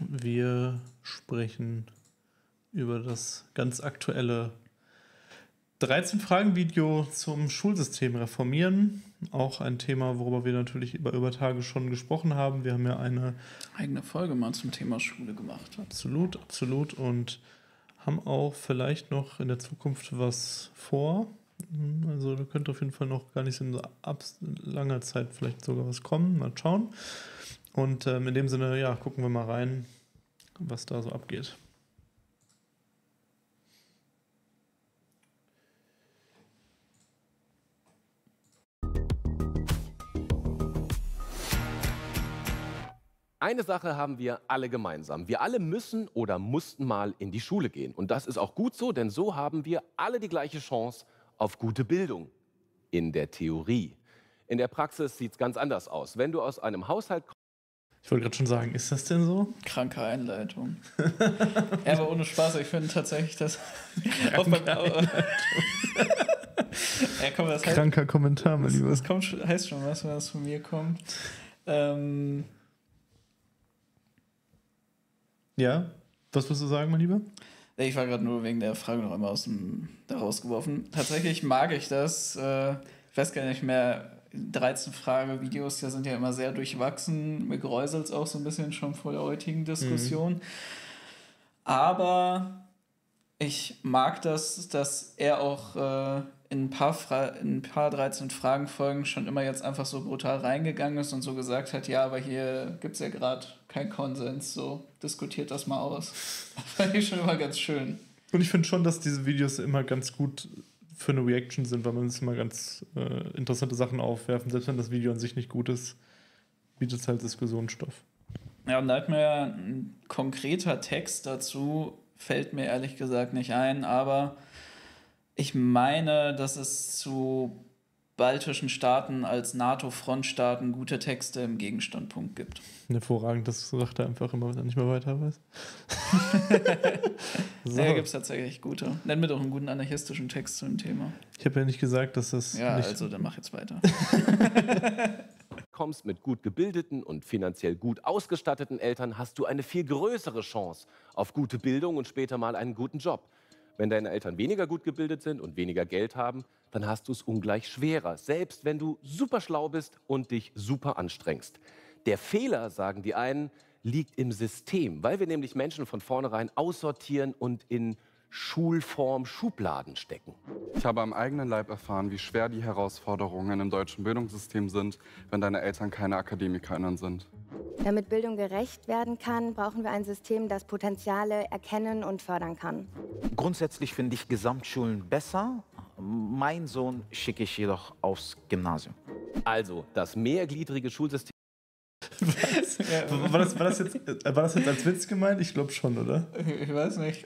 Wir sprechen über das ganz aktuelle 13-Fragen-Video zum Schulsystem reformieren. Auch ein Thema, worüber wir natürlich über Tage schon gesprochen haben. Wir haben ja eine eigene Folge mal zum Thema Schule gemacht. Absolut, absolut. Und haben auch vielleicht noch in der Zukunft was vor. Also da könnte auf jeden Fall noch gar nicht in so langer Zeit vielleicht sogar was kommen. Mal schauen. Und in dem Sinne, ja, gucken wir mal rein, was da so abgeht. Eine Sache haben wir alle gemeinsam. Wir alle müssen oder mussten mal in die Schule gehen. Und das ist auch gut so, denn so haben wir alle die gleiche Chance auf gute Bildung. In der Theorie. In der Praxis sieht es ganz anders aus. Wenn du aus einem Haushalt kommst. Ich wollte gerade schon sagen, ist das denn so? Kranke Einleitung. Ja, aber ohne Spaß, ich finde tatsächlich, dass... Kranker Kommentar, mein Lieber. Das heißt schon was, wenn das von mir kommt. Ja, was willst du sagen, mein Lieber? Ich war gerade nur wegen der Frage noch einmal da rausgeworfen. Tatsächlich mag ich das. Ich weiß gar nicht mehr, 13-Frage-Videos sind ja immer sehr durchwachsen. Mir gräuselt es auch so ein bisschen schon vor der heutigen Diskussion. Aber ich mag das, dass er auch in ein paar 13-Fragen-Folgen schon immer jetzt einfach so brutal reingegangen ist und so gesagt hat, ja, aber hier gibt es ja gerade keinen Konsens, so diskutiert das mal aus. Das fand ich schon immer ganz schön. Und ich finde schon, dass diese Videos immer ganz gut für eine Reaction sind, weil man es immer ganz interessante Sachen aufwerfen. Selbst wenn das Video an sich nicht gut ist, bietet es halt Diskussionsstoff. Ja, und da hat mir ein konkreter Text dazu, fällt mir ehrlich gesagt nicht ein, aber ich meine, dass es zu baltischen Staaten als NATO-Frontstaaten gute Texte im Gegenstandpunkt gibt. Hervorragend, das sagt er einfach immer, wenn er nicht mehr weiter weiß. So. Ja, gibt es tatsächlich gute. Nenn mir doch einen guten anarchistischen Text zu dem Thema. Ich habe ja nicht gesagt, dass das... Ja, also dann mach jetzt weiter. Kommst mit gut gebildeten und finanziell gut ausgestatteten Eltern, hast du eine viel größere Chance auf gute Bildung und später mal einen guten Job. Wenn deine Eltern weniger gut gebildet sind und weniger Geld haben, dann hast du es ungleich schwerer, selbst wenn du super schlau bist und dich super anstrengst. Der Fehler, sagen die einen, liegt im System, weil wir nämlich Menschen von vornherein aussortieren und in Schulform Schubladen stecken. Ich habe am eigenen Leib erfahren, wie schwer die Herausforderungen im deutschen Bildungssystem sind, wenn deine Eltern keine AkademikerInnen sind. Damit Bildung gerecht werden kann, brauchen wir ein System, das Potenziale erkennen und fördern kann. Grundsätzlich finde ich Gesamtschulen besser. Meinen Sohn schicke ich jedoch aufs Gymnasium. Also, das mehrgliedrige Schulsystem. Was? Ja. War das jetzt als Witz gemeint? Ich glaube schon, oder? Ich weiß nicht.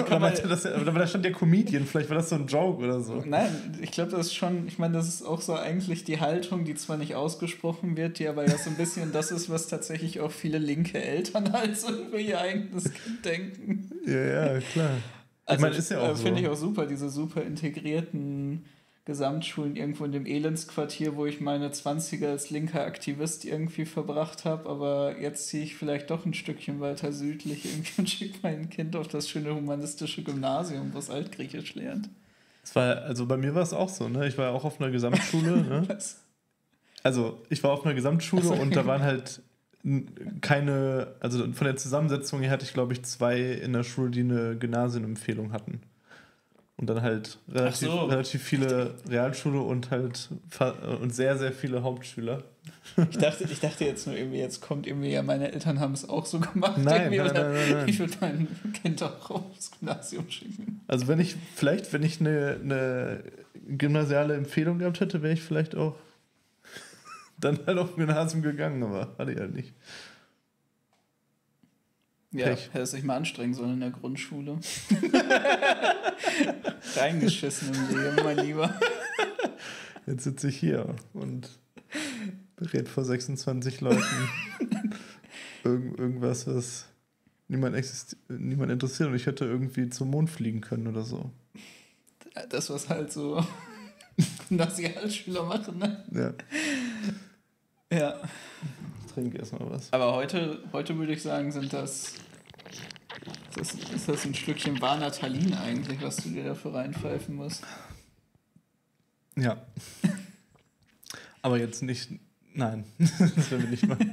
Da stand ja Comedian, vielleicht war das so ein Joke oder so. Nein, ich glaube, das ist schon, ich meine, das ist auch so eigentlich die Haltung, die zwar nicht ausgesprochen wird, die aber ja so ein bisschen das ist, was tatsächlich auch viele linke Eltern halt so über ihr eigenes Kind denken. Ja, klar. Also, ich meine, ist ja auch so. Finde ich auch super, diese super integrierten Gesamtschulen irgendwo in dem Elendsquartier, wo ich meine 20er als linker Aktivist irgendwie verbracht habe, aber jetzt ziehe ich vielleicht doch ein Stückchen weiter südlich irgendwie und schicke mein Kind auf das schöne humanistische Gymnasium, was Altgriechisch lernt. Also bei mir war es auch so, ne? Ich war ja auch auf einer Gesamtschule, ne? Was? Also ich war auf einer Gesamtschule und da waren halt keine, also von der Zusammensetzung her hatte ich, glaube ich, 2 in der Schule, die eine Gymnasienempfehlung hatten. Und dann halt relativ viele Realschule und halt und sehr, sehr viele Hauptschüler. Ich dachte jetzt nur irgendwie, jetzt kommt irgendwie, ja, meine Eltern haben es auch so gemacht. Nein. Ich würde mein Kind auch aufs Gymnasium schicken. Also wenn ich eine gymnasiale Empfehlung gehabt hätte, wäre ich vielleicht auch dann halt auf Gymnasium gegangen, aber hatte ich halt nicht. Ja, hätte sich mal anstrengen sollen in der Grundschule. Reingeschissen im Leben, mein Lieber. Jetzt sitze ich hier und rede vor 26 Leuten irgendwas, was niemand interessiert und ich hätte irgendwie zum Mond fliegen können oder so. Das, was halt so Gymnasialschüler machen, ne? Ja. Ja. trinke erstmal was. Aber heute würde ich sagen, ist das ein Stückchen Warnatalin eigentlich, was du dir dafür reinpfeifen musst? Ja. Aber jetzt nicht. Nein, das werden wir nicht machen.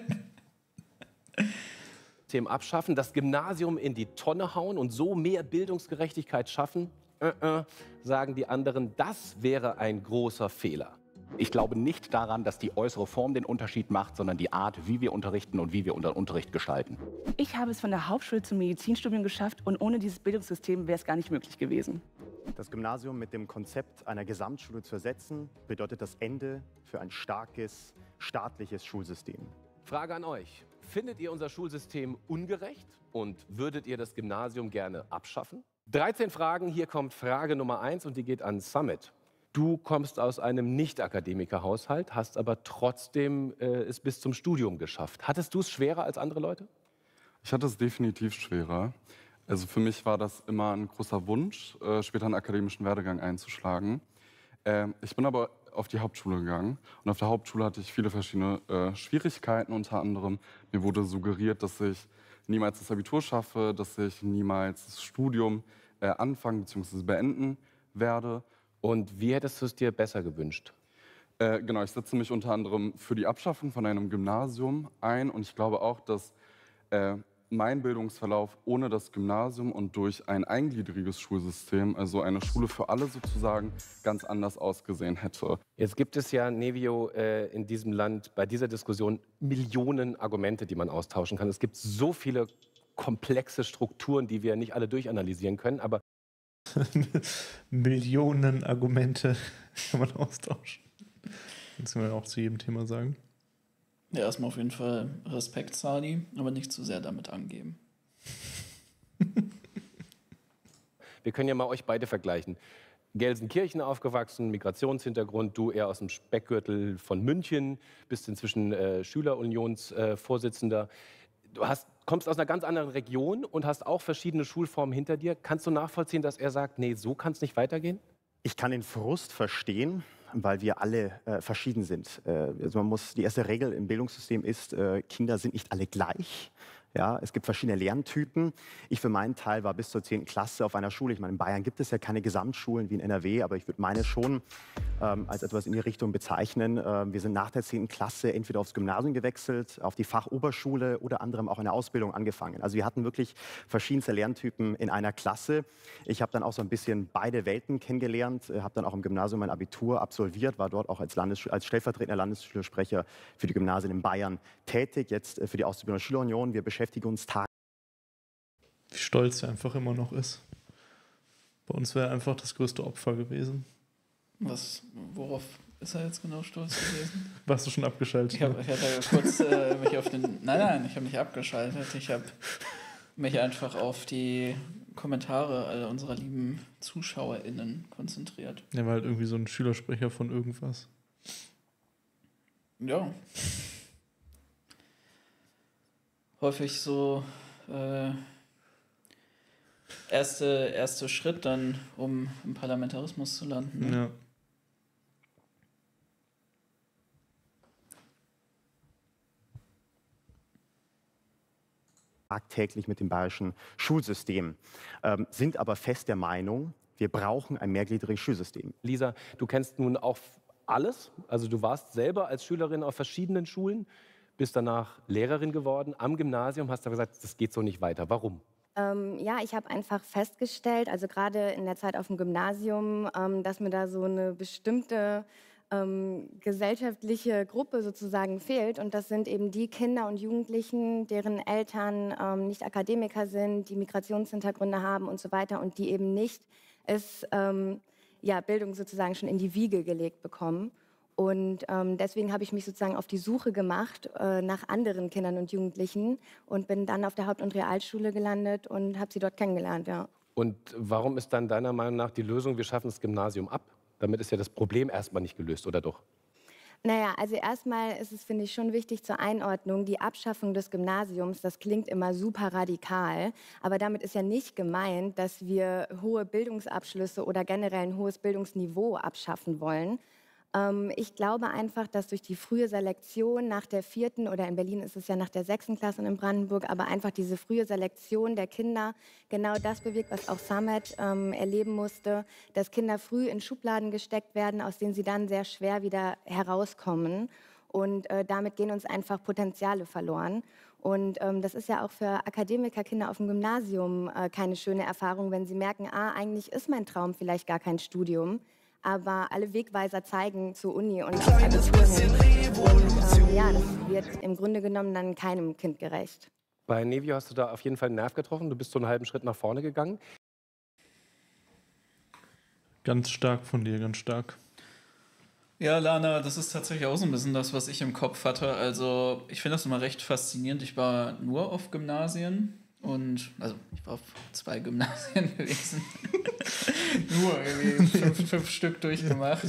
System abschaffen, das Gymnasium in die Tonne hauen und so mehr Bildungsgerechtigkeit schaffen, sagen die anderen, das wäre ein großer Fehler. Ich glaube nicht daran, dass die äußere Form den Unterschied macht, sondern die Art, wie wir unterrichten und wie wir unseren Unterricht gestalten. Ich habe es von der Hauptschule zum Medizinstudium geschafft und ohne dieses Bildungssystem wäre es gar nicht möglich gewesen. Das Gymnasium mit dem Konzept einer Gesamtschule zu ersetzen, bedeutet das Ende für ein starkes, staatliches Schulsystem. Frage an euch. Findet ihr unser Schulsystem ungerecht und würdet ihr das Gymnasium gerne abschaffen? 13 Fragen, hier kommt Frage Nummer 1 und die geht an Summit. Du kommst aus einem Nicht-Akademiker-Haushalt, hast aber trotzdem es bis zum Studium geschafft. Hattest du es schwerer als andere Leute? Ich hatte es definitiv schwerer. Also für mich war das immer ein großer Wunsch, später einen akademischen Werdegang einzuschlagen. Ich bin aber auf die Hauptschule gegangen und auf der Hauptschule hatte ich viele verschiedene Schwierigkeiten. Unter anderem mir wurde suggeriert, dass ich niemals das Abitur schaffe, dass ich niemals das Studium anfangen bzw. beenden werde. Und wie hättest du es dir besser gewünscht? Genau, ich setze mich unter anderem für die Abschaffung von einem Gymnasium ein und ich glaube auch, dass mein Bildungsverlauf ohne das Gymnasium und durch ein eingliedriges Schulsystem, also eine Schule für alle sozusagen, ganz anders ausgesehen hätte. Jetzt gibt es ja, Nevio, in diesem Land bei dieser Diskussion Millionen Argumente, die man austauschen kann. Es gibt so viele komplexe Strukturen, die wir nicht alle durchanalysieren können, aber Millionen Argumente kann man austauschen. Das kann man auch zu jedem Thema sagen. Ja, erstmal auf jeden Fall Respekt, Sadi, aber nicht zu sehr damit angeben. Wir können ja mal euch beide vergleichen. Gelsenkirchen aufgewachsen, Migrationshintergrund, du eher aus dem Speckgürtel von München, bist inzwischen Schülerunionsvorsitzender. Du kommst aus einer ganz anderen Region und hast auch verschiedene Schulformen hinter dir. Kannst du nachvollziehen, dass er sagt, nee, so kann es nicht weitergehen? Ich kann den Frust verstehen, weil wir alle verschieden sind. Also die erste Regel im Bildungssystem ist, Kinder sind nicht alle gleich. Ja, es gibt verschiedene Lerntypen. Ich für meinen Teil war bis zur 10. Klasse auf einer Schule. Ich meine, in Bayern gibt es ja keine Gesamtschulen wie in NRW, aber ich würde meine schon als etwas in die Richtung bezeichnen. Wir sind nach der 10. Klasse entweder aufs Gymnasium gewechselt, auf die Fachoberschule oder anderem auch eine Ausbildung angefangen. Also wir hatten wirklich verschiedenste Lerntypen in einer Klasse. Ich habe dann auch so ein bisschen beide Welten kennengelernt, habe dann auch im Gymnasium mein Abitur absolviert, war dort auch als stellvertretender Landesschülersprecher für die Gymnasien in Bayern tätig, jetzt für die Ausbildung der Schülerunion. Wir beschäftigen uns wie stolz er einfach immer noch ist. Bei uns wäre er einfach das größte Opfer gewesen. Worauf ist er jetzt genau stolz gewesen? Warst du schon abgeschaltet? Ich hatte kurz mich auf den... Nein, ich habe nicht abgeschaltet. Ich habe mich einfach auf die Kommentare all unserer lieben ZuschauerInnen konzentriert. Er war halt irgendwie so ein Schülersprecher von irgendwas. Ja. Häufig so erste Schritt dann, um im Parlamentarismus zu landen. Ne? Ja. Tagtäglich mit dem bayerischen Schulsystem, sind aber fest der Meinung, wir brauchen ein mehrgliedriges Schulsystem. Lisa, du kennst nun auch alles. Also du warst selber als Schülerin auf verschiedenen Schulen, bist danach Lehrerin geworden am Gymnasium, hast aber gesagt, das geht so nicht weiter. Warum? Ja, ich habe einfach festgestellt, also gerade in der Zeit auf dem Gymnasium, dass mir da so eine bestimmte gesellschaftliche Gruppe sozusagen fehlt. Und das sind eben die Kinder und Jugendlichen, deren Eltern nicht Akademiker sind, die Migrationshintergründe haben und so weiter und die eben nicht Bildung sozusagen schon in die Wiege gelegt bekommen. Und deswegen habe ich mich sozusagen auf die Suche gemacht nach anderen Kindern und Jugendlichen und bin dann auf der Haupt- und Realschule gelandet und habe sie dort kennengelernt, ja. Und warum ist dann deiner Meinung nach die Lösung, wir schaffen das Gymnasium ab? Damit ist ja das Problem erstmal nicht gelöst, oder doch? Naja, also erstmal ist es, finde ich, schon wichtig zur Einordnung, die Abschaffung des Gymnasiums, das klingt immer super radikal, aber damit ist ja nicht gemeint, dass wir hohe Bildungsabschlüsse oder generell ein hohes Bildungsniveau abschaffen wollen. Ich glaube einfach, dass durch die frühe Selektion nach der 4. oder in Berlin ist es ja nach der 6. Klasse und in Brandenburg, aber einfach diese frühe Selektion der Kinder genau das bewirkt, was auch Samet erleben musste, dass Kinder früh in Schubladen gesteckt werden, aus denen sie dann sehr schwer wieder herauskommen. Und damit gehen uns einfach Potenziale verloren. Und das ist ja auch für Akademikerkinder auf dem Gymnasium keine schöne Erfahrung, wenn sie merken, eigentlich ist mein Traum vielleicht gar kein Studium. Aber alle Wegweiser zeigen zur Uni und aufs Abitur hin. Und ja, das wird im Grunde genommen dann keinem Kind gerecht. Bei Nevio hast du da auf jeden Fall einen Nerv getroffen. Du bist so einen halben Schritt nach vorne gegangen. Ganz stark von dir, ganz stark. Ja, Lana, das ist tatsächlich auch so ein bisschen das, was ich im Kopf hatte. Also ich finde das immer recht faszinierend. Ich war nur auf Gymnasien und, also ich war auf 2 Gymnasien gewesen. Nur irgendwie 5 Stück durchgemacht.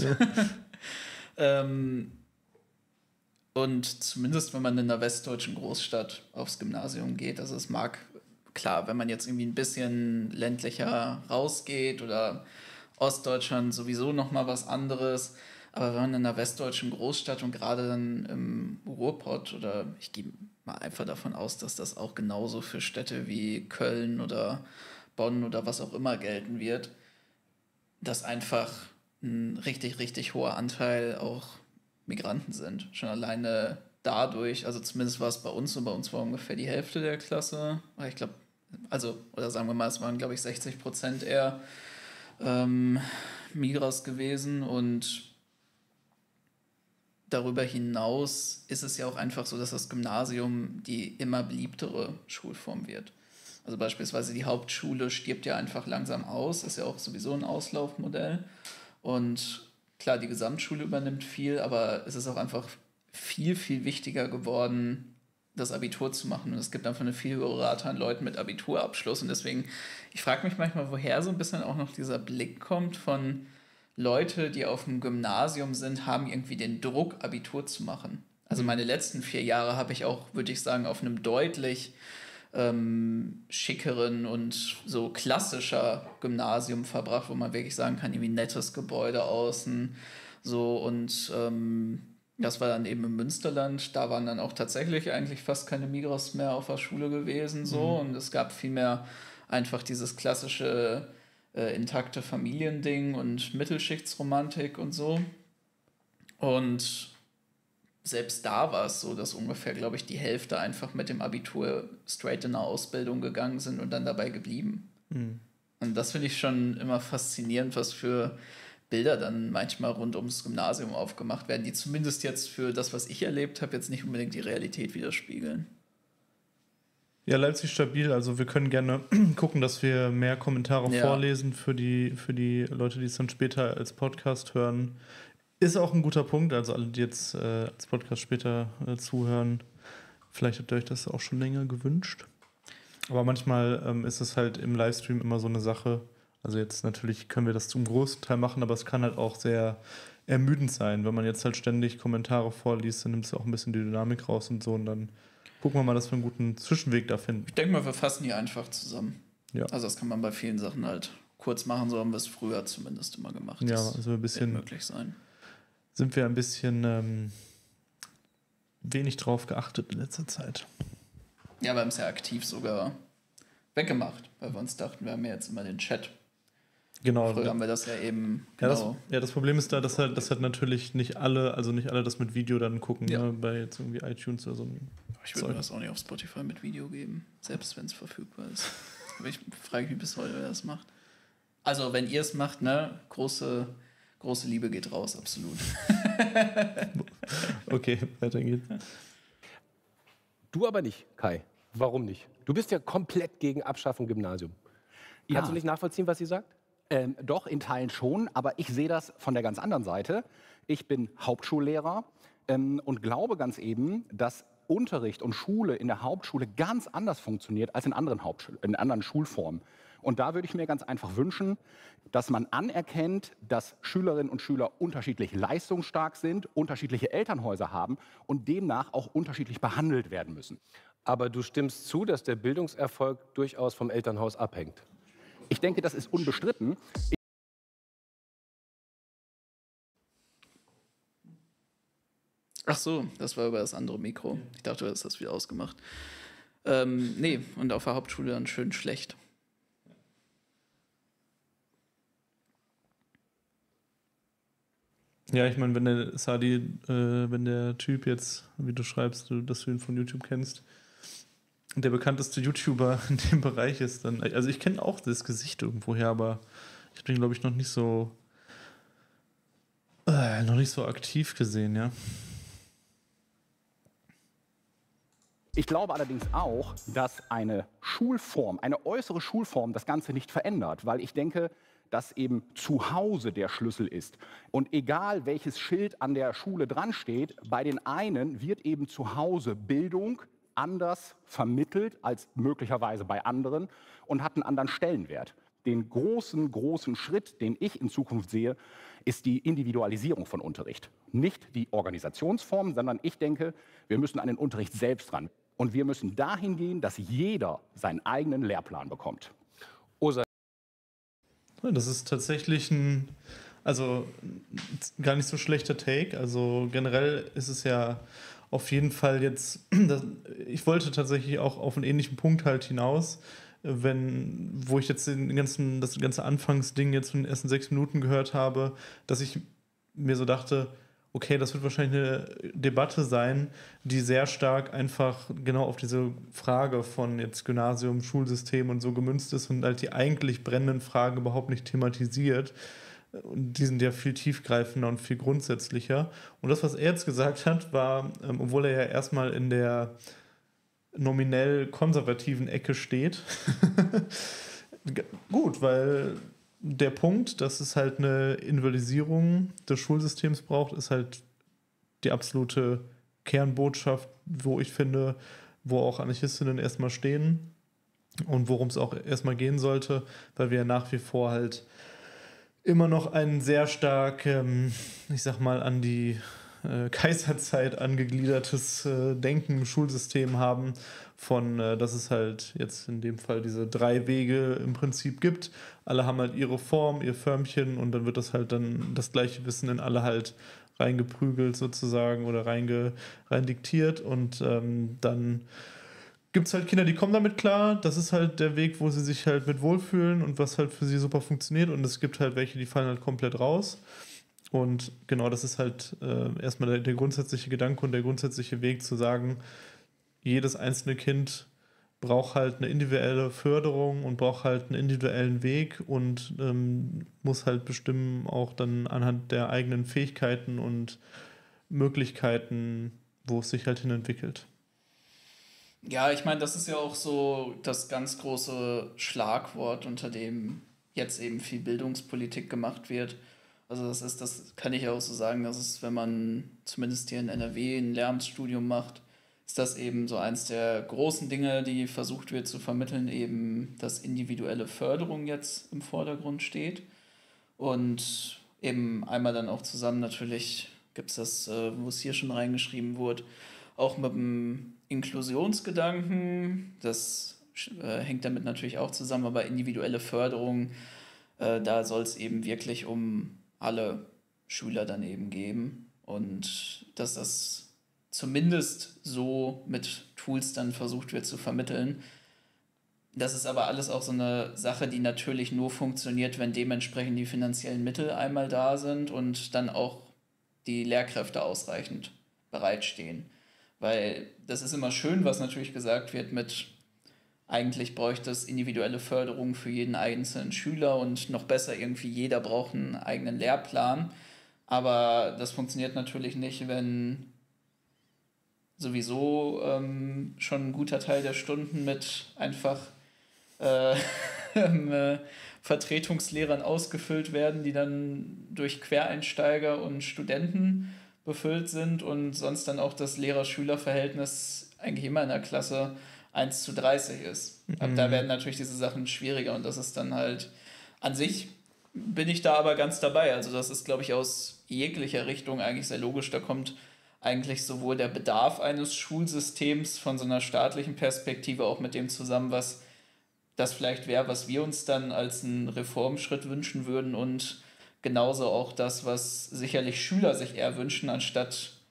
Und zumindest, wenn man in einer westdeutschen Großstadt aufs Gymnasium geht, also es mag, klar, wenn man jetzt irgendwie ein bisschen ländlicher rausgeht oder Ostdeutschland sowieso nochmal was anderes, aber wenn man in einer westdeutschen Großstadt und gerade dann im Ruhrpott oder ich gehe mal einfach davon aus, dass das auch genauso für Städte wie Köln oder Bonn oder was auch immer gelten wird, dass einfach ein richtig, richtig hoher Anteil auch Migranten sind. Schon alleine dadurch, also zumindest war es bei uns war ungefähr die Hälfte der Klasse. Ich glaube, also, oder sagen wir mal, es waren, glaube ich, 60% eher Migras gewesen und darüber hinaus ist es ja auch einfach so, dass das Gymnasium die immer beliebtere Schulform wird. Also beispielsweise die Hauptschule stirbt ja einfach langsam aus, ist ja auch sowieso ein Auslaufmodell. Und klar, die Gesamtschule übernimmt viel, aber es ist auch einfach viel, viel wichtiger geworden, das Abitur zu machen. Und es gibt einfach eine viel höhere Rate an Leuten mit Abiturabschluss. Und deswegen, ich frage mich manchmal, woher so ein bisschen auch noch dieser Blick kommt von Leute, die auf dem Gymnasium sind, haben irgendwie den Druck, Abitur zu machen. Also meine letzten 4 Jahre habe ich auch, würde ich sagen, auf einem deutlich schickeren und so klassischer Gymnasium verbracht, wo man wirklich sagen kann, irgendwie nettes Gebäude außen, so und das war dann eben im Münsterland, da waren dann auch tatsächlich eigentlich fast keine Migros mehr auf der Schule gewesen, so und es gab vielmehr einfach dieses klassische intakte Familiending und Mittelschichtsromantik und so. Und selbst da war es so, dass ungefähr, glaube ich, die Hälfte einfach mit dem Abitur straight in eine Ausbildung gegangen sind und dann dabei geblieben. Und das finde ich schon immer faszinierend, was für Bilder dann manchmal rund ums Gymnasium aufgemacht werden, die zumindest jetzt für das, was ich erlebt habe, jetzt nicht unbedingt die Realität widerspiegeln. Ja, Leipzig stabil. Also wir können gerne gucken, dass wir mehr Kommentare vorlesen für die Leute, die es dann später als Podcast hören. Ist auch ein guter Punkt. Also alle, die jetzt als Podcast später zuhören, vielleicht habt ihr euch das auch schon länger gewünscht. Aber manchmal ist es halt im Livestream immer so eine Sache. Also jetzt natürlich können wir das zum großen Teil machen, aber es kann halt auch sehr ermüdend sein. Wenn man jetzt halt ständig Kommentare vorliest, dann nimmt es auch ein bisschen die Dynamik raus und so und dann gucken wir mal, dass wir einen guten Zwischenweg da finden. Ich denke mal, wir fassen die einfach zusammen. Ja. Also das kann man bei vielen Sachen halt kurz machen, so haben wir es früher zumindest immer gemacht. Ja, das also ein bisschen wird möglich sein. Sind wir ein bisschen wenig drauf geachtet in letzter Zeit. Ja, wir haben es ja aktiv sogar weggemacht, weil wir uns dachten, wir haben ja jetzt immer den Chat. Genau. Früher haben wir das ja eben. Genau. Das Problem ist da, dass halt natürlich nicht alle das mit Video dann gucken, ne, bei jetzt irgendwie iTunes oder so. Ich würde mir das auch nicht auf Spotify mit Video geben, selbst wenn es verfügbar ist. Aber ich frage mich bis heute, wer das macht. Also, wenn ihr es macht, ne, große Liebe geht raus, absolut. Okay, weiter geht's. Du aber nicht, Kai. Warum nicht? Du bist ja komplett gegen Abschaffen Gymnasium. Kannst du nicht nachvollziehen, was sie sagt? Doch, in Teilen schon, aber ich sehe das von der ganz anderen Seite. Ich bin Hauptschullehrer und glaube ganz eben, dass Unterricht und Schule in der Hauptschule ganz anders funktioniert als in anderen Schulformen. Und da würde ich mir ganz einfach wünschen, dass man anerkennt, dass Schülerinnen und Schüler unterschiedlich leistungsstark sind, unterschiedliche Elternhäuser haben und demnach auch unterschiedlich behandelt werden müssen. Aber du stimmst zu, dass der Bildungserfolg durchaus vom Elternhaus abhängt. Ich denke, das ist unbestritten. Ach so, das war über das andere Mikro. Ich dachte, du hast das wieder ausgemacht. Nee, und auf der Hauptschule dann schön schlecht. Ja, ich meine, wenn der Sadi, wenn der Typ jetzt, wie du schreibst, dass du ihn von YouTube kennst, der bekannteste YouTuber in dem Bereich ist, dann, also ich kenne auch das Gesicht irgendwoher, aber ich habe den, glaube ich, noch nicht so aktiv gesehen, ja. Ich glaube allerdings auch, dass eine Schulform, eine äußere Schulform das Ganze nicht verändert, weil ich denke, dass eben zu Hause der Schlüssel ist. Und egal welches Schild an der Schule dran steht, bei den einen wird eben zu Hause Bildung anders vermittelt als möglicherweise bei anderen und hat einen anderen Stellenwert. Den großen Schritt, den ich in Zukunft sehe, ist die Individualisierung von Unterricht. Nicht die Organisationsform, sondern ich denke, wir müssen an den Unterricht selbst ran. Und wir müssen dahin gehen, dass jeder seinen eigenen Lehrplan bekommt. Das ist tatsächlich gar nicht so schlechter Take. Also generell ist es ja auf jeden Fall jetzt, ich wollte tatsächlich auch auf einen ähnlichen Punkt halt hinaus, wo ich jetzt das ganze Anfangsding jetzt von den ersten 6 Minuten gehört habe, dass ich mir so dachte, okay, das wird wahrscheinlich eine Debatte sein, die sehr stark einfach genau auf diese Frage von jetzt Gymnasium, Schulsystem und so gemünzt ist und halt die eigentlich brennenden Fragen überhaupt nicht thematisiert. Und die sind ja viel tiefgreifender und viel grundsätzlicher. Und das, was er jetzt gesagt hat, war, obwohl er ja erstmal in der nominell konservativen Ecke steht, gut, weil der Punkt, dass es halt eine Individualisierung des Schulsystems braucht, ist halt die absolute Kernbotschaft, wo ich finde, wo auch Anarchistinnen erstmal stehen und worum es auch erstmal gehen sollte, weil wir ja nach wie vor halt immer noch ein sehr stark, ich sag mal, an die Kaiserzeit angegliedertes Denken im Schulsystem haben, dass es halt jetzt in dem Fall diese 3 Wege im Prinzip gibt. Alle haben halt ihre Form, ihr Förmchen und dann wird das halt dann das gleiche Wissen in alle halt reingeprügelt sozusagen oder rein diktiert und dann gibt es halt Kinder, die kommen damit klar. Das ist halt der Weg, wo sie sich halt mit wohlfühlen und was halt für sie super funktioniert und es gibt halt welche, die fallen halt komplett raus. Und genau, das ist halt erstmal der grundsätzliche Gedanke und der grundsätzliche Weg zu sagen, jedes einzelne Kind braucht halt eine individuelle Förderung und braucht halt einen individuellen Weg und muss halt bestimmen, auch dann anhand der eigenen Fähigkeiten und Möglichkeiten, wo es sich halt hin entwickelt. Ja, ich meine, das ist ja auch so das ganz große Schlagwort, unter dem jetzt eben viel Bildungspolitik gemacht wird. Also das kann ich auch so sagen, dass es, wenn man zumindest hier in NRW ein Lehramtsstudium macht, ist das eben so eins der großen Dinge, die versucht wird zu vermitteln, eben, dass individuelle Förderung jetzt im Vordergrund steht. Und eben einmal dann auch zusammen natürlich gibt es das, wo es hier schon reingeschrieben wurde, auch mit dem Inklusionsgedanken. Das hängt damit natürlich auch zusammen, aber individuelle Förderung, da soll es eben wirklich um alle Schüler dann eben geben. Und dass das zumindest so mit Tools dann versucht wird zu vermitteln. Das ist aber alles auch so eine Sache, die natürlich nur funktioniert, wenn dementsprechend die finanziellen Mittel einmal da sind und dann auch die Lehrkräfte ausreichend bereitstehen. Weil das ist immer schön, was natürlich gesagt wird mit, eigentlich bräuchte es individuelle Förderung für jeden einzelnen Schüler und noch besser irgendwie jeder braucht einen eigenen Lehrplan. Aber das funktioniert natürlich nicht, wenn sowieso schon ein guter Teil der Stunden mit einfach Vertretungslehrern ausgefüllt werden, die dann durch Quereinsteiger und Studenten befüllt sind und sonst dann auch das Lehrer-Schüler-Verhältnis eigentlich immer in der Klasse 1:30 ist. Ab da werden natürlich diese Sachen schwieriger und das ist dann halt an sich, bin ich da aber ganz dabei. Also das ist, glaube ich, aus jeglicher Richtung eigentlich sehr logisch. Da kommt eigentlich sowohl der Bedarf eines Schulsystems von so einer staatlichen Perspektive auch mit dem zusammen, was das vielleicht wäre, was wir uns dann als einen Reformschritt wünschen würden und genauso auch das, was sicherlich Schüler sich eher wünschen, anstatt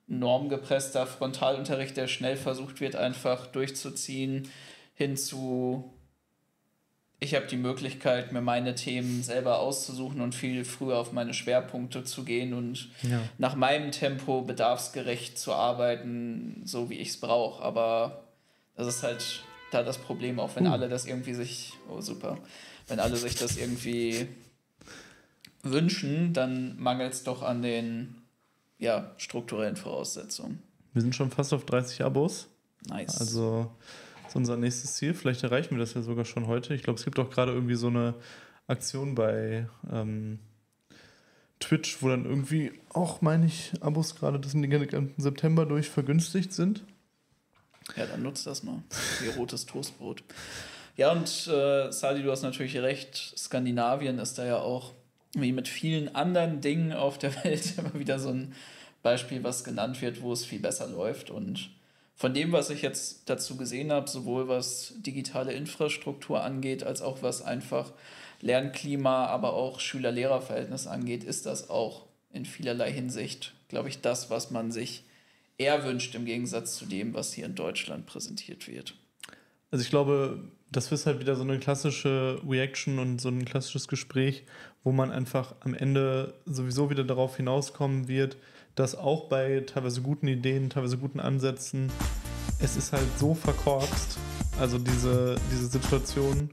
normgepresster Frontalunterricht, der schnell versucht wird, einfach durchzuziehen, hin zu, ich habe die Möglichkeit, mir meine Themen selber auszusuchen und viel früher auf meine Schwerpunkte zu gehen und nach meinem Tempo bedarfsgerecht zu arbeiten, so wie ich es brauche. Aber das ist halt da das Problem, auch wenn alle das irgendwie wenn alle sich das irgendwie wünschen, dann mangelt es doch an den strukturellen Voraussetzungen. Wir sind schon fast auf 30 Abos. Nice. Also das ist unser nächstes Ziel. Vielleicht erreichen wir das ja sogar schon heute. Ich glaube, es gibt auch gerade irgendwie so eine Aktion bei Twitch, wo dann irgendwie auch, meine ich, Abos gerade bis in den ganzen September durch vergünstigt sind. Ja, dann nutzt das mal. Wie rotes Toastbrot. Ja, und Sadi, du hast natürlich recht. Skandinavien ist da ja auch, wie mit vielen anderen Dingen auf der Welt, immer wieder so ein Beispiel, was genannt wird, wo es viel besser läuft. Und von dem, was ich jetzt dazu gesehen habe, sowohl was digitale Infrastruktur angeht, als auch was einfach Lernklima, aber auch Schüler-Lehrer-Verhältnis angeht, ist das auch in vielerlei Hinsicht, glaube ich, das, was man sich eher wünscht, im Gegensatz zu dem, was hier in Deutschland präsentiert wird. Also ich glaube, das ist halt wieder so eine klassische Reaction und so ein klassisches Gespräch, wo man einfach am Ende sowieso wieder darauf hinauskommen wird, dass auch bei teilweise guten Ideen, teilweise guten Ansätzen, es ist halt so verkorkst, also diese Situation.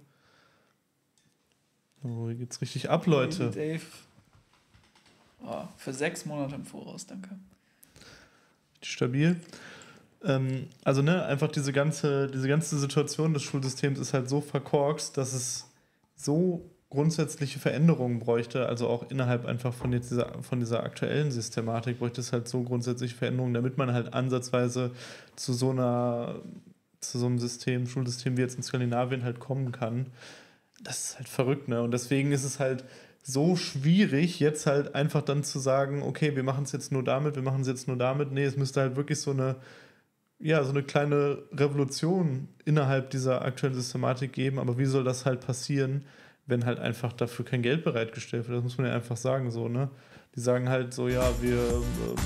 Oh, hier geht's richtig ab, Leute. Dave. Oh, für 6 Monate im Voraus, danke. Stabil. Also einfach diese ganze Situation des Schulsystems ist halt so verkorkst, dass es so grundsätzliche Veränderungen bräuchte, also auch innerhalb einfach von dieser aktuellen Systematik bräuchte es halt so grundsätzliche Veränderungen, damit man halt ansatzweise zu so einem System, Schulsystem wie jetzt in Skandinavien halt kommen kann. Das ist halt verrückt, ne? Und deswegen ist es halt so schwierig, jetzt halt einfach dann zu sagen, okay, wir machen es jetzt nur damit, wir machen es jetzt nur damit. Nee, es müsste halt wirklich so eine kleine Revolution innerhalb dieser aktuellen Systematik geben. Aber wie soll das halt passieren, wenn halt einfach dafür kein Geld bereitgestellt wird? Das muss man ja einfach sagen, so, ne? Die sagen halt so, ja, wir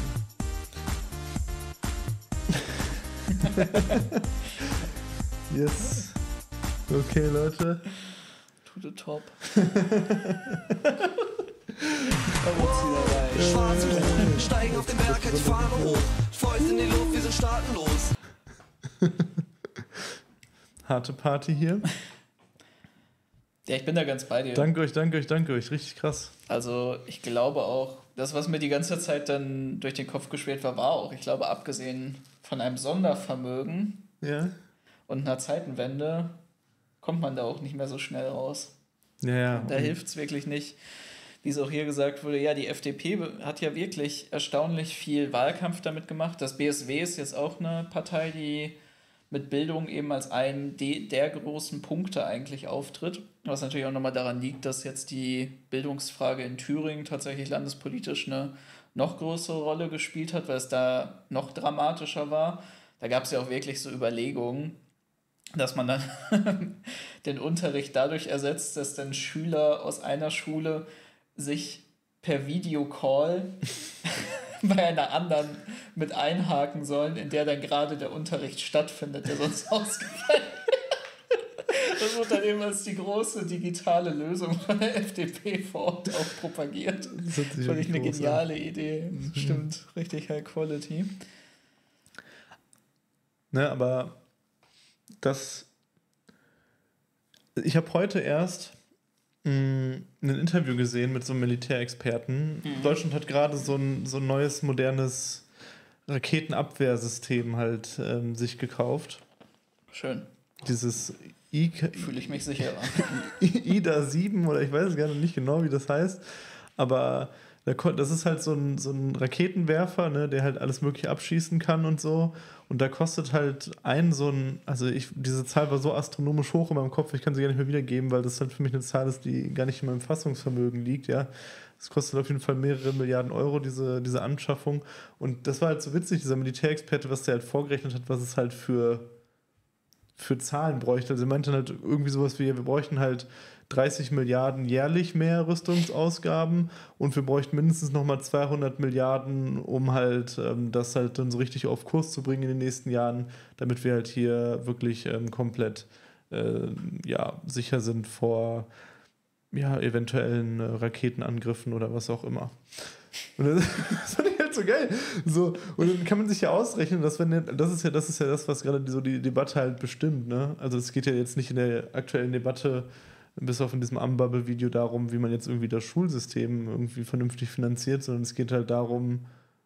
yes. Okay, Leute. To the top. Schwarze Drohnen steigen auf den Berg, jetzt fahren wir hoch. Fäuste in die Luft, wir sind staatenlos. Harte Party hier. Ja, ich bin da ganz bei dir. Danke euch. Richtig krass. Also ich glaube auch, das, was mir die ganze Zeit dann durch den Kopf geschwirrt war auch, ich glaube, abgesehen von einem Sondervermögen und einer Zeitenwende, kommt man da auch nicht mehr so schnell raus. Ja. Da hilft es wirklich nicht. Wie es auch hier gesagt wurde, ja, die FDP hat ja wirklich erstaunlich viel Wahlkampf damit gemacht. Das BSW ist jetzt auch eine Partei, die mit Bildung eben als einen der großen Punkte eigentlich auftritt. Was natürlich auch nochmal daran liegt, dass jetzt die Bildungsfrage in Thüringen tatsächlich landespolitisch eine noch größere Rolle gespielt hat, weil es da noch dramatischer war. Da gab es ja auch wirklich so Überlegungen, dass man dann den Unterricht dadurch ersetzt, dass dann Schüler aus einer Schule sich per Videocall bei einer anderen mit einhaken sollen, in der dann gerade der Unterricht stattfindet, der sonst ausgefallen ist. Das wird dann eben als die große digitale Lösung von der FDP vor Ort auch propagiert. Das fand ich eine geniale Idee. Stimmt, richtig High Quality. Ne, aber ich habe heute erst ein Interview gesehen mit so einem Militärexperten. Deutschland hat gerade so ein neues, modernes Raketenabwehrsystem halt sich gekauft. Schön. Dieses Fühle ich mich sicherer. IDA 7 oder ich weiß gar nicht genau, wie das heißt. Aber das ist halt so ein Raketenwerfer, ne, der halt alles Mögliche abschießen kann und so. Und da kostet halt diese Zahl war so astronomisch hoch in meinem Kopf, ich kann sie gar nicht mehr wiedergeben, weil das halt für mich eine Zahl ist, die gar nicht in meinem Fassungsvermögen liegt, ja. Es kostet auf jeden Fall mehrere Milliarden Euro, diese Anschaffung. Und das war halt so witzig, dieser Militärexperte, was der halt vorgerechnet hat, was es halt für für Zahlen bräuchte. Also er meinte halt irgendwie sowas wie, wir bräuchten halt 30 Milliarden jährlich mehr Rüstungsausgaben und wir bräuchten mindestens nochmal 200 Milliarden, um halt das halt dann so richtig auf Kurs zu bringen in den nächsten Jahren, damit wir halt hier wirklich komplett sicher sind vor eventuellen Raketenangriffen oder was auch immer. Und das fand ich halt so geil. So, und dann kann man sich ja ausrechnen, dass das ist ja das, was gerade so die Debatte halt bestimmt. Ne? Also es geht ja jetzt nicht in der aktuellen Debatte, bis auf in diesem Ambubble-Video, darum, wie man jetzt irgendwie das Schulsystem irgendwie vernünftig finanziert, sondern es geht halt darum,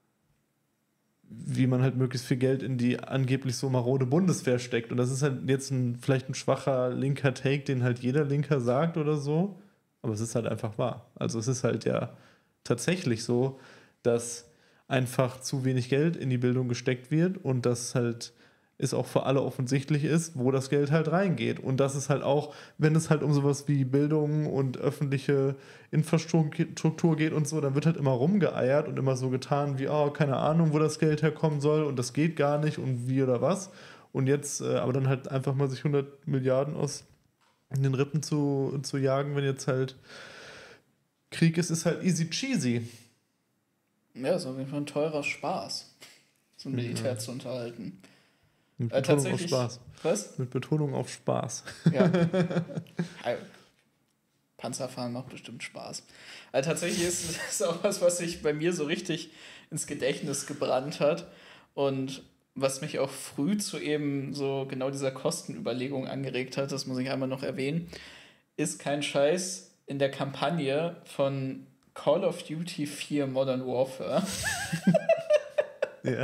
wie man halt möglichst viel Geld in die angeblich so marode Bundeswehr steckt. Und das ist halt jetzt vielleicht ein schwacher linker Take, den halt jeder Linker sagt oder so. Aber es ist halt einfach wahr. Also es ist halt ja tatsächlich so, dass einfach zu wenig Geld in die Bildung gesteckt wird und dass halt es auch für alle offensichtlich ist, wo das Geld halt reingeht. Und das ist halt auch, wenn es halt um sowas wie Bildung und öffentliche Infrastruktur geht und so, dann wird halt immer rumgeeiert und immer so getan wie, keine Ahnung, wo das Geld herkommen soll und das geht gar nicht und wie oder was. Und jetzt aber dann halt einfach mal sich 100 Milliarden aus den Rippen zu jagen, wenn jetzt halt Krieg ist halt easy cheesy. Ja, ist auf jeden Fall ein teurer Spaß, so ein Militär zu unterhalten. Mit Betonung auf Spaß. Was? Mit Betonung auf Spaß. Ja. Panzerfahren macht bestimmt Spaß. Also tatsächlich ist das auch was sich bei mir so richtig ins Gedächtnis gebrannt hat und was mich auch früh zu eben so genau dieser Kostenüberlegung angeregt hat, das muss ich einmal noch erwähnen, ist kein Scheiß in der Kampagne von Call of Duty 4 Modern Warfare. Ja.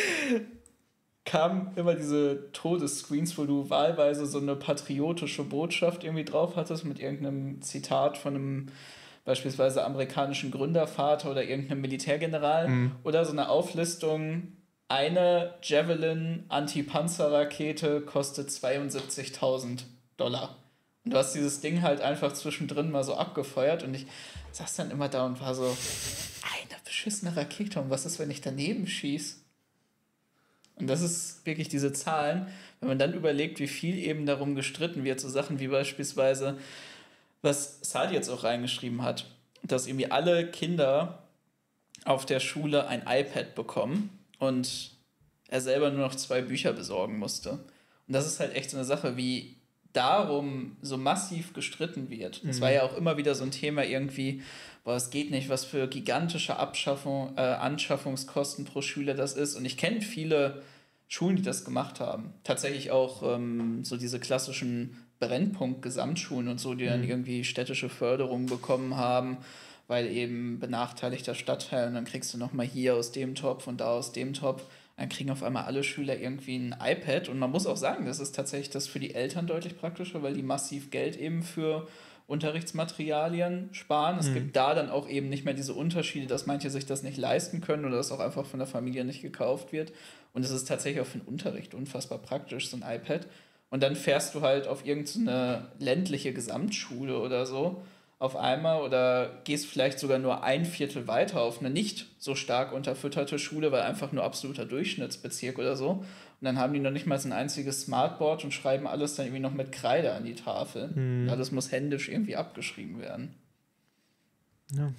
Kamen immer diese Todesscreens, wo du wahlweise so eine patriotische Botschaft irgendwie drauf hattest mit irgendeinem Zitat von einem beispielsweise amerikanischen Gründervater oder irgendeinem Militärgeneral oder so eine Auflistung, eine Javelin Anti-Panzer-Rakete kostet $72.000. Und du hast dieses Ding halt einfach zwischendrin mal so abgefeuert und ich saß dann immer da und war so, eine beschissene Rakete, und was ist, wenn ich daneben schieße? Und das ist wirklich diese Zahlen, wenn man dann überlegt, wie viel eben darum gestritten wird, so Sachen wie beispielsweise, was Sadi jetzt auch reingeschrieben hat, dass irgendwie alle Kinder auf der Schule ein iPad bekommen und er selber nur noch 2 Bücher besorgen musste. Und das ist halt echt so eine Sache, wie darum so massiv gestritten wird. Das war ja auch immer wieder so ein Thema irgendwie, es geht nicht, was für gigantische Anschaffungskosten pro Schüler das ist. Und ich kenne viele Schulen, die das gemacht haben. Tatsächlich auch so diese klassischen Brennpunkt-Gesamtschulen und so, die dann irgendwie städtische Förderung bekommen haben, weil eben benachteiligter Stadtteil und dann kriegst du nochmal hier aus dem Topf und da aus dem Topf. Dann kriegen auf einmal alle Schüler irgendwie ein iPad und man muss auch sagen, das ist tatsächlich das für die Eltern deutlich praktischer, weil die massiv Geld eben für Unterrichtsmaterialien sparen. Es gibt da dann auch eben nicht mehr diese Unterschiede, dass manche sich das nicht leisten können oder das auch einfach von der Familie nicht gekauft wird. Und es ist tatsächlich auch für den Unterricht unfassbar praktisch, so ein iPad. Und dann fährst du halt auf irgendeine ländliche Gesamtschule oder so auf einmal oder gehst vielleicht sogar nur 1/4 weiter auf eine nicht so stark unterfütterte Schule, weil einfach nur absoluter Durchschnittsbezirk oder so. Und dann haben die noch nicht mal ein einziges Smartboard und schreiben alles dann irgendwie noch mit Kreide an die Tafel. Und alles muss händisch irgendwie abgeschrieben werden. Ja.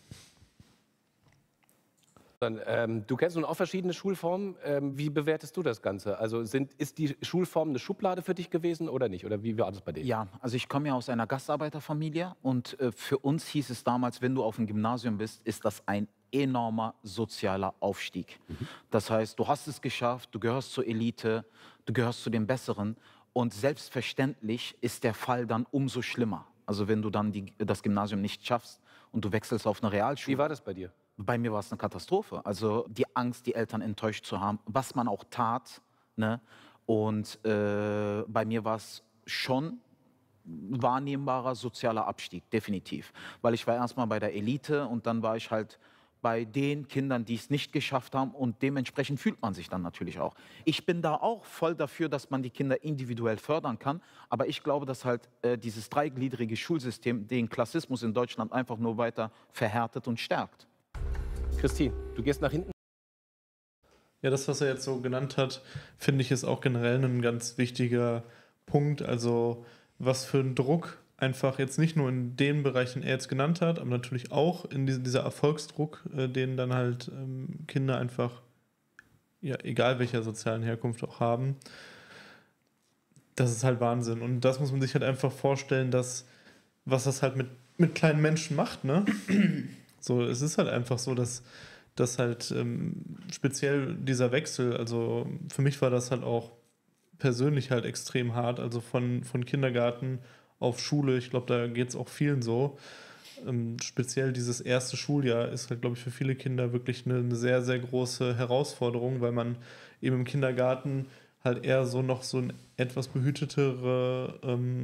Dann, du kennst nun auch verschiedene Schulformen. Wie bewertest du das Ganze? Also ist die Schulform eine Schublade für dich gewesen oder nicht? Oder wie war das bei dir? Ja, also ich komme ja aus einer Gastarbeiterfamilie und für uns hieß es damals, wenn du auf dem Gymnasium bist, ist das ein enormer sozialer Aufstieg. Das heißt, du hast es geschafft, du gehörst zur Elite, du gehörst zu den Besseren und selbstverständlich ist der Fall dann umso schlimmer. Also wenn du dann das Gymnasium nicht schaffst und du wechselst auf eine Realschule. Wie war das bei dir? Bei mir war es eine Katastrophe. Also die Angst, die Eltern enttäuscht zu haben, was man auch tat. Ne? Und bei mir war es schon wahrnehmbarer sozialer Abstieg, definitiv. Weil ich war erstmal bei der Elite und dann war ich halt bei den Kindern, die es nicht geschafft haben und dementsprechend fühlt man sich dann natürlich auch. Ich bin da auch voll dafür, dass man die Kinder individuell fördern kann, aber ich glaube, dass halt dieses dreigliedrige Schulsystem den Klassismus in Deutschland einfach nur weiter verhärtet und stärkt. Christine, du gehst nach hinten. Ja, das, was er jetzt so genannt hat, finde ich, ist auch generell ein ganz wichtiger Punkt. Also was für ein Druck einfach jetzt nicht nur in den Bereichen, er jetzt genannt hat, aber natürlich auch in dieser Erfolgsdruck, den dann halt Kinder einfach, ja, egal welcher sozialen Herkunft auch haben. Das ist halt Wahnsinn. Und das muss man sich halt einfach vorstellen, was das halt mit kleinen Menschen macht, ne? So, es ist halt einfach so, dass halt speziell dieser Wechsel, also für mich war das halt auch persönlich halt extrem hart, also von Kindergarten auf Schule, ich glaube, da geht es auch vielen so. Speziell dieses erste Schuljahr ist halt, glaube ich, für viele Kinder wirklich eine sehr, sehr große Herausforderung, weil man eben im Kindergarten halt eher so noch so ein etwas behütetere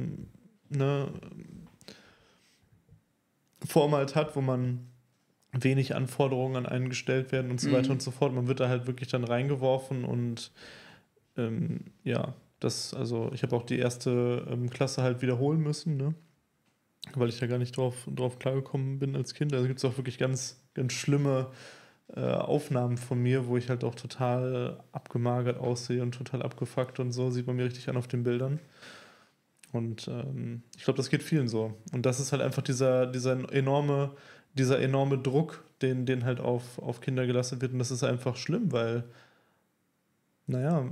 Form halt hat, wo man wenig Anforderungen an einen gestellt werden und so weiter und so fort. Man wird da halt wirklich dann reingeworfen und ja, also ich habe auch die erste Klasse halt wiederholen müssen, ne? Weil ich da gar nicht drauf klargekommen bin als Kind. Also gibt es auch wirklich ganz, ganz schlimme Aufnahmen von mir, wo ich halt auch total abgemagert aussehe und total abgefuckt und so, sieht man mir richtig an auf den Bildern. Und ich glaube, das geht vielen so. Und das ist halt einfach dieser enorme Druck, den halt auf Kinder gelassen wird. Und das ist einfach schlimm, weil, naja,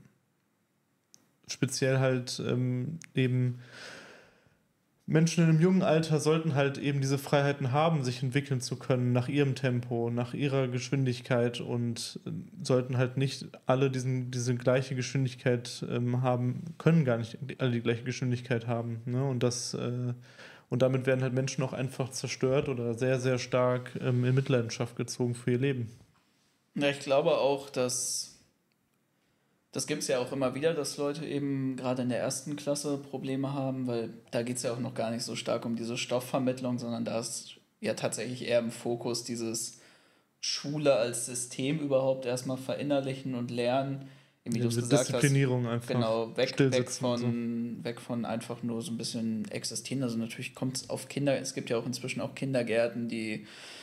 speziell halt eben Menschen in einem jungen Alter sollten halt eben diese Freiheiten haben, sich entwickeln zu können nach ihrem Tempo, nach ihrer Geschwindigkeit und sollten halt nicht alle diese gleiche Geschwindigkeit haben, können gar nicht alle die gleiche Geschwindigkeit haben. Ne? Und damit werden halt Menschen auch einfach zerstört oder sehr, sehr stark in Mitleidenschaft gezogen für ihr Leben. Ja, ich glaube auch, dass das gibt es ja auch immer wieder, dass Leute eben gerade in der ersten Klasse Probleme haben, weil da geht es ja auch noch gar nicht so stark um diese Stoffvermittlung, sondern da ist ja tatsächlich eher im Fokus dieses Schule als System überhaupt erstmal verinnerlichen und lernen. Wie du es gesagt hast. Disziplinierung einfach. Genau, weg von einfach nur so ein bisschen existieren. Also natürlich kommt es auf Kinder, es gibt ja auch inzwischen auch Kindergärten, die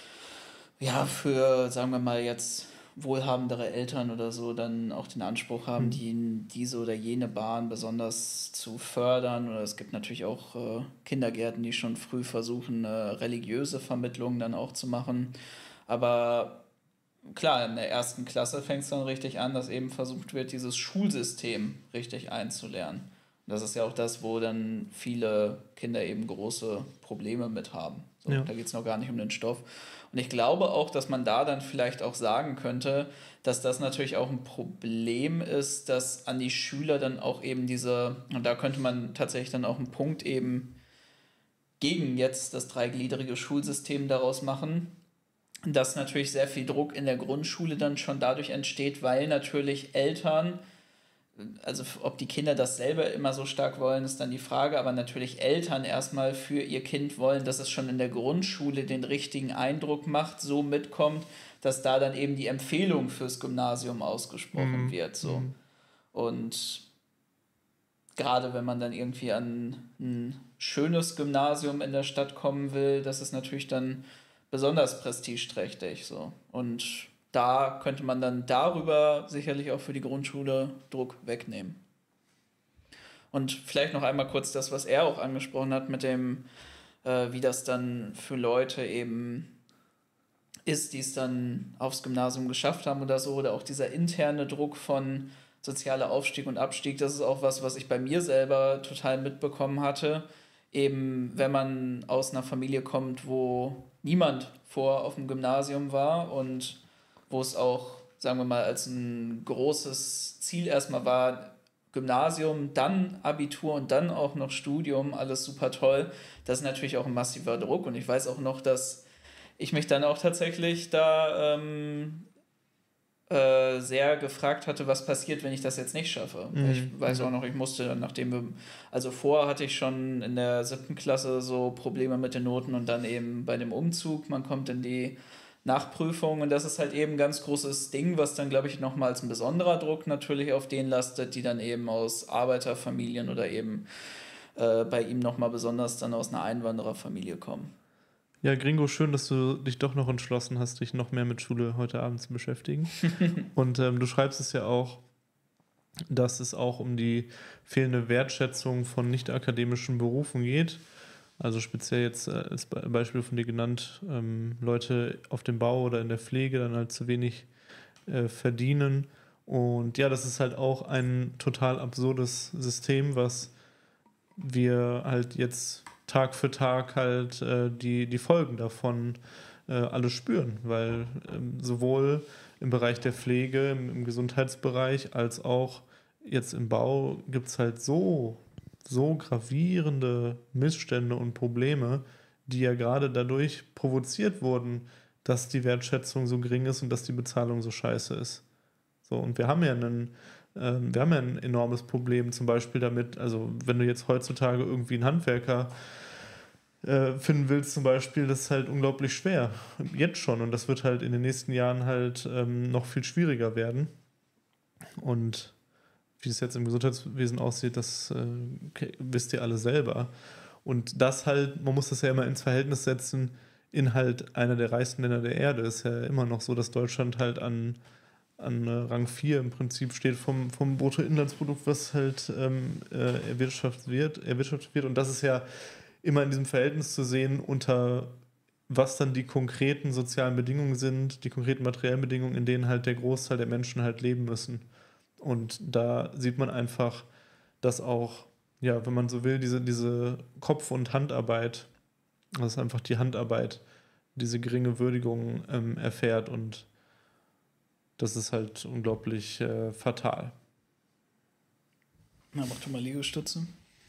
ja für, sagen wir mal jetzt, wohlhabendere Eltern oder so dann auch den Anspruch haben, diese oder jene Bahn besonders zu fördern. Oder es gibt natürlich auch Kindergärten, die schon früh versuchen, religiöse Vermittlung dann auch zu machen. Aber klar, in der ersten Klasse fängt es dann richtig an, dass eben versucht wird, dieses Schulsystem richtig einzulernen. Und das ist ja auch das, wo dann viele Kinder eben große Probleme mit haben. So, ja. Da geht es noch gar nicht um den Stoff. Und ich glaube auch, dass man da dann vielleicht auch sagen könnte, dass das natürlich auch ein Problem ist, dass an die Schüler dann auch eben und da könnte man tatsächlich dann auch einen Punkt eben gegen jetzt das dreigliedrige Schulsystem daraus machen, dass natürlich sehr viel Druck in der Grundschule dann schon dadurch entsteht, weil natürlich Eltern, also ob die Kinder das selber immer so stark wollen, ist dann die Frage, aber natürlich Eltern erstmal für ihr Kind wollen, dass es schon in der Grundschule den richtigen Eindruck macht, so mitkommt, dass da dann eben die Empfehlung fürs Gymnasium ausgesprochen wird. So. Und gerade wenn man dann irgendwie an ein schönes Gymnasium in der Stadt kommen will, das ist natürlich dann besonders prestigeträchtig. So. Und da könnte man dann darüber sicherlich auch für die Grundschule Druck wegnehmen. Und vielleicht noch einmal kurz das, was er auch angesprochen hat, mit dem, wie das dann für Leute eben ist, die es dann aufs Gymnasium geschafft haben oder so, oder auch dieser interne Druck von sozialer Aufstieg und Abstieg, das ist auch was ich bei mir selber total mitbekommen hatte. Eben, wenn man aus einer Familie kommt, wo niemand auf dem Gymnasium war und wo es auch, sagen wir mal, als ein großes Ziel erstmal war, Gymnasium, dann Abitur und dann auch noch Studium, alles super toll. Das ist natürlich auch ein massiver Druck und ich weiß auch noch, dass ich mich dann auch tatsächlich da sehr gefragt hatte, was passiert, wenn ich das jetzt nicht schaffe. Ich weiß auch noch, ich musste, vorher hatte ich schon in der 7. Klasse so Probleme mit den Noten und dann eben bei dem Umzug, man kommt in die Nachprüfung und das ist halt eben ein ganz großes Ding, was dann, glaube ich, nochmal als ein besonderer Druck natürlich auf denen lastet, die dann eben aus Arbeiterfamilien oder eben bei ihm nochmal besonders dann aus einer Einwandererfamilie kommen. Ja, Gringo, schön, dass du dich doch noch entschlossen hast, dich noch mehr mit Schule heute Abend zu beschäftigen. Und du schreibst es ja auch, dass es auch um die fehlende Wertschätzung von nicht-akademischen Berufen geht. Also speziell jetzt als Beispiel von dir genannt, Leute auf dem Bau oder in der Pflege dann halt zu wenig verdienen. Und ja, das ist halt auch ein total absurdes System, was wir halt jetzt Tag für Tag halt die Folgen davon alle spüren, weil sowohl im Bereich der Pflege, im Gesundheitsbereich, als auch jetzt im Bau gibt es halt so gravierende Missstände und Probleme, die ja gerade dadurch provoziert wurden, dass die Wertschätzung so gering ist und dass die Bezahlung so scheiße ist. So, und wir haben ja ein enormes Problem zum Beispiel damit, also wenn du jetzt heutzutage irgendwie einen Handwerker finden willst zum Beispiel, das ist halt unglaublich schwer. Jetzt schon. Und das wird halt in den nächsten Jahren halt noch viel schwieriger werden. Und wie es jetzt im Gesundheitswesen aussieht, das wisst ihr alle selber. Und das halt, man muss das ja immer ins Verhältnis setzen, in halt einer der reichsten Länder der Erde. Ist ja immer noch so, dass Deutschland halt an Rang 4 im Prinzip steht vom Bruttoinlandsprodukt, was halt erwirtschaftet wird. Und das ist ja immer in diesem Verhältnis zu sehen, unter was dann die konkreten sozialen Bedingungen sind, die konkreten materiellen Bedingungen, in denen halt der Großteil der Menschen halt leben müssen. Und da sieht man einfach, dass auch, ja, wenn man so will, diese Kopf- und Handarbeit, dass einfach die Handarbeit diese geringe Würdigung erfährt, und das ist halt unglaublich fatal. Na, mach doch mal Liegestütze.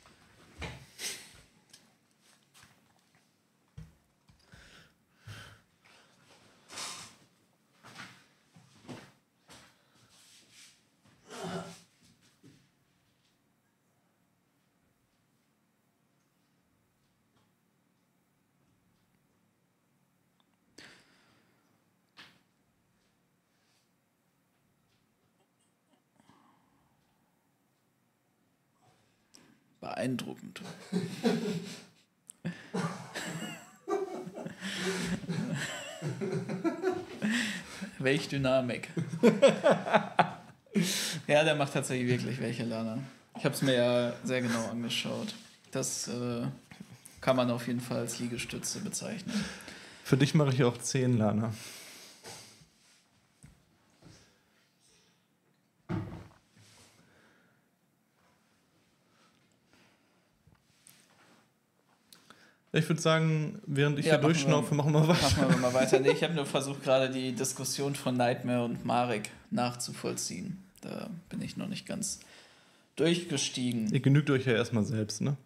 Beeindruckend. Welch Dynamik. Ja, der macht tatsächlich wirklich welche, Lana. Ich habe es mir ja sehr genau angeschaut. Das kann man auf jeden Fall als Liegestütze bezeichnen. Für dich mache ich auch 10, Lana. Ich würde sagen, während ich hier durchschnaufe, machen wir weiter. Machen wir mal weiter. Nee, ich habe nur versucht, gerade die Diskussion von Nightmare und Marek nachzuvollziehen. Da bin ich noch nicht ganz durchgestiegen. Ihr genügt euch ja erstmal selbst, ne?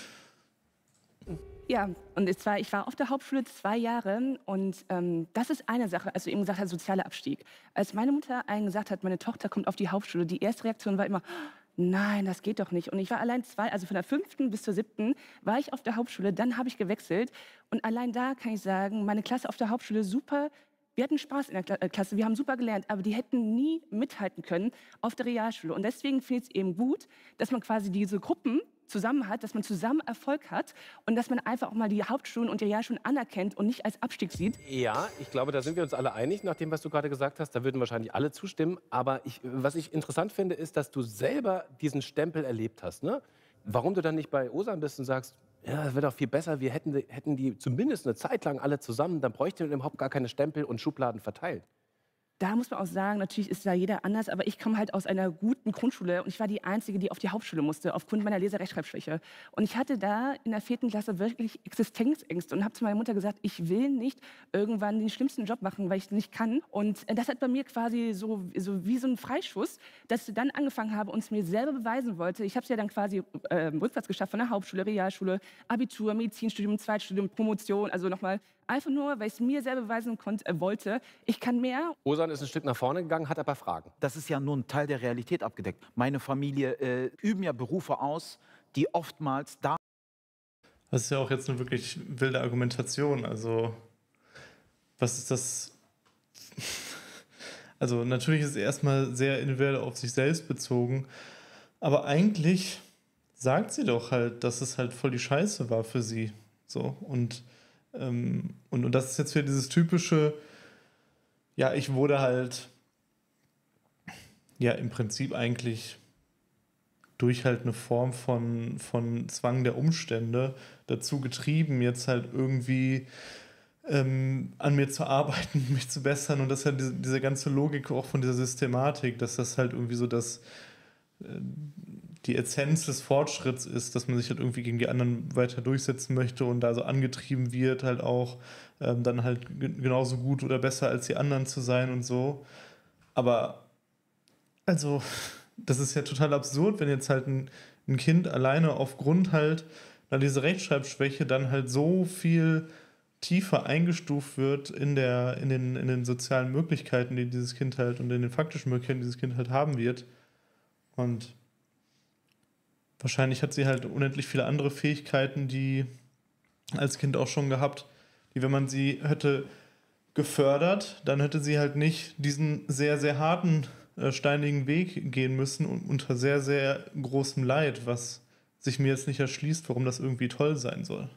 Ja, und ich war auf der Hauptschule 2 Jahre und das ist eine Sache, also eben gesagt hat, sozialer Abstieg. Als meine Mutter einen gesagt hat, meine Tochter kommt auf die Hauptschule, die erste Reaktion war immer, nein, das geht doch nicht. Und ich war allein also von der 5. bis zur 7. war ich auf der Hauptschule, dann habe ich gewechselt. Und allein da kann ich sagen, meine Klasse auf der Hauptschule super, wir hatten Spaß in der Klasse, wir haben super gelernt, aber die hätten nie mithalten können auf der Realschule. Und deswegen finde ich es eben gut, dass man quasi diese Gruppen zusammen hat, dass man zusammen Erfolg hat und dass man einfach auch mal die Hauptschulen und die Realschulen anerkennt und nicht als Abstieg sieht. Ja, ich glaube, da sind wir uns alle einig, nach dem, was du gerade gesagt hast. Da würden wahrscheinlich alle zustimmen. Aber was ich interessant finde, ist, dass du selber diesen Stempel erlebt hast. Ne? Warum du dann nicht bei Osan bist und sagst, ja, das wäre doch viel besser, wir hätten die zumindest eine Zeit lang alle zusammen, dann bräuchte man überhaupt gar keine Stempel und Schubladen verteilt. Da muss man auch sagen, natürlich ist da jeder anders, aber ich komme halt aus einer guten Grundschule und ich war die Einzige, die auf die Hauptschule musste, aufgrund meiner Leserechtschreibschwäche. Und ich hatte da in der 4. Klasse wirklich Existenzängste und habe zu meiner Mutter gesagt, ich will nicht irgendwann den schlimmsten Job machen, weil ich es nicht kann. Und das hat bei mir quasi so wie so ein Freischuss, dass ich dann angefangen habe und es mir selber beweisen wollte. Ich habe es ja dann quasi rückwärts geschafft von der Hauptschule, Realschule, Abitur, Medizinstudium, Zweitstudium, Promotion, also nochmal einfach nur, weil ich es mir selber beweisen wollte, ich kann mehr. Osan ist ein Stück nach vorne gegangen, hat aber Fragen. Das ist ja nur ein Teil der Realität abgedeckt. Meine Familie üben ja Berufe aus, die oftmals da... Das ist ja auch jetzt eine wirklich wilde Argumentation. Also, was ist das? Also, natürlich ist es erstmal sehr individuell auf sich selbst bezogen. Aber eigentlich sagt sie doch halt, dass es halt voll die Scheiße war für sie. So, und Und das ist jetzt wieder dieses typische, ja, ich wurde halt ja im Prinzip eigentlich durch halt eine Form von Zwang der Umstände dazu getrieben, jetzt halt irgendwie an mir zu arbeiten, mich zu bessern. Und das ist halt diese ganze Logik auch von dieser Systematik, dass das halt irgendwie so die Essenz des Fortschritts ist, dass man sich halt irgendwie gegen die anderen weiter durchsetzen möchte und da so angetrieben wird, halt auch dann halt genauso gut oder besser als die anderen zu sein und so. Aber also, das ist ja total absurd, wenn jetzt halt ein Kind alleine aufgrund halt dieser Rechtschreibschwäche dann halt so viel tiefer eingestuft wird in den sozialen Möglichkeiten, die dieses Kind halt und in den faktischen Möglichkeiten, die dieses Kind halt haben wird. Und wahrscheinlich hat sie halt unendlich viele andere Fähigkeiten, die als Kind auch schon gehabt, die, wenn man sie hätte gefördert, dann hätte sie halt nicht diesen sehr, sehr harten, steinigen Weg gehen müssen und unter sehr, sehr großem Leid, was sich mir jetzt nicht erschließt, warum das irgendwie toll sein soll.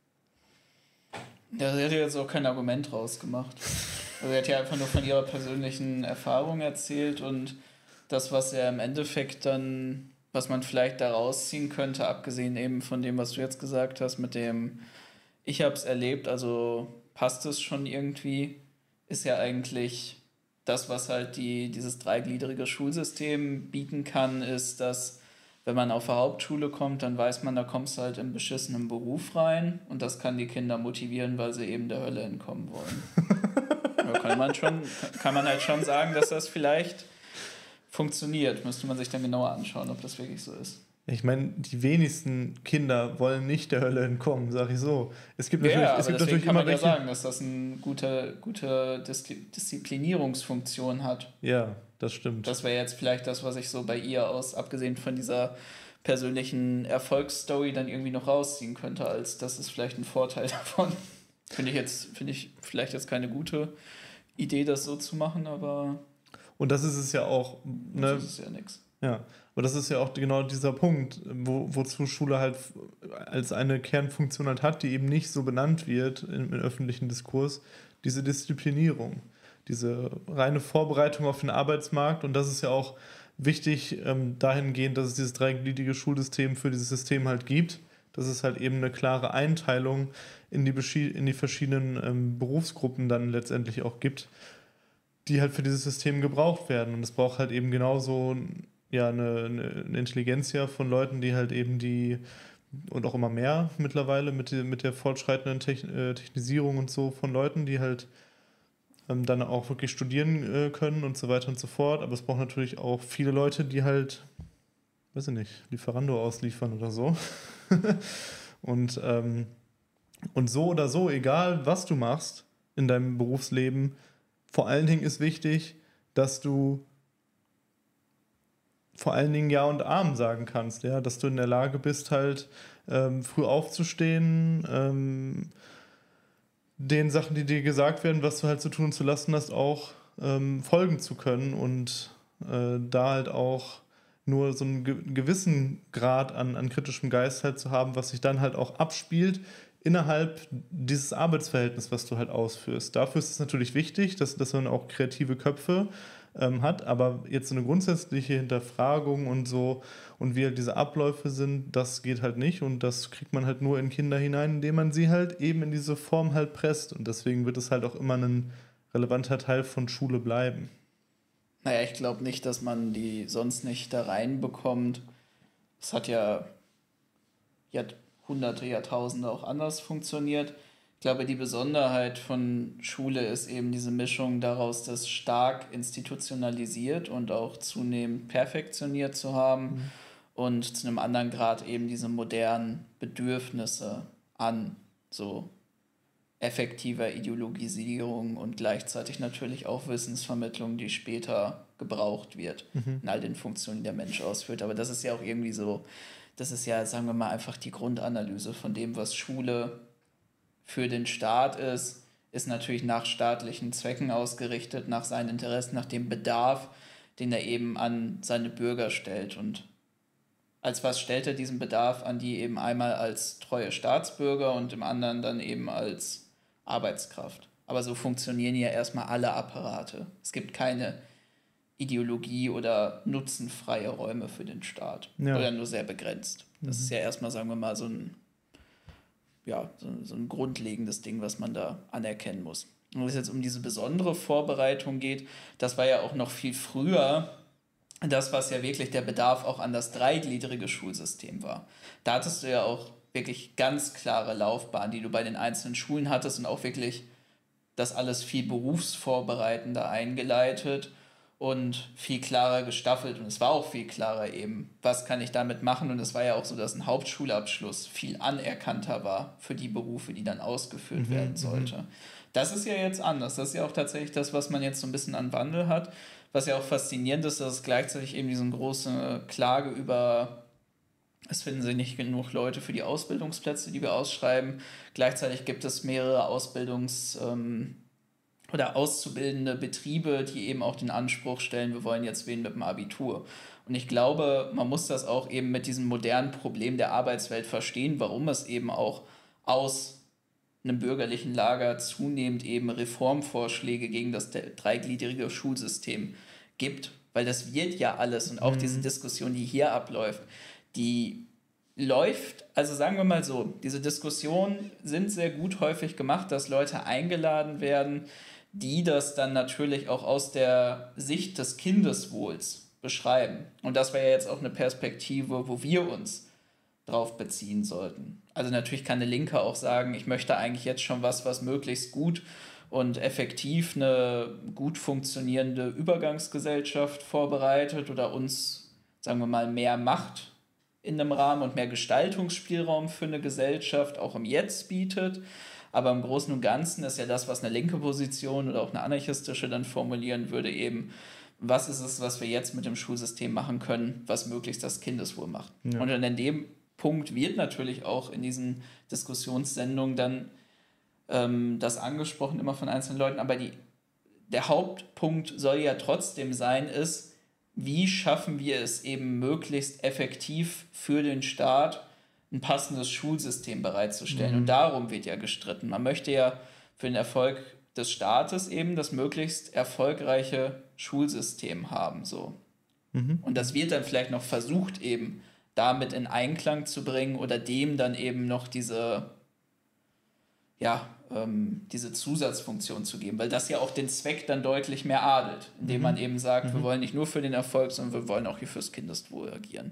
Ja, sie hat ja jetzt auch kein Argument rausgemacht. Also sie hat ja einfach nur von ihrer persönlichen Erfahrung erzählt und das, was ja im Endeffekt dann, was man vielleicht da rausziehen könnte, abgesehen eben von dem, was du jetzt gesagt hast, mit dem ich hab's erlebt, also passt es schon irgendwie, ist ja eigentlich das, was halt dieses dreigliedrige Schulsystem bieten kann, ist, dass wenn man auf der Hauptschule kommt, dann weiß man, da kommst du halt in einen beschissenen Beruf rein und das kann die Kinder motivieren, weil sie eben der Hölle entkommen wollen. Da kann man halt schon sagen, dass das vielleicht funktioniert. Müsste man sich dann genauer anschauen, ob das wirklich so ist. Ich meine, die wenigsten Kinder wollen nicht der Hölle entkommen, sag ich so. Es gibt natürlich, ja, es gibt deswegen natürlich kann immer man ja welche, sagen, dass das eine gute Disziplinierungsfunktion hat. Ja, das stimmt. Das wäre jetzt vielleicht das, was ich so bei ihr abgesehen von dieser persönlichen Erfolgsstory, dann irgendwie noch rausziehen könnte, als das ist vielleicht ein Vorteil davon. Finde ich vielleicht jetzt keine gute Idee, das so zu machen, aber. Und das ist es ja auch. Ne? Das ist ja nichts. Ja, aber das ist ja auch genau dieser Punkt, wozu Schule halt als eine Kernfunktion halt hat, die eben nicht so benannt wird im öffentlichen Diskurs, diese Disziplinierung, diese reine Vorbereitung auf den Arbeitsmarkt. Und das ist ja auch wichtig dahingehend, dass es dieses dreigliedrige Schulsystem für dieses System halt gibt, dass es halt eben eine klare Einteilung in die verschiedenen Berufsgruppen dann letztendlich auch gibt, die halt für dieses System gebraucht werden. Und es braucht halt eben genauso eine Intelligenz von Leuten, die halt eben und auch immer mehr mittlerweile mit der fortschreitenden Technisierung und so von Leuten, die halt dann auch wirklich studieren können und so weiter und so fort. Aber es braucht natürlich auch viele Leute, die halt, weiß ich nicht, Lieferando ausliefern oder so. Und so oder so, egal was du machst in deinem Berufsleben, vor allen Dingen ist wichtig, dass du vor allen Dingen Ja und Amen sagen kannst, ja, dass du in der Lage bist, halt früh aufzustehen, den Sachen, die dir gesagt werden, was du halt zu tun und zu lassen hast, auch folgen zu können und da halt auch nur so einen gewissen Grad an kritischem Geist halt zu haben, was sich dann halt auch abspielt innerhalb dieses Arbeitsverhältnisses, was du halt ausführst. Dafür ist es natürlich wichtig, dass man auch kreative Köpfe hat, aber jetzt so eine grundsätzliche Hinterfragung und so und wie halt diese Abläufe sind, das geht halt nicht und das kriegt man halt nur in Kinder hinein, indem man sie halt eben in diese Form halt presst und deswegen wird es halt auch immer ein relevanter Teil von Schule bleiben. Naja, ich glaube nicht, dass man die sonst nicht da reinbekommt. Es hat ja Hunderte, Jahrtausende auch anders funktioniert. Ich glaube, die Besonderheit von Schule ist eben diese Mischung daraus, das stark institutionalisiert und auch zunehmend perfektioniert zu haben und zu einem anderen Grad eben diese modernen Bedürfnisse an so effektiver Ideologisierung und gleichzeitig natürlich auch Wissensvermittlung, die später gebraucht wird in all den Funktionen, die der Mensch ausführt. Aber das ist ja auch irgendwie so, das ist ja, sagen wir mal, einfach die Grundanalyse von dem, was Schule für den Staat ist natürlich nach staatlichen Zwecken ausgerichtet, nach seinen Interessen, nach dem Bedarf, den er eben an seine Bürger stellt. Und als was stellt er diesen Bedarf an die eben einmal als treue Staatsbürger und im anderen dann eben als Arbeitskraft. Aber so funktionieren ja erstmal alle Apparate. Es gibt keine Ideologie oder nutzenfreie Räume für den Staat. Ja. Oder nur sehr begrenzt. Das ist ja erstmal, sagen wir mal, so ein grundlegendes Ding, was man da anerkennen muss. Und wenn es jetzt um diese besondere Vorbereitung geht, das war ja auch noch viel früher das, was ja wirklich der Bedarf auch an das dreigliedrige Schulsystem war. Da hattest du ja auch wirklich ganz klare Laufbahnen, die du bei den einzelnen Schulen hattest und auch wirklich das alles viel berufsvorbereitender eingeleitet und viel klarer gestaffelt. Und es war auch viel klarer eben, was kann ich damit machen. Und es war ja auch so, dass ein Hauptschulabschluss viel anerkannter war für die Berufe, die dann ausgeführt werden sollte. Das ist ja jetzt anders. Das ist ja auch tatsächlich das, was man jetzt so ein bisschen an Wandel hat. Was ja auch faszinierend ist, dass es gleichzeitig eben diese große Klage über, es finden sich nicht genug Leute für die Ausbildungsplätze, die wir ausschreiben. Gleichzeitig gibt es mehrere oder auszubildende Betriebe, die eben auch den Anspruch stellen, wir wollen jetzt wen mit dem Abitur. Und ich glaube, man muss das auch eben mit diesem modernen Problem der Arbeitswelt verstehen, warum es eben auch aus einem bürgerlichen Lager zunehmend eben Reformvorschläge gegen das dreigliedrige Schulsystem gibt. Weil das wird ja alles und auch diese Diskussion, die hier abläuft, die läuft, also sagen wir mal so, diese Diskussionen sind sehr gut häufig gemacht, dass Leute eingeladen werden, die das dann natürlich auch aus der Sicht des Kindeswohls beschreiben. Und das wäre ja jetzt auch eine Perspektive, wo wir uns drauf beziehen sollten. Also natürlich kann eine Linke auch sagen, ich möchte eigentlich jetzt schon was möglichst gut und effektiv eine gut funktionierende Übergangsgesellschaft vorbereitet oder uns, sagen wir mal, mehr Macht in einem Rahmen und mehr Gestaltungsspielraum für eine Gesellschaft auch im Jetzt bietet. Aber im Großen und Ganzen ist ja das, was eine linke Position oder auch eine anarchistische dann formulieren würde, eben, was ist es, was wir jetzt mit dem Schulsystem machen können, was möglichst das Kindeswohl macht. Ja. Und in dem Punkt wird natürlich auch in diesen Diskussionssendungen dann das angesprochen, immer von einzelnen Leuten, aber der Hauptpunkt soll ja trotzdem sein, ist, wie schaffen wir es eben möglichst effektiv für den Staat, ein passendes Schulsystem bereitzustellen. Und darum wird ja gestritten. Man möchte ja für den Erfolg des Staates eben das möglichst erfolgreiche Schulsystem haben. So. Und das wird dann vielleicht noch versucht, eben damit in Einklang zu bringen oder dem dann eben noch diese Zusatzfunktion zu geben, weil das ja auch den Zweck dann deutlich mehr adelt, indem man eben sagt, wir wollen nicht nur für den Erfolg, sondern wir wollen auch hier fürs Kindeswohl agieren.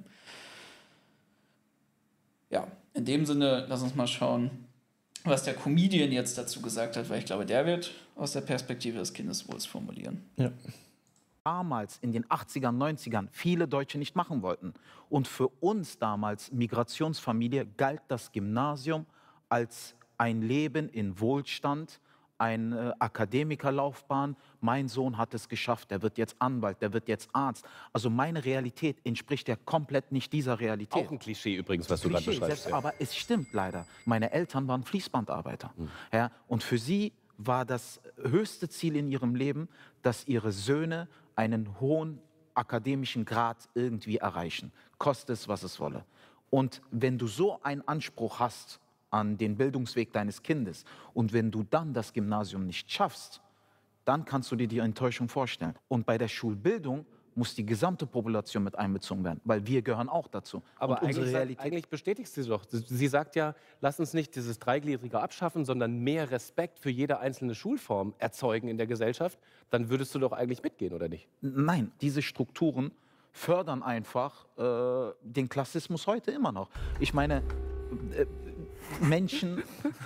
Ja, in dem Sinne, lass uns mal schauen, was der Comedian jetzt dazu gesagt hat, weil ich glaube, der wird aus der Perspektive des Kindeswohls formulieren. Ja. Damals in den 80ern, 90ern viele Deutsche nicht machen wollten. Und für uns damals, Migrationsfamilie, galt das Gymnasium als ein Leben in Wohlstand, eine Akademikerlaufbahn. Mein Sohn hat es geschafft, der wird jetzt Anwalt, der wird jetzt Arzt. Also meine Realität entspricht ja komplett nicht dieser Realität. Auch ein Klischee übrigens, was du gerade beschreibst. Ja. Aber es stimmt leider. Meine Eltern waren Fließbandarbeiter. Ja, und für sie war das höchste Ziel in ihrem Leben, dass ihre Söhne einen hohen akademischen Grad irgendwie erreichen. Koste es, was es wolle. Und wenn du so einen Anspruch hast an den Bildungsweg deines Kindes und wenn du dann das Gymnasium nicht schaffst, dann kannst du dir die Enttäuschung vorstellen. Und bei der Schulbildung muss die gesamte Population mit einbezogen werden, weil wir gehören auch dazu. Aber eigentlich bestätigt sie doch. Sie sagt ja, lass uns nicht dieses Dreigliedrige abschaffen, sondern mehr Respekt für jede einzelne Schulform erzeugen in der Gesellschaft. Dann würdest du doch eigentlich mitgehen, oder nicht? Nein, diese Strukturen fördern einfach den Klassismus heute immer noch. Ich meine, Menschen...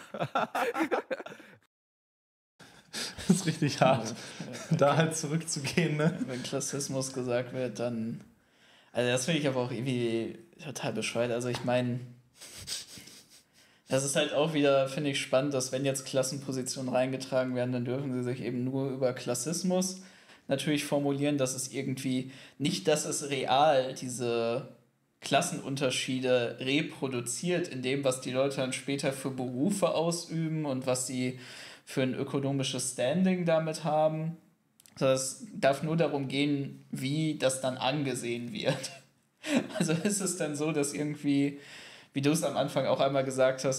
Das ist richtig hart, da halt zurückzugehen. Ne? Wenn Klassismus gesagt wird, dann... Also das finde ich aber auch irgendwie total bescheuert. Also ich meine, das ist halt auch wieder, finde ich, spannend, dass wenn jetzt Klassenpositionen reingetragen werden, dann dürfen sie sich eben nur über Klassismus natürlich formulieren, dass es irgendwie nicht, dass es real diese Klassenunterschiede reproduziert in dem, was die Leute dann später für Berufe ausüben und was sie für ein ökonomisches Standing damit haben. Es darf nur darum gehen, wie das dann angesehen wird. Also ist es dann so, dass irgendwie, wie du es am Anfang auch einmal gesagt hast,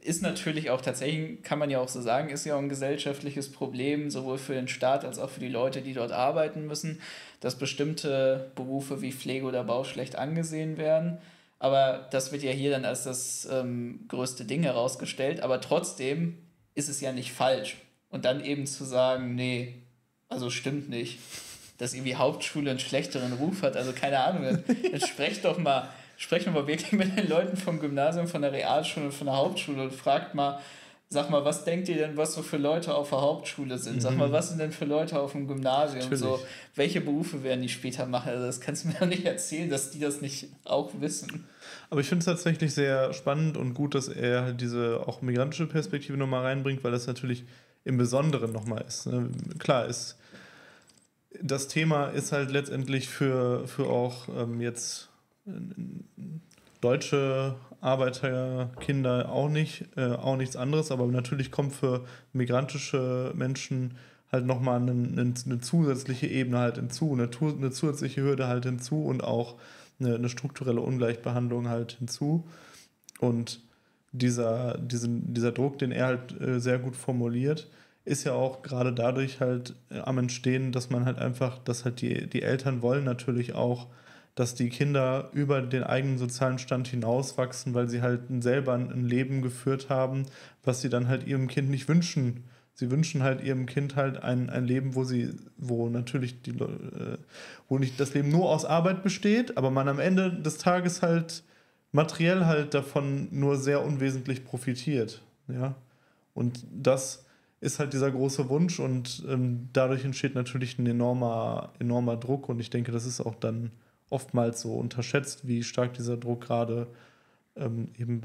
ist natürlich auch tatsächlich, kann man ja auch so sagen, ist ja auch ein gesellschaftliches Problem, sowohl für den Staat als auch für die Leute, die dort arbeiten müssen, dass bestimmte Berufe wie Pflege oder Bau schlecht angesehen werden. Aber das wird ja hier dann als das größte Ding herausgestellt. Aber trotzdem ist es ja nicht falsch. Und dann eben zu sagen, nee, also stimmt nicht, dass irgendwie Hauptschule einen schlechteren Ruf hat. Also keine Ahnung, dann sprecht doch mal wirklich mit den Leuten vom Gymnasium, von der Realschule und von der Hauptschule und sag mal, was denkt ihr denn, was so für Leute auf der Hauptschule sind? Sag mal, was sind denn für Leute auf dem Gymnasium? Natürlich. So, welche Berufe werden die später machen? Also das kannst du mir doch nicht erzählen, dass die das nicht auch wissen. Aber ich finde es tatsächlich sehr spannend und gut, dass er halt diese auch migrantische Perspektive nochmal reinbringt, weil das natürlich im Besonderen nochmal ist. Ne? Klar, das Thema ist halt letztendlich für auch jetzt deutsche Arbeiterkinder auch nichts anderes, aber natürlich kommt für migrantische Menschen halt nochmal eine zusätzliche Ebene halt hinzu, eine zusätzliche Hürde halt hinzu und auch eine strukturelle Ungleichbehandlung halt hinzu. Und dieser Druck, den er halt sehr gut formuliert, ist ja auch gerade dadurch halt am Entstehen, dass man halt einfach, dass halt die Eltern wollen natürlich auch, dass die Kinder über den eigenen sozialen Stand hinauswachsen, weil sie halt selber ein Leben geführt haben, was sie dann halt ihrem Kind nicht wünschen. Sie wünschen halt ihrem Kind halt ein Leben, wo natürlich wo nicht das Leben nur aus Arbeit besteht, aber man am Ende des Tages halt materiell halt davon nur sehr unwesentlich profitiert. Ja? Und das ist halt dieser große Wunsch und dadurch entsteht natürlich ein enormer Druck und ich denke, das ist auch dann oftmals so unterschätzt, wie stark dieser Druck gerade eben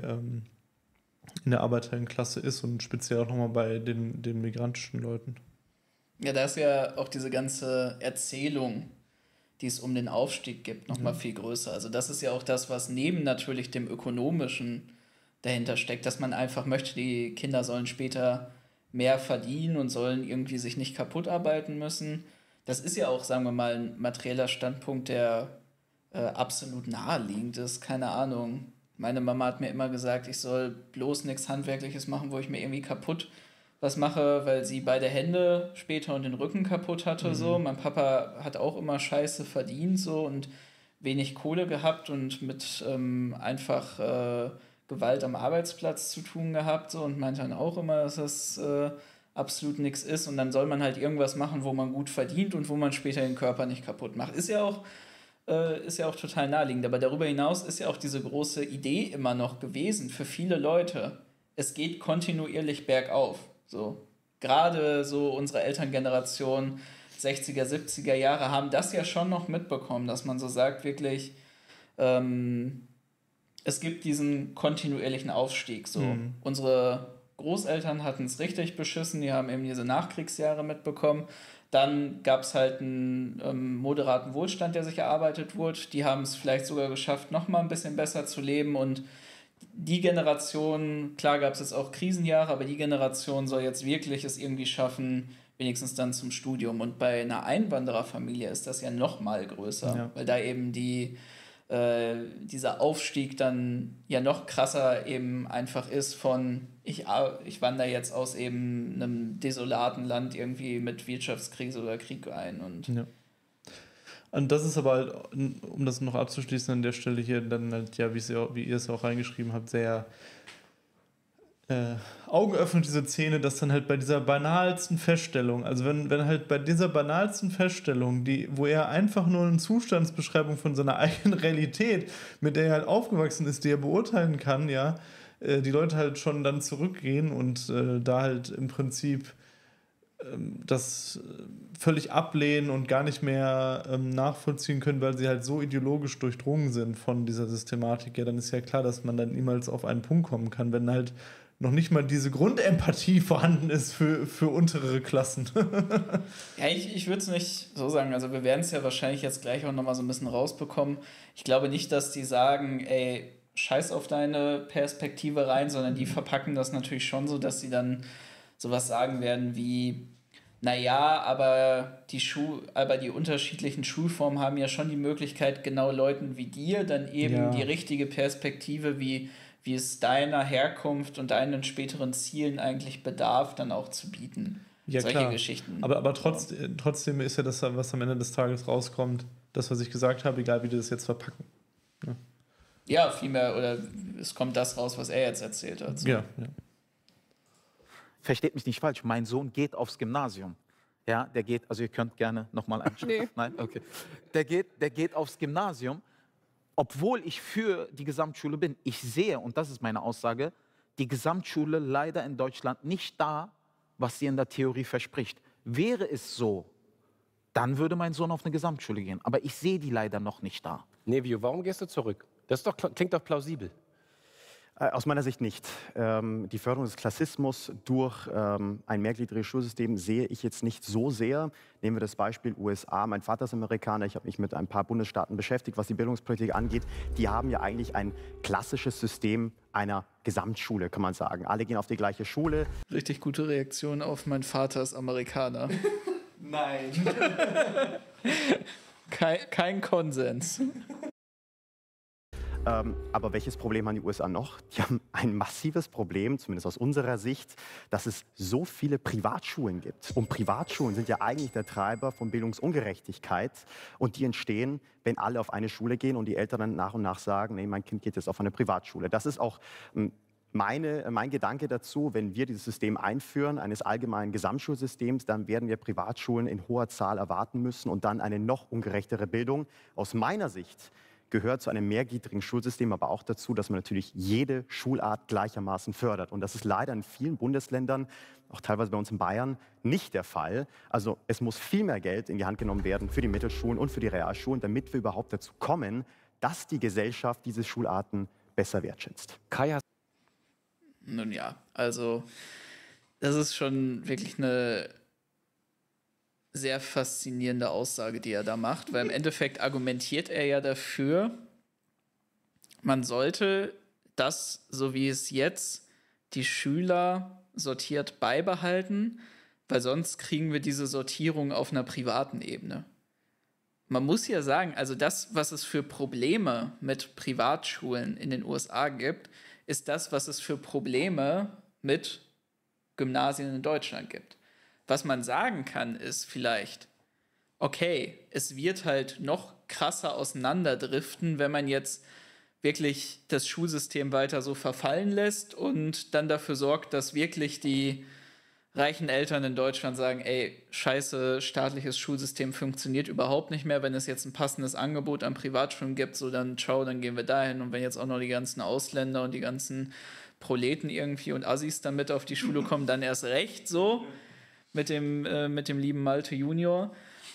in der Arbeiterklasse ist und speziell auch nochmal bei den migrantischen Leuten. Ja, da ist ja auch diese ganze Erzählung, die es um den Aufstieg gibt, nochmal viel größer. Also das ist ja auch das, was neben natürlich dem Ökonomischen dahinter steckt, dass man einfach möchte, die Kinder sollen später mehr verdienen und sollen irgendwie sich nicht kaputt arbeiten müssen. Das ist ja auch, sagen wir mal, ein materieller Standpunkt, der absolut naheliegend ist. Keine Ahnung. Meine Mama hat mir immer gesagt, ich soll bloß nichts Handwerkliches machen, wo ich mir irgendwie kaputt was mache, weil sie beide Hände später und den Rücken kaputt hatte. So. Mein Papa hat auch immer scheiße verdient so und wenig Kohle gehabt und mit einfach Gewalt am Arbeitsplatz zu tun gehabt so, und meinte dann auch immer, dass das absolut nichts ist und dann soll man halt irgendwas machen, wo man gut verdient und wo man später den Körper nicht kaputt macht. Ist ja auch total naheliegend, aber darüber hinaus ist ja auch diese große Idee immer noch gewesen für viele Leute, es geht kontinuierlich bergauf. So. Gerade so unsere Elterngeneration, 60er, 70er Jahre, haben das ja schon noch mitbekommen, dass man so sagt, wirklich, es gibt diesen kontinuierlichen Aufstieg. So. Unsere Großeltern hatten es richtig beschissen, die haben eben diese Nachkriegsjahre mitbekommen. Dann gab es halt einen moderaten Wohlstand, der sich erarbeitet wurde. Die haben es vielleicht sogar geschafft, noch mal ein bisschen besser zu leben. Und die Generation, klar gab es jetzt auch Krisenjahre, aber die Generation soll jetzt wirklich es irgendwie schaffen, wenigstens dann zum Studium. Und bei einer Einwandererfamilie ist das ja noch mal größer, weil da eben dieser Aufstieg dann ja noch krasser eben einfach ist von ich wandere jetzt aus eben einem desolaten Land irgendwie mit Wirtschaftskrise oder Krieg ein. Und das ist aber halt, um das noch abzuschließen an der Stelle hier, dann halt ja, wie ihr es auch reingeschrieben habt, sehr Augen öffnet diese Szene, dass dann halt bei dieser banalsten Feststellung, also wenn halt bei dieser banalsten Feststellung, wo er einfach nur eine Zustandsbeschreibung von seiner eigenen Realität, mit der er halt aufgewachsen ist, die er beurteilen kann, ja, die Leute halt schon dann zurückgehen und da halt im Prinzip das völlig ablehnen und gar nicht mehr nachvollziehen können, weil sie halt so ideologisch durchdrungen sind von dieser Systematik, ja, dann ist ja klar, dass man dann niemals auf einen Punkt kommen kann, wenn halt noch nicht mal diese Grundempathie vorhanden ist für untere Klassen. Ja, ich würde es nicht so sagen. Also wir werden es ja wahrscheinlich jetzt gleich auch nochmal so ein bisschen rausbekommen. Ich glaube nicht, dass die sagen, ey, scheiß auf deine Perspektive rein, sondern die verpacken das natürlich schon so, dass sie dann sowas sagen werden wie, naja, aber die unterschiedlichen Schulformen haben ja schon die Möglichkeit, genau Leuten wie dir dann eben die richtige Perspektive, wie wie es deiner Herkunft und deinen späteren Zielen eigentlich bedarf, dann auch zu bieten. Ja, Solche klar. Geschichten. Aber trotzdem ist ja das, was am Ende des Tages rauskommt, das, was ich gesagt habe, egal wie die das jetzt verpacken. Ja, vielmehr, oder es kommt das raus, was er jetzt erzählt hat. So. Ja. Versteht mich nicht falsch, mein Sohn geht aufs Gymnasium. Ja, der geht, also ihr könnt gerne nochmal einschauen. Nein, okay. Der geht aufs Gymnasium, obwohl ich für die Gesamtschule bin. Ich sehe, und das ist meine Aussage, die Gesamtschule leider in Deutschland nicht da, was sie in der Theorie verspricht. Wäre es so, dann würde mein Sohn auf eine Gesamtschule gehen. Aber ich sehe die leider noch nicht da. Nevio, warum gehst du zurück? Das ist doch, klingt doch plausibel. Aus meiner Sicht nicht. Die Förderung des Klassismus durch ein mehrgliedriges Schulsystem sehe ich jetzt nicht so sehr. Nehmen wir das Beispiel USA. Mein Vater ist Amerikaner. Ich habe mich mit ein paar Bundesstaaten beschäftigt, was die Bildungspolitik angeht. Die haben ja eigentlich ein klassisches System einer Gesamtschule, kann man sagen. Alle gehen auf die gleiche Schule. Richtig gute Reaktion auf mein Vater ist Amerikaner. Nein. Kein Konsens. Aber welches Problem haben die USA noch? Die haben ein massives Problem, zumindest aus unserer Sicht, dass es so viele Privatschulen gibt. Und Privatschulen sind ja eigentlich der Treiber von Bildungsungerechtigkeit. Und die entstehen, wenn alle auf eine Schule gehen und die Eltern dann nach und nach sagen, nee, mein Kind geht jetzt auf eine Privatschule. Das ist auch mein Gedanke dazu, wenn wir dieses System einführen, eines allgemeinen Gesamtschulsystems, dann werden wir Privatschulen in hoher Zahl erwarten müssen und dann eine noch ungerechtere Bildung. Aus meiner Sicht gehört zu einem mehrgliedrigen Schulsystem aber auch dazu, dass man natürlich jede Schulart gleichermaßen fördert. Und das ist leider in vielen Bundesländern, auch teilweise bei uns in Bayern, nicht der Fall. Also es muss viel mehr Geld in die Hand genommen werden für die Mittelschulen und für die Realschulen, damit wir überhaupt dazu kommen, dass die Gesellschaft diese Schularten besser wertschätzt. Kai, Nun ja, also das ist schon wirklich eine sehr faszinierende Aussage, die er da macht, weil im Endeffekt argumentiert er ja dafür, man sollte das, so wie es jetzt die Schüler sortiert beibehalten, weil sonst kriegen wir diese Sortierung auf einer privaten Ebene. Man muss ja sagen, also das, was es für Probleme mit Privatschulen in den USA gibt, ist das, was es für Probleme mit Gymnasien in Deutschland gibt. Was man sagen kann, ist vielleicht, okay, es wird halt noch krasser auseinanderdriften, wenn man jetzt wirklich das Schulsystem weiter so verfallen lässt und dann dafür sorgt, dass wirklich die reichen Eltern in Deutschland sagen, ey, scheiße, staatliches Schulsystem funktioniert überhaupt nicht mehr, wenn es jetzt ein passendes Angebot an Privatschulen gibt, so dann ciao, dann gehen wir dahin. Und wenn jetzt auch noch die ganzen Ausländer und die ganzen Proleten irgendwie und Assis damit auf die Schule kommen, dann erst recht so. Mit dem lieben Malte Junior.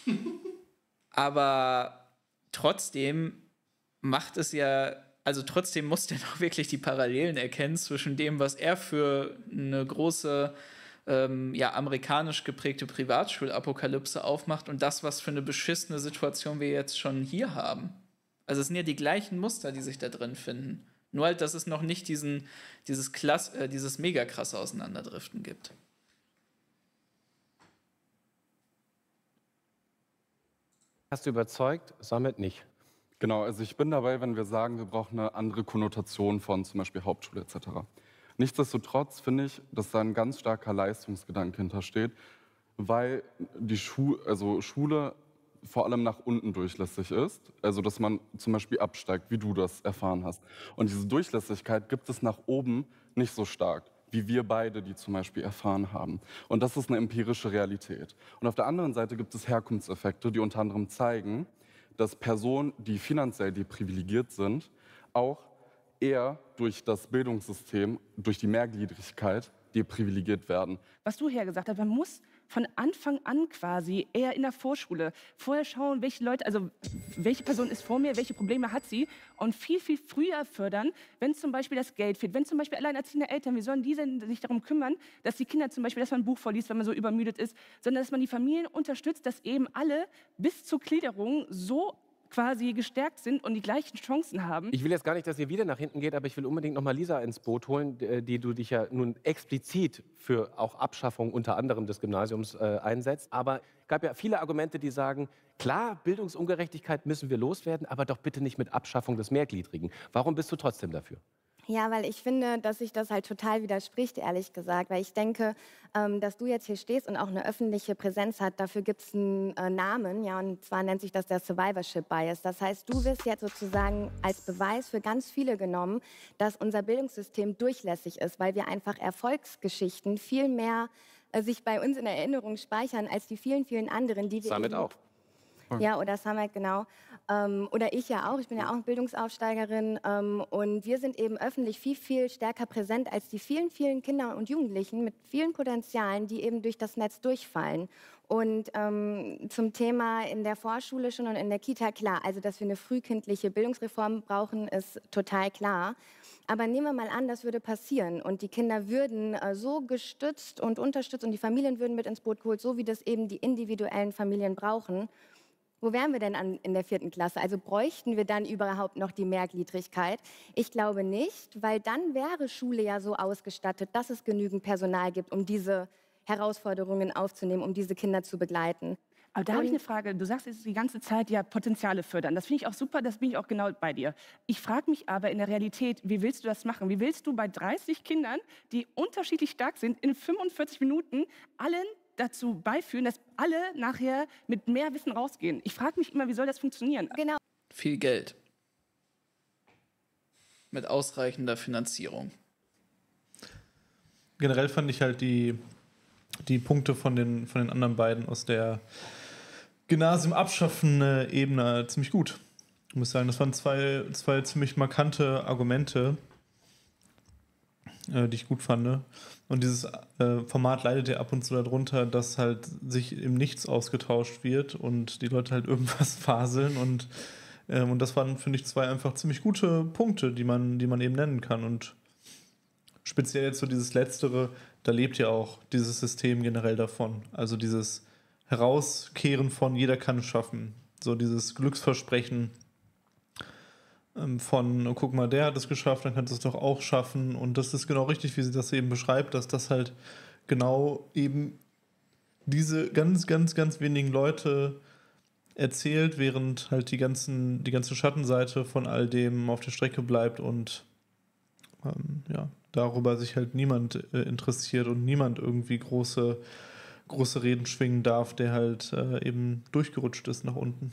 Aber trotzdem macht es ja, also trotzdem muss der noch wirklich die Parallelen erkennen zwischen dem, was er für eine große, amerikanisch geprägte Privatschulapokalypse aufmacht und das, was für eine beschissene Situation wir jetzt schon hier haben. Also es sind ja die gleichen Muster, die sich da drin finden. Nur halt, dass es noch nicht dieses mega krasse Auseinanderdriften gibt. Hast du überzeugt? Samet nicht. Genau, also ich bin dabei, wenn wir sagen, wir brauchen eine andere Konnotation von zum Beispiel Hauptschule etc. Nichtsdestotrotz finde ich, dass da ein ganz starker Leistungsgedanke hintersteht, weil die Schule vor allem nach unten durchlässig ist. Also dass man zum Beispiel absteigt, wie du das erfahren hast. Und diese Durchlässigkeit gibt es nach oben nicht so stark, wie wir beide die zum Beispiel erfahren haben. Und das ist eine empirische Realität. Und auf der anderen Seite gibt es Herkunftseffekte, die unter anderem zeigen, dass Personen, die finanziell deprivilegiert sind, auch eher durch das Bildungssystem, durch die Mehrgliedrigkeit deprivilegiert werden. Was du hergesagt hast, man muss von Anfang an quasi eher in der Vorschule vorher schauen, welche Leute, also welche Person ist vor mir, welche Probleme hat sie und viel, viel früher fördern, wenn zum Beispiel das Geld fehlt, wenn zum Beispiel alleinerziehende Eltern, wie sollen die sich darum kümmern, dass die Kinder zum Beispiel, dass man ein Buch vorliest, wenn man so übermüdet ist, sondern dass man die Familien unterstützt, dass eben alle bis zur Gliederung so quasi gestärkt sind und die gleichen Chancen haben. Ich will jetzt gar nicht, dass ihr wieder nach hinten geht, aber ich will unbedingt noch mal Lisa ins Boot holen, die du dich ja nun explizit für auch Abschaffung unter anderem des Gymnasiums einsetzt. Aber es gab ja viele Argumente, die sagen, klar, Bildungsungerechtigkeit müssen wir loswerden, aber doch bitte nicht mit Abschaffung des Mehrgliedrigen. Warum bist du trotzdem dafür? Ja, weil ich finde, dass sich das halt total widerspricht, ehrlich gesagt. Weil ich denke, dass du jetzt hier stehst und auch eine öffentliche Präsenz hat, dafür gibt es einen Namen, ja, und zwar nennt sich das der Survivorship Bias. Das heißt, du wirst jetzt sozusagen als Beweis für ganz viele genommen, dass unser Bildungssystem durchlässig ist, weil wir einfach Erfolgsgeschichten viel mehr sich bei uns in Erinnerung speichern als die vielen, vielen anderen, die wir Damit eben auch. ja, oder Samet, genau. Oder ich ja auch. Ich bin ja auch Bildungsaufsteigerin. Und wir sind eben öffentlich viel, viel stärker präsent als die vielen, vielen Kinder und Jugendlichen mit vielen Potenzialen, die eben durch das Netz durchfallen. Und zum Thema in der Vorschule schon und in der Kita, klar, also dass wir eine frühkindliche Bildungsreform brauchen, ist total klar. Aber nehmen wir mal an, das würde passieren und die Kinder würden so gestützt und unterstützt und die Familien würden mit ins Boot geholt, so wie das eben die individuellen Familien brauchen. Wo wären wir denn in der 4. Klasse? Also bräuchten wir dann überhaupt noch die Mehrgliedrigkeit? Ich glaube nicht, weil dann wäre Schule ja so ausgestattet, dass es genügend Personal gibt, um diese Herausforderungen aufzunehmen, um diese Kinder zu begleiten. Aber da habe ich eine Frage. Du sagst jetzt die ganze Zeit, ja, Potenziale fördern. Das finde ich auch super, das bin ich auch genau bei dir. Ich frage mich aber in der Realität, wie willst du das machen? Wie willst du bei 30 Kindern, die unterschiedlich stark sind, in 45 Minuten allen dazu beiführen, dass alle nachher mit mehr Wissen rausgehen? Ich frage mich immer, wie soll das funktionieren? Genau. Viel Geld. Mit ausreichender Finanzierung. Generell fand ich halt die Punkte von den anderen beiden aus der Gymnasium abschaffen Ebene ziemlich gut. Ich muss sagen, das waren zwei ziemlich markante Argumente, die ich gut fand. Und dieses Format leidet ja ab und zu darunter, dass halt sich im Nichts ausgetauscht wird und die Leute halt irgendwas faseln. Und das waren, finde ich, zwei einfach ziemlich gute Punkte, die man eben nennen kann. Und speziell jetzt so dieses Letztere, da lebt ja auch dieses System generell davon. Also dieses Herauskehren von jeder kann es schaffen. So dieses Glücksversprechen von, guck mal, der hat es geschafft, dann kannst du es doch auch schaffen. Und das ist genau richtig, wie sie das eben beschreibt, dass das halt genau eben diese ganz, ganz, ganz wenigen Leute erzählt, während halt die ganze Schattenseite von all dem auf der Strecke bleibt und ja, darüber sich halt niemand interessiert und niemand irgendwie große Reden schwingen darf, der halt eben durchgerutscht ist nach unten.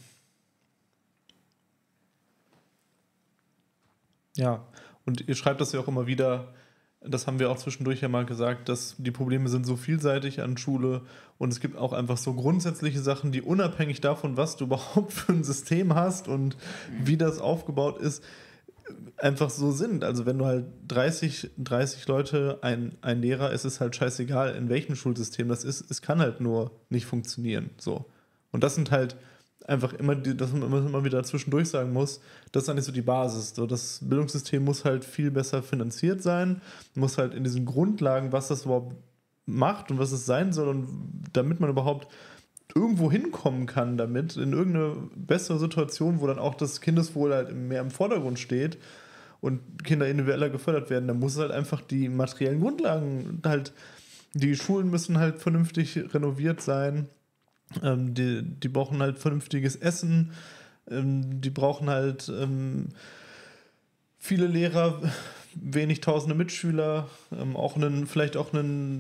Ja, und ihr schreibt das ja auch immer wieder, das haben wir auch zwischendurch ja mal gesagt, dass die Probleme sind so vielseitig an Schule und es gibt auch einfach so grundsätzliche Sachen, die unabhängig davon, was du überhaupt für ein System hast und wie das aufgebaut ist, einfach so sind. Also wenn du halt 30 Leute, ein Lehrer, es ist halt scheißegal, in welchem Schulsystem das ist, es kann halt nur nicht funktionieren. So. Und das sind halt einfach immer, dass man immer wieder zwischendurch sagen muss, das ist eigentlich so die Basis. So, das Bildungssystem muss halt viel besser finanziert sein, muss halt in diesen Grundlagen, was das überhaupt macht und was es sein soll und damit man überhaupt irgendwo hinkommen kann damit, in irgendeine bessere Situation, wo dann auch das Kindeswohl halt mehr im Vordergrund steht und Kinder individueller gefördert werden, dann muss es halt einfach die materiellen Grundlagen halt, die Schulen müssen halt vernünftig renoviert sein, die brauchen halt vernünftiges Essen, die brauchen halt viele Lehrer, wenig tausende Mitschüler, vielleicht auch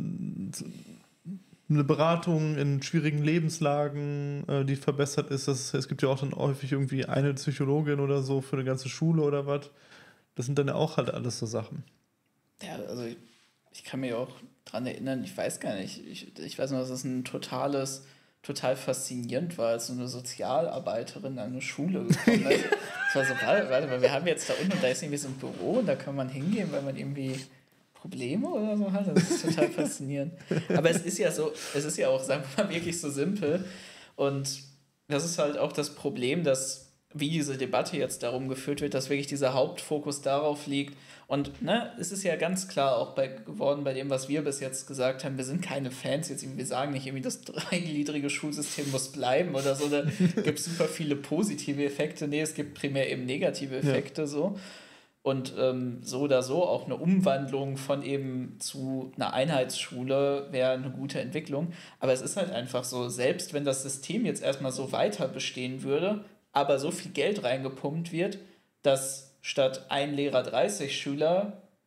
eine Beratung in schwierigen Lebenslagen, die verbessert ist. Es gibt ja auch dann häufig irgendwie eine Psychologin oder so für eine ganze Schule oder was. Das sind dann ja auch halt alles so Sachen. Ja, also ich kann mich auch dran erinnern, ich weiß gar nicht, ich weiß nur, dass es total faszinierend war, als so eine Sozialarbeiterin an eine Schule gekommen ist. Es war so, warte mal, wir haben jetzt da unten und da ist irgendwie so ein Büro und da kann man hingehen, weil man irgendwie Probleme oder so hat. Das ist total faszinierend. Aber es ist ja auch, sagen wir mal, wirklich so simpel. Und das ist halt auch das Problem, dass wie diese Debatte jetzt darum geführt wird, dass wirklich dieser Hauptfokus darauf liegt. Und es ist ja ganz klar auch geworden bei dem, was wir bis jetzt gesagt haben, wir sind keine Fans jetzt, wir sagen nicht irgendwie, das dreigliedrige Schulsystem muss bleiben oder so, da gibt es super viele positive Effekte. Nee, es gibt primär eben negative Effekte so. Und so oder so auch eine Umwandlung von eben zu einer Einheitsschule wäre eine gute Entwicklung. Aber es ist halt einfach so, selbst wenn das System jetzt erstmal so weiter bestehen würde, aber so viel Geld reingepumpt wird, dass statt ein Lehrer 30 Schüler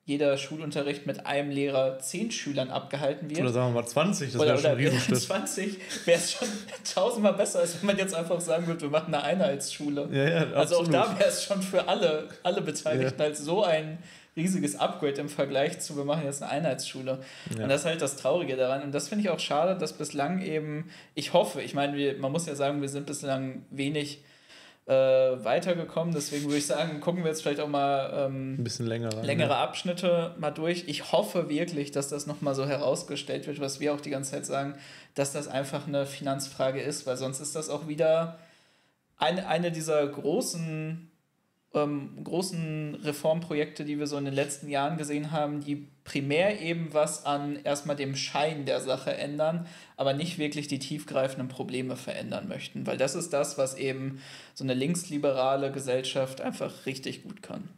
jeder Schulunterricht mit einem Lehrer 10 Schülern abgehalten wird. Oder sagen wir mal 20, das wäre schon ein Riesenschritt. 20 wäre es schon tausendmal besser, als wenn man jetzt einfach sagen würde, wir machen eine Einheitsschule. Ja, also auch absolut. da wäre es schon für alle Beteiligten halt so ein riesiges Upgrade im Vergleich zu, wir machen jetzt eine Einheitsschule. Ja. Und das ist halt das Traurige daran. Und das finde ich auch schade, dass bislang eben, ich hoffe, ich meine, man muss ja sagen, wir sind bislang wenig weitergekommen. Deswegen würde ich sagen, gucken wir jetzt vielleicht auch mal ein bisschen längere Abschnitte mal durch. Ich hoffe wirklich, dass das nochmal so herausgestellt wird, was wir auch die ganze Zeit sagen, dass das einfach eine Finanzfrage ist, weil sonst ist das auch wieder eine dieser großen Reformprojekte, die wir so in den letzten Jahren gesehen haben, die primär eben was an erstmal dem Schein der Sache ändern, aber nicht wirklich die tiefgreifenden Probleme verändern möchten. Weil das ist das, was eben so eine linksliberale Gesellschaft einfach richtig gut kann.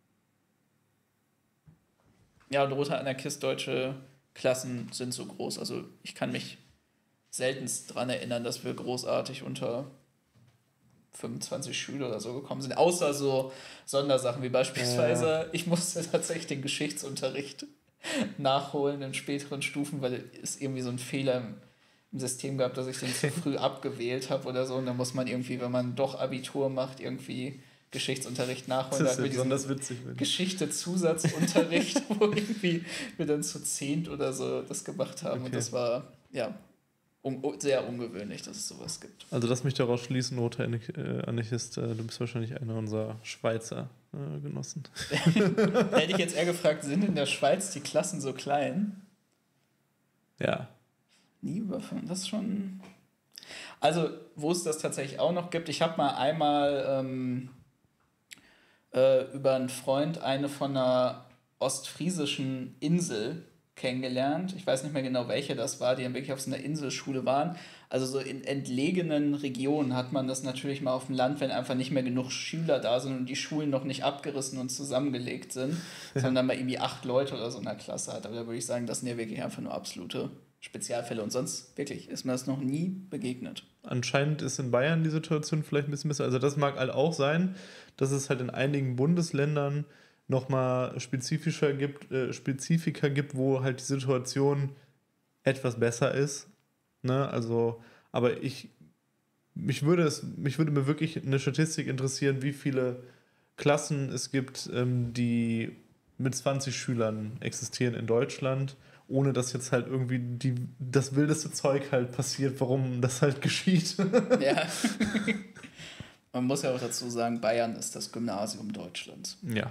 Ja, und rote anarchist-deutsche Klassen sind so groß. Also ich kann mich seltenst daran erinnern, dass wir großartig unter 25 Schüler oder so gekommen sind, außer so Sondersachen wie beispielsweise, ich musste tatsächlich den Geschichtsunterricht nachholen in späteren Stufen, weil es irgendwie so einen Fehler im System gab, dass ich den zu früh abgewählt habe oder so, und dann muss man irgendwie, wenn man doch Abitur macht, irgendwie Geschichtsunterricht nachholen. Das ist besonders witzig. Geschichte-Zusatzunterricht, wo irgendwie wir dann zu 10 oder so das gemacht haben, und das war, ja, sehr ungewöhnlich, dass es sowas gibt. Also lass mich daraus schließen, roter Anarchist, du bist wahrscheinlich einer unserer Schweizer Genossen. Da hätte ich jetzt eher gefragt, sind in der Schweiz die Klassen so klein? Ja. Nie über 5, das ist schon... Also, wo es das tatsächlich auch noch gibt, ich habe mal einmal über einen Freund eine von einer ostfriesischen Insel kennengelernt. Ich weiß nicht mehr genau, welche das war, die dann wirklich auf so einer Inselschule waren. Also so in entlegenen Regionen hat man das natürlich mal auf dem Land, wenn einfach nicht mehr genug Schüler da sind und die Schulen noch nicht abgerissen und zusammengelegt sind, sondern mal irgendwie 8 Leute oder so in der Klasse hat. Aber da würde ich sagen, das sind ja wirklich einfach nur absolute Spezialfälle. Und sonst wirklich ist mir das noch nie begegnet. Anscheinend ist in Bayern die Situation vielleicht ein bisschen besser. Also das mag halt auch sein, dass es halt in einigen Bundesländern nochmal Spezifika gibt, wo halt die Situation etwas besser ist. Ne? Also, aber mich würde mir wirklich eine Statistik interessieren, wie viele Klassen es gibt, die mit 20 Schülern existieren in Deutschland, ohne dass jetzt halt irgendwie das wildeste Zeug halt passiert, warum das halt geschieht. Ja. Man muss ja auch dazu sagen, Bayern ist das Gymnasium Deutschlands. Ja.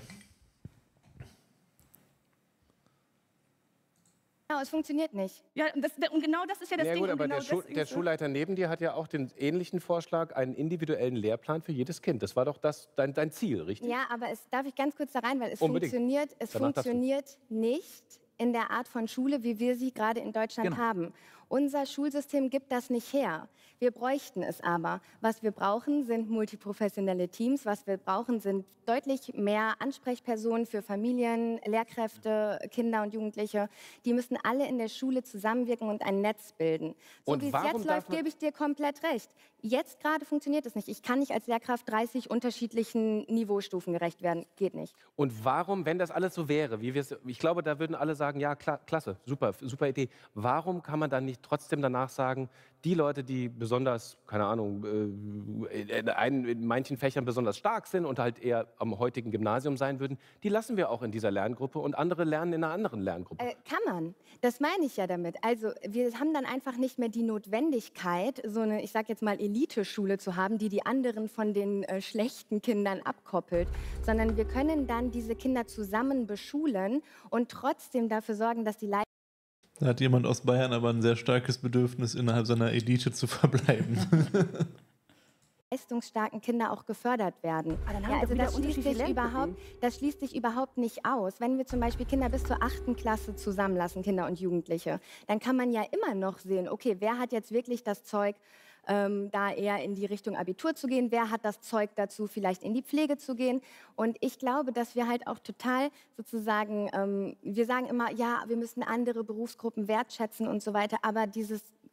Genau, es funktioniert nicht. Ja, und genau das ist ja das Ja Ding. gut, aber genau der Schulleiter neben dir hat ja auch den ähnlichen Vorschlag, einen individuellen Lehrplan für jedes Kind. Das war doch dein Ziel, richtig? Ja, aber darf ich ganz kurz da rein, weil es Unbedingt. funktioniert nicht in der Art von Schule, wie wir sie gerade in Deutschland haben. Unser Schulsystem gibt das nicht her. Wir bräuchten es aber. Was wir brauchen, sind multiprofessionelle Teams. Was wir brauchen, sind deutlich mehr Ansprechpersonen für Familien, Lehrkräfte, Kinder und Jugendliche. Die müssen alle in der Schule zusammenwirken und ein Netz bilden. So Und wie es warum jetzt darf läuft, gebe ich dir komplett recht. Jetzt gerade funktioniert es nicht. Ich kann nicht als Lehrkraft 30 unterschiedlichen Niveaustufen gerecht werden. Geht nicht. Und warum, wenn das alles so wäre, ich glaube, da würden alle sagen, ja, klasse, super Idee. Warum kann man dann nicht trotzdem danach sagen, die Leute, die besonders, keine Ahnung, in manchen Fächern besonders stark sind und halt eher am heutigen Gymnasium sein würden, die lassen wir auch in dieser Lerngruppe und andere lernen in einer anderen Lerngruppe. Kann man. Das meine ich ja damit. Also wir haben dann einfach nicht mehr die Notwendigkeit, so eine, ich sag jetzt mal, Eliteschule zu haben, die die anderen von den schlechten Kindern abkoppelt, sondern wir können dann diese Kinder zusammen beschulen und trotzdem dafür sorgen, dass die Da hat jemand aus Bayern aber ein sehr starkes Bedürfnis, innerhalb seiner Elite zu verbleiben. leistungsstarken Kinder auch gefördert werden. Ja, also das schließt sich überhaupt nicht aus. Wenn wir zum Beispiel Kinder bis zur 8. Klasse zusammenlassen, Kinder und Jugendliche, dann kann man ja immer noch sehen, okay, wer hat jetzt wirklich das Zeug, da eher in die Richtung Abitur zu gehen, wer hat das Zeug dazu, vielleicht in die Pflege zu gehen. Und ich glaube, dass wir halt auch total sozusagen, wir sagen immer, ja, wir müssen andere Berufsgruppen wertschätzen und so weiter, aber dieses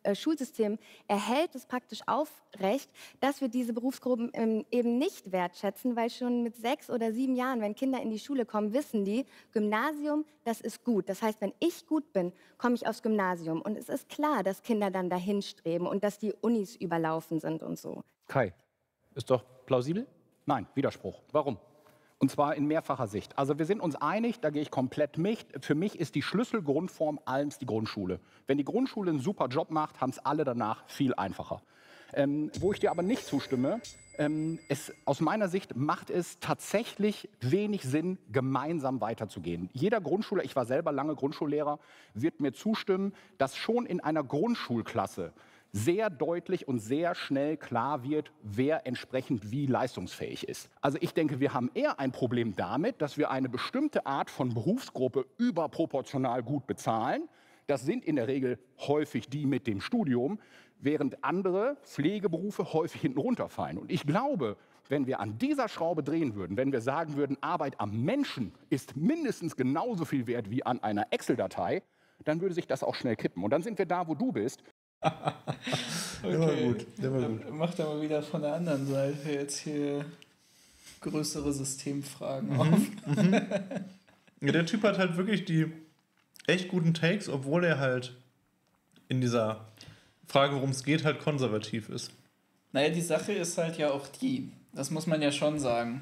Schulsystem erhält es praktisch aufrecht, dass wir diese Berufsgruppen eben nicht wertschätzen, weil schon mit 6 oder 7 Jahren, wenn Kinder in die Schule kommen, wissen die, Gymnasium, das ist gut. Das heißt, wenn ich gut bin, komme ich aufs Gymnasium. Und es ist klar, dass Kinder dann dahin streben und dass die Unis überlaufen sind und so. Kai, ist doch plausibel? Nein, Widerspruch. Warum? Und zwar in mehrfacher Sicht. Also wir sind uns einig, da gehe ich komplett mit. Für mich ist die Schlüsselgrundform allem die Grundschule. Wenn die Grundschule einen super Job macht, haben es alle danach viel einfacher. Wo ich dir aber nicht zustimme, aus meiner Sicht macht es tatsächlich wenig Sinn, gemeinsam weiterzugehen. Jeder Grundschüler, ich war selber lange Grundschullehrer, wird mir zustimmen, dass schon in einer Grundschulklasse sehr deutlich und sehr schnell klar wird, wer entsprechend wie leistungsfähig ist. Also ich denke, wir haben eher ein Problem damit, dass wir eine bestimmte Art von Berufsgruppe überproportional gut bezahlen. Das sind in der Regel häufig die mit dem Studium, während andere Pflegeberufe häufig hinten runterfallen. Und ich glaube, wenn wir an dieser Schraube drehen würden, wenn wir sagen würden, Arbeit am Menschen ist mindestens genauso viel wert wie an einer Excel-Datei, dann würde sich das auch schnell kippen. Und dann sind wir da, wo du bist. Okay. Der war gut. Macht aber wieder von der anderen Seite jetzt hier größere Systemfragen auf. Ja, der Typ hat halt wirklich die echt guten Takes, obwohl er halt in dieser Frage, worum es geht, halt konservativ ist. Naja, die Sache ist halt ja auch die, das muss man ja schon sagen,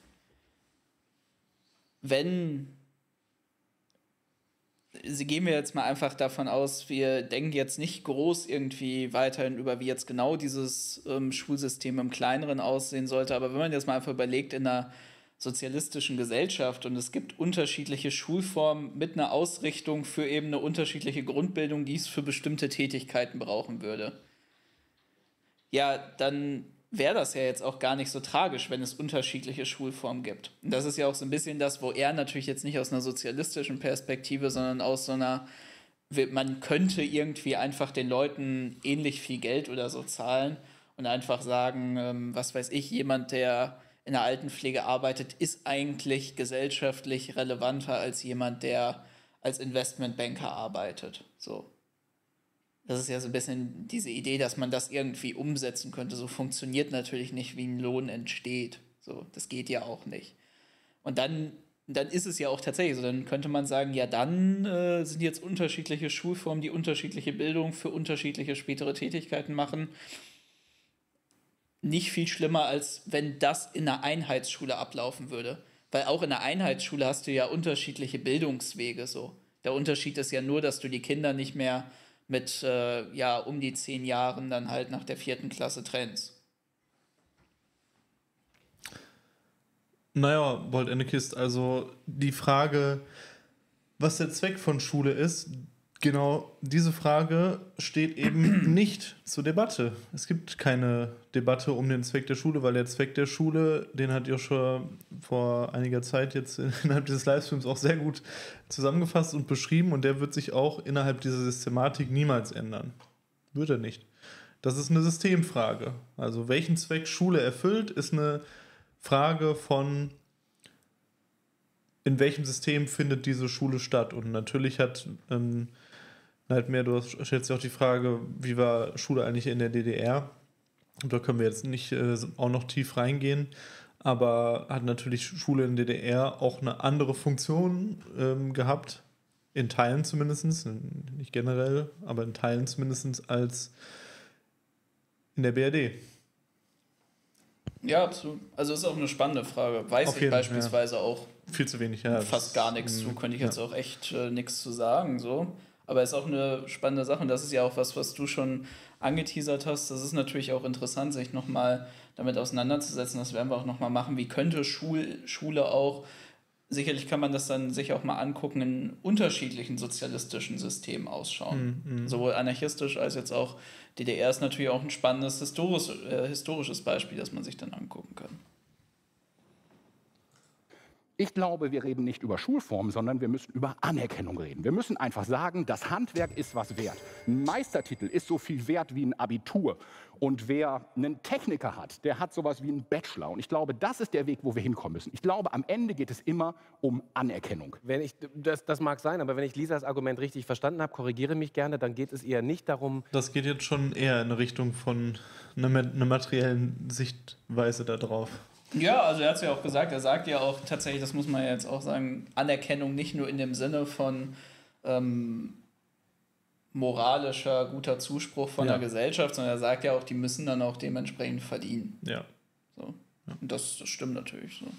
gehen wir jetzt mal einfach davon aus, wir denken jetzt nicht groß irgendwie weiterhin über, wie jetzt genau dieses Schulsystem im Kleineren aussehen sollte, aber wenn man jetzt mal einfach überlegt, in einer sozialistischen Gesellschaft und es gibt unterschiedliche Schulformen mit einer Ausrichtung für eben eine unterschiedliche Grundbildung, die es für bestimmte Tätigkeiten brauchen würde. Ja, dann wäre das ja jetzt auch gar nicht so tragisch, wenn es unterschiedliche Schulformen gibt. Und das ist ja auch so ein bisschen das, wo er natürlich jetzt nicht aus einer sozialistischen Perspektive, sondern aus so einer, man könnte irgendwie einfach den Leuten ähnlich viel Geld oder so zahlen und einfach sagen, was weiß ich, jemand, der in der Altenpflege arbeitet, ist eigentlich gesellschaftlich relevanter als jemand, der als Investmentbanker arbeitet. So. Das ist ja so ein bisschen diese Idee, dass man das irgendwie umsetzen könnte. So funktioniert natürlich nicht, wie ein Lohn entsteht. So, das geht ja auch nicht. Und dann ist es ja auch tatsächlich so. Dann könnte man sagen, ja, dann sind jetzt unterschiedliche Schulformen, die unterschiedliche Bildung für unterschiedliche spätere Tätigkeiten machen. Nicht viel schlimmer, als wenn das in einer Einheitsschule ablaufen würde. Weil auch in einer Einheitsschule hast du ja unterschiedliche Bildungswege. So. Der Unterschied ist ja nur, dass du die Kinder nicht mehr mit um die 10 Jahren dann halt nach der 4. Klasse trennst. Naja, Bold Ennekist, also die Frage, was der Zweck von Schule ist, genau diese Frage steht eben nicht zur Debatte. Es gibt keine Debatte um den Zweck der Schule, weil der Zweck der Schule, den hat Joshua vor einiger Zeit jetzt innerhalb dieses Livestreams auch sehr gut zusammengefasst und beschrieben und der wird sich auch innerhalb dieser Systematik niemals ändern. Wird er nicht. Das ist eine Systemfrage. Also welchen Zweck Schule erfüllt, ist eine Frage von, in welchem System findet diese Schule statt. Und natürlich hat du stellst ja auch die Frage, wie war Schule eigentlich in der DDR? Und da können wir jetzt nicht auch noch tief reingehen, aber hat natürlich Schule in der DDR auch eine andere Funktion gehabt, in Teilen zumindest, nicht generell, aber in Teilen zumindest als in der BRD. Ja, absolut. Also ist auch eine spannende Frage. Weiß ich beispielsweise auch viel zu wenig, ja. Fast gar nichts zu, könnte ich jetzt auch echt nichts zu sagen, so. Aber ist auch eine spannende Sache und das ist ja auch was du schon angeteasert hast. Das ist natürlich auch interessant, sich nochmal damit auseinanderzusetzen. Das werden wir auch nochmal machen. Wie könnte Schule auch, sicherlich kann man das dann sich auch mal angucken, in unterschiedlichen sozialistischen Systemen ausschauen. Sowohl anarchistisch als jetzt auch DDR ist natürlich auch ein spannendes historisches Beispiel, das man sich dann angucken kann. Ich glaube, wir reden nicht über Schulform, sondern wir müssen über Anerkennung reden. Wir müssen einfach sagen, das Handwerk ist was wert. Ein Meistertitel ist so viel wert wie ein Abitur. Und wer einen Techniker hat, der hat sowas wie einen Bachelor. Und ich glaube, das ist der Weg, wo wir hinkommen müssen. Ich glaube, am Ende geht es immer um Anerkennung. Das mag sein, aber wenn ich Lisas Argument richtig verstanden habe, korrigiere mich gerne, dann geht es eher nicht darum... Das geht jetzt schon eher in Richtung von einer materiellen Sichtweise da drauf. Ja, also er hat es ja auch gesagt, er sagt ja auch tatsächlich, das muss man ja jetzt auch sagen, Anerkennung nicht nur in dem Sinne von moralischer, guter Zuspruch von der Gesellschaft, sondern er sagt ja auch, die müssen dann auch dementsprechend verdienen. Ja. So. Und das stimmt natürlich so.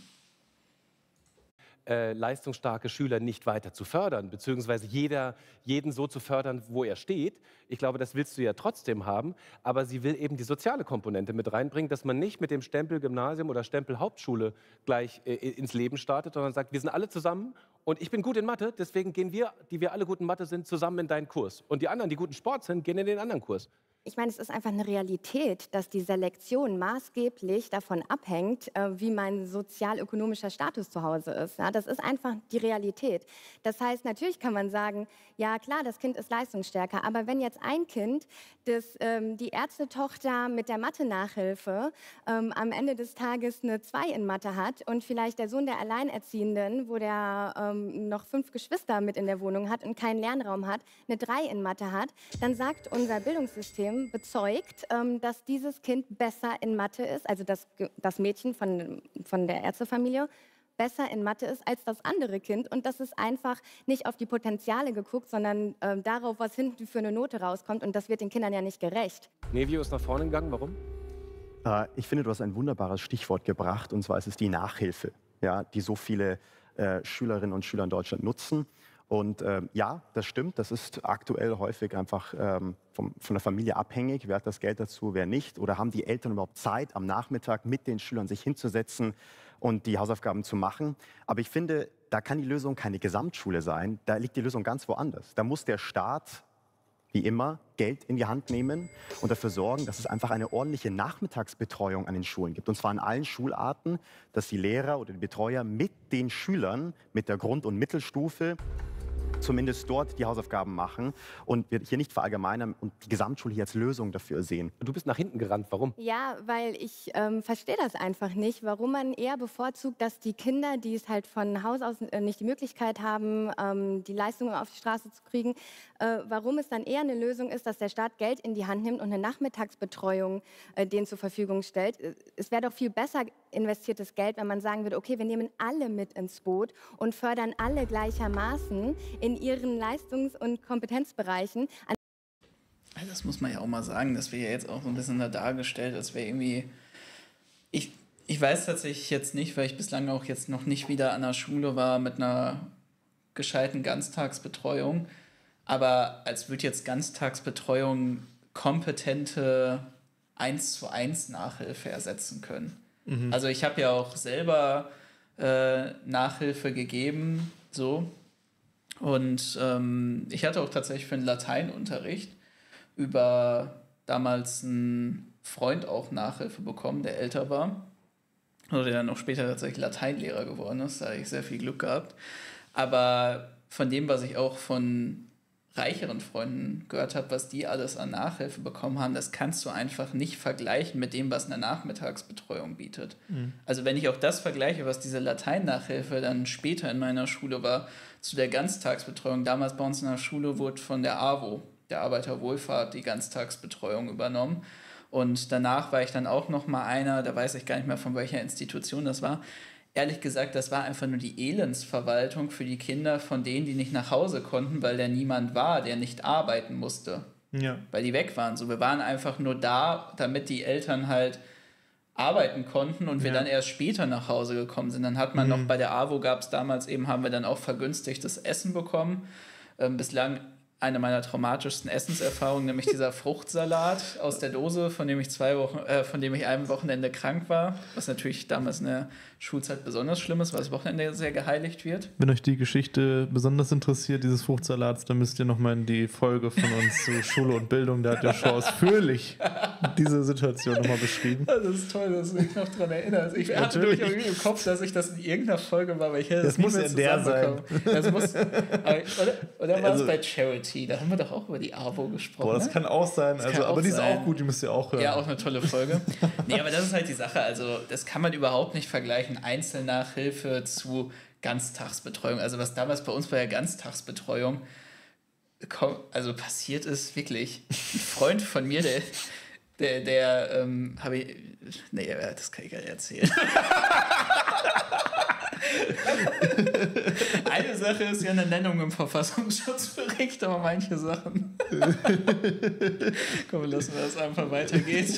Leistungsstarke Schüler nicht weiter zu fördern, beziehungsweise jeden so zu fördern, wo er steht. Ich glaube, das willst du ja trotzdem haben, aber sie will eben die soziale Komponente mit reinbringen, dass man nicht mit dem Stempel Gymnasium oder Stempel Hauptschule gleich ins Leben startet, sondern sagt, wir sind alle zusammen und ich bin gut in Mathe, deswegen gehen wir, die wir alle gut in Mathe sind, zusammen in deinen Kurs. Und die anderen, die gut in Sport sind, gehen in den anderen Kurs. Ich meine, es ist einfach eine Realität, dass die Selektion maßgeblich davon abhängt, wie mein sozial-ökonomischer Status zu Hause ist. Ja, das ist einfach die Realität. Das heißt, natürlich kann man sagen, ja klar, das Kind ist leistungsstärker, aber wenn jetzt ein Kind, die Ärztetochter mit der Mathe-Nachhilfe am Ende des Tages eine 2 in Mathe hat und vielleicht der Sohn der Alleinerziehenden, wo der noch 5 Geschwister mit in der Wohnung hat und keinen Lernraum hat, eine 3 in Mathe hat, dann sagt unser Bildungssystem, bezeugt, dass dieses Kind besser in Mathe ist, also das Mädchen von der Ärztefamilie besser in Mathe ist als das andere Kind. Und das ist einfach nicht auf die Potenziale geguckt, sondern darauf, was hinten für eine Note rauskommt. Und das wird den Kindern ja nicht gerecht. Nevio ist nach vorne gegangen, warum? Ich finde, du hast ein wunderbares Stichwort gebracht, und zwar ist es die Nachhilfe, ja, die so viele Schülerinnen und Schüler in Deutschland nutzen. Und ja, das stimmt, das ist aktuell häufig einfach von der Familie abhängig, wer hat das Geld dazu, wer nicht. Oder haben die Eltern überhaupt Zeit, am Nachmittag mit den Schülern sich hinzusetzen und die Hausaufgaben zu machen. Aber ich finde, da kann die Lösung keine Gesamtschule sein, da liegt die Lösung ganz woanders. Da muss der Staat, wie immer, Geld in die Hand nehmen und dafür sorgen, dass es einfach eine ordentliche Nachmittagsbetreuung an den Schulen gibt. Und zwar in allen Schularten, dass die Lehrer oder die Betreuer mit den Schülern, mit der Grund- und Mittelstufe, zumindest dort die Hausaufgaben machen und wir hier nicht verallgemeinern und die Gesamtschule hier als Lösung dafür sehen. Du bist nach hinten gerannt, warum? Ja, weil ich verstehe das einfach nicht, warum man eher bevorzugt, dass die Kinder, die es halt von Haus aus nicht die Möglichkeit haben, die Leistungen auf die Straße zu kriegen, warum es dann eher eine Lösung ist, dass der Staat Geld in die Hand nimmt und eine Nachmittagsbetreuung denen zur Verfügung stellt. Es wäre doch viel besser investiertes Geld, wenn man sagen würde, okay, wir nehmen alle mit ins Boot und fördern alle gleichermaßen in ihren Leistungs- und Kompetenzbereichen. Das muss man ja auch mal sagen, das wird ja jetzt auch so ein bisschen da dargestellt, als wäre irgendwie... Ich weiß tatsächlich jetzt nicht, weil ich bislang auch jetzt noch nicht wieder an der Schule war mit einer gescheiten Ganztagsbetreuung, aber als würde jetzt Ganztagsbetreuung kompetente 1:1 Nachhilfe ersetzen können. Mhm. Also ich habe ja auch selber Nachhilfe gegeben, so. Und ich hatte auch tatsächlich für einen Lateinunterricht über damals einen Freund auch Nachhilfe bekommen, der älter war. Oder der dann auch später tatsächlich Lateinlehrer geworden ist. Da habe ich sehr viel Glück gehabt. Aber von dem, was ich auch von reicheren Freunden gehört habe, was die alles an Nachhilfe bekommen haben, das kannst du einfach nicht vergleichen mit dem, was eine Nachmittagsbetreuung bietet. Mhm. Also wenn ich auch das vergleiche, was diese Latein-Nachhilfe dann später in meiner Schule war, zu der Ganztagsbetreuung. Damals bei uns in der Schule wurde von der AWO, der Arbeiterwohlfahrt, die Ganztagsbetreuung übernommen. Und danach war ich dann auch noch mal einer, da weiß ich gar nicht mehr, von welcher Institution das war. Ehrlich gesagt, das war einfach nur die Elendsverwaltung für die Kinder von denen, die nicht nach Hause konnten, weil da niemand war, der nicht arbeiten musste. Ja. Weil die weg waren. So, wir waren einfach nur da, damit die Eltern halt arbeiten konnten und wir dann erst später nach Hause gekommen sind. Dann hat man noch bei der AWO, gab es damals eben, haben wir dann auch vergünstigtes Essen bekommen. Bislang eine meiner traumatischsten Essenserfahrungen, nämlich dieser Fruchtsalat aus der Dose, von dem ich ein Wochenende krank war, was natürlich damals in der Schulzeit besonders schlimm ist, weil das Wochenende sehr geheiligt wird. Wenn euch die Geschichte besonders interessiert, dieses Fruchtsalats, dann müsst ihr nochmal in die Folge von uns zu Schule und Bildung, da hat der schon ausführlich diese Situation nochmal beschrieben. Das ist toll, dass du dich noch daran erinnerst. Ich hatte durch irgendwie im Kopf, dass ich das in irgendeiner Folge war, weil ich hätte das muss ja in der sein. Das muss, oder war es bei Charity? Da haben wir doch auch über die AWO gesprochen. Boah, das kann auch sein, aber die ist auch gut, die müsst ihr auch hören. Ja, auch eine tolle Folge. Nee, aber das ist halt die Sache, also das kann man überhaupt nicht vergleichen, Einzelnachhilfe zu Ganztagsbetreuung. Also was damals bei uns bei der Ganztagsbetreuung passiert ist, wirklich, ein Freund von mir, der habe ich, nee, das kann ich gar nicht erzählen. Eine Sache ist ja eine Nennung im Verfassungsschutzbericht, aber manche Sachen. Komm, lassen wir das einfach weitergehen.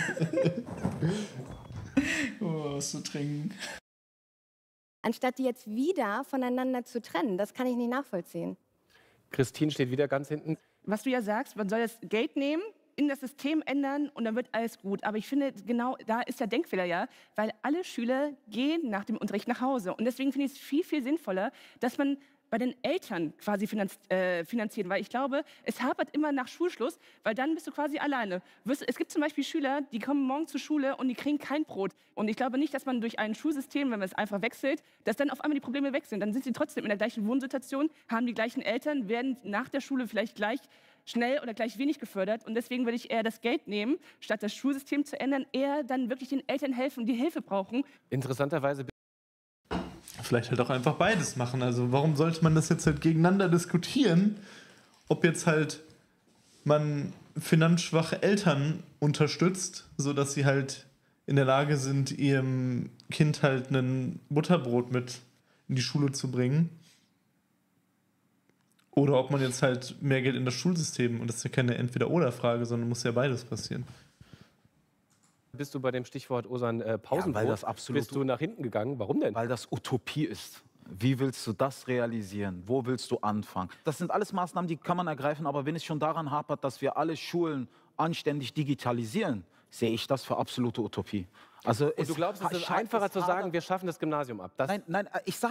Was zu trinken. Anstatt die jetzt wieder voneinander zu trennen, das kann ich nicht nachvollziehen. Christine steht wieder ganz hinten. Was du ja sagst, man soll das Geld nehmen, in das System ändern und dann wird alles gut. Aber ich finde, genau da ist der Denkfehler ja, weil alle Schüler gehen nach dem Unterricht nach Hause. Und deswegen finde ich es viel, viel sinnvoller, dass man bei den Eltern quasi finanziert. Weil ich glaube, es hapert immer nach Schulschluss, weil dann bist du quasi alleine. Es gibt zum Beispiel Schüler, die kommen morgen zur Schule und die kriegen kein Brot. Und ich glaube nicht, dass man durch ein Schulsystem, wenn man es einfach wechselt, dass dann auf einmal die Probleme weg sind. Dann sind sie trotzdem in der gleichen Wohnsituation, haben die gleichen Eltern, werden nach der Schule vielleicht gleich schnell oder gleich wenig gefördert. Und deswegen würde ich eher das Geld nehmen, statt das Schulsystem zu ändern, eher dann wirklich den Eltern helfen, die Hilfe brauchen. Interessanterweise. Vielleicht halt auch einfach beides machen. Also warum sollte man das jetzt halt gegeneinander diskutieren, ob jetzt halt man finanzschwache Eltern unterstützt, sodass sie halt in der Lage sind, ihrem Kind halt ein Butterbrot mit in die Schule zu bringen. Oder ob man jetzt halt mehr Geld in das Schulsystem, und das ist ja keine Entweder-oder-Frage, sondern muss ja beides passieren. Bist du bei dem Stichwort Pausenbrot, weil das absolut, bist du nach hinten gegangen? Warum denn? Weil das Utopie ist. Wie willst du das realisieren? Wo willst du anfangen? Das sind alles Maßnahmen, die kann man ergreifen, aber wenn es schon daran hapert, dass wir alle Schulen anständig digitalisieren, sehe ich das für absolute Utopie. Also und du glaubst, es ist einfacher zu sagen, wir schaffen das Gymnasium ab? Das nein,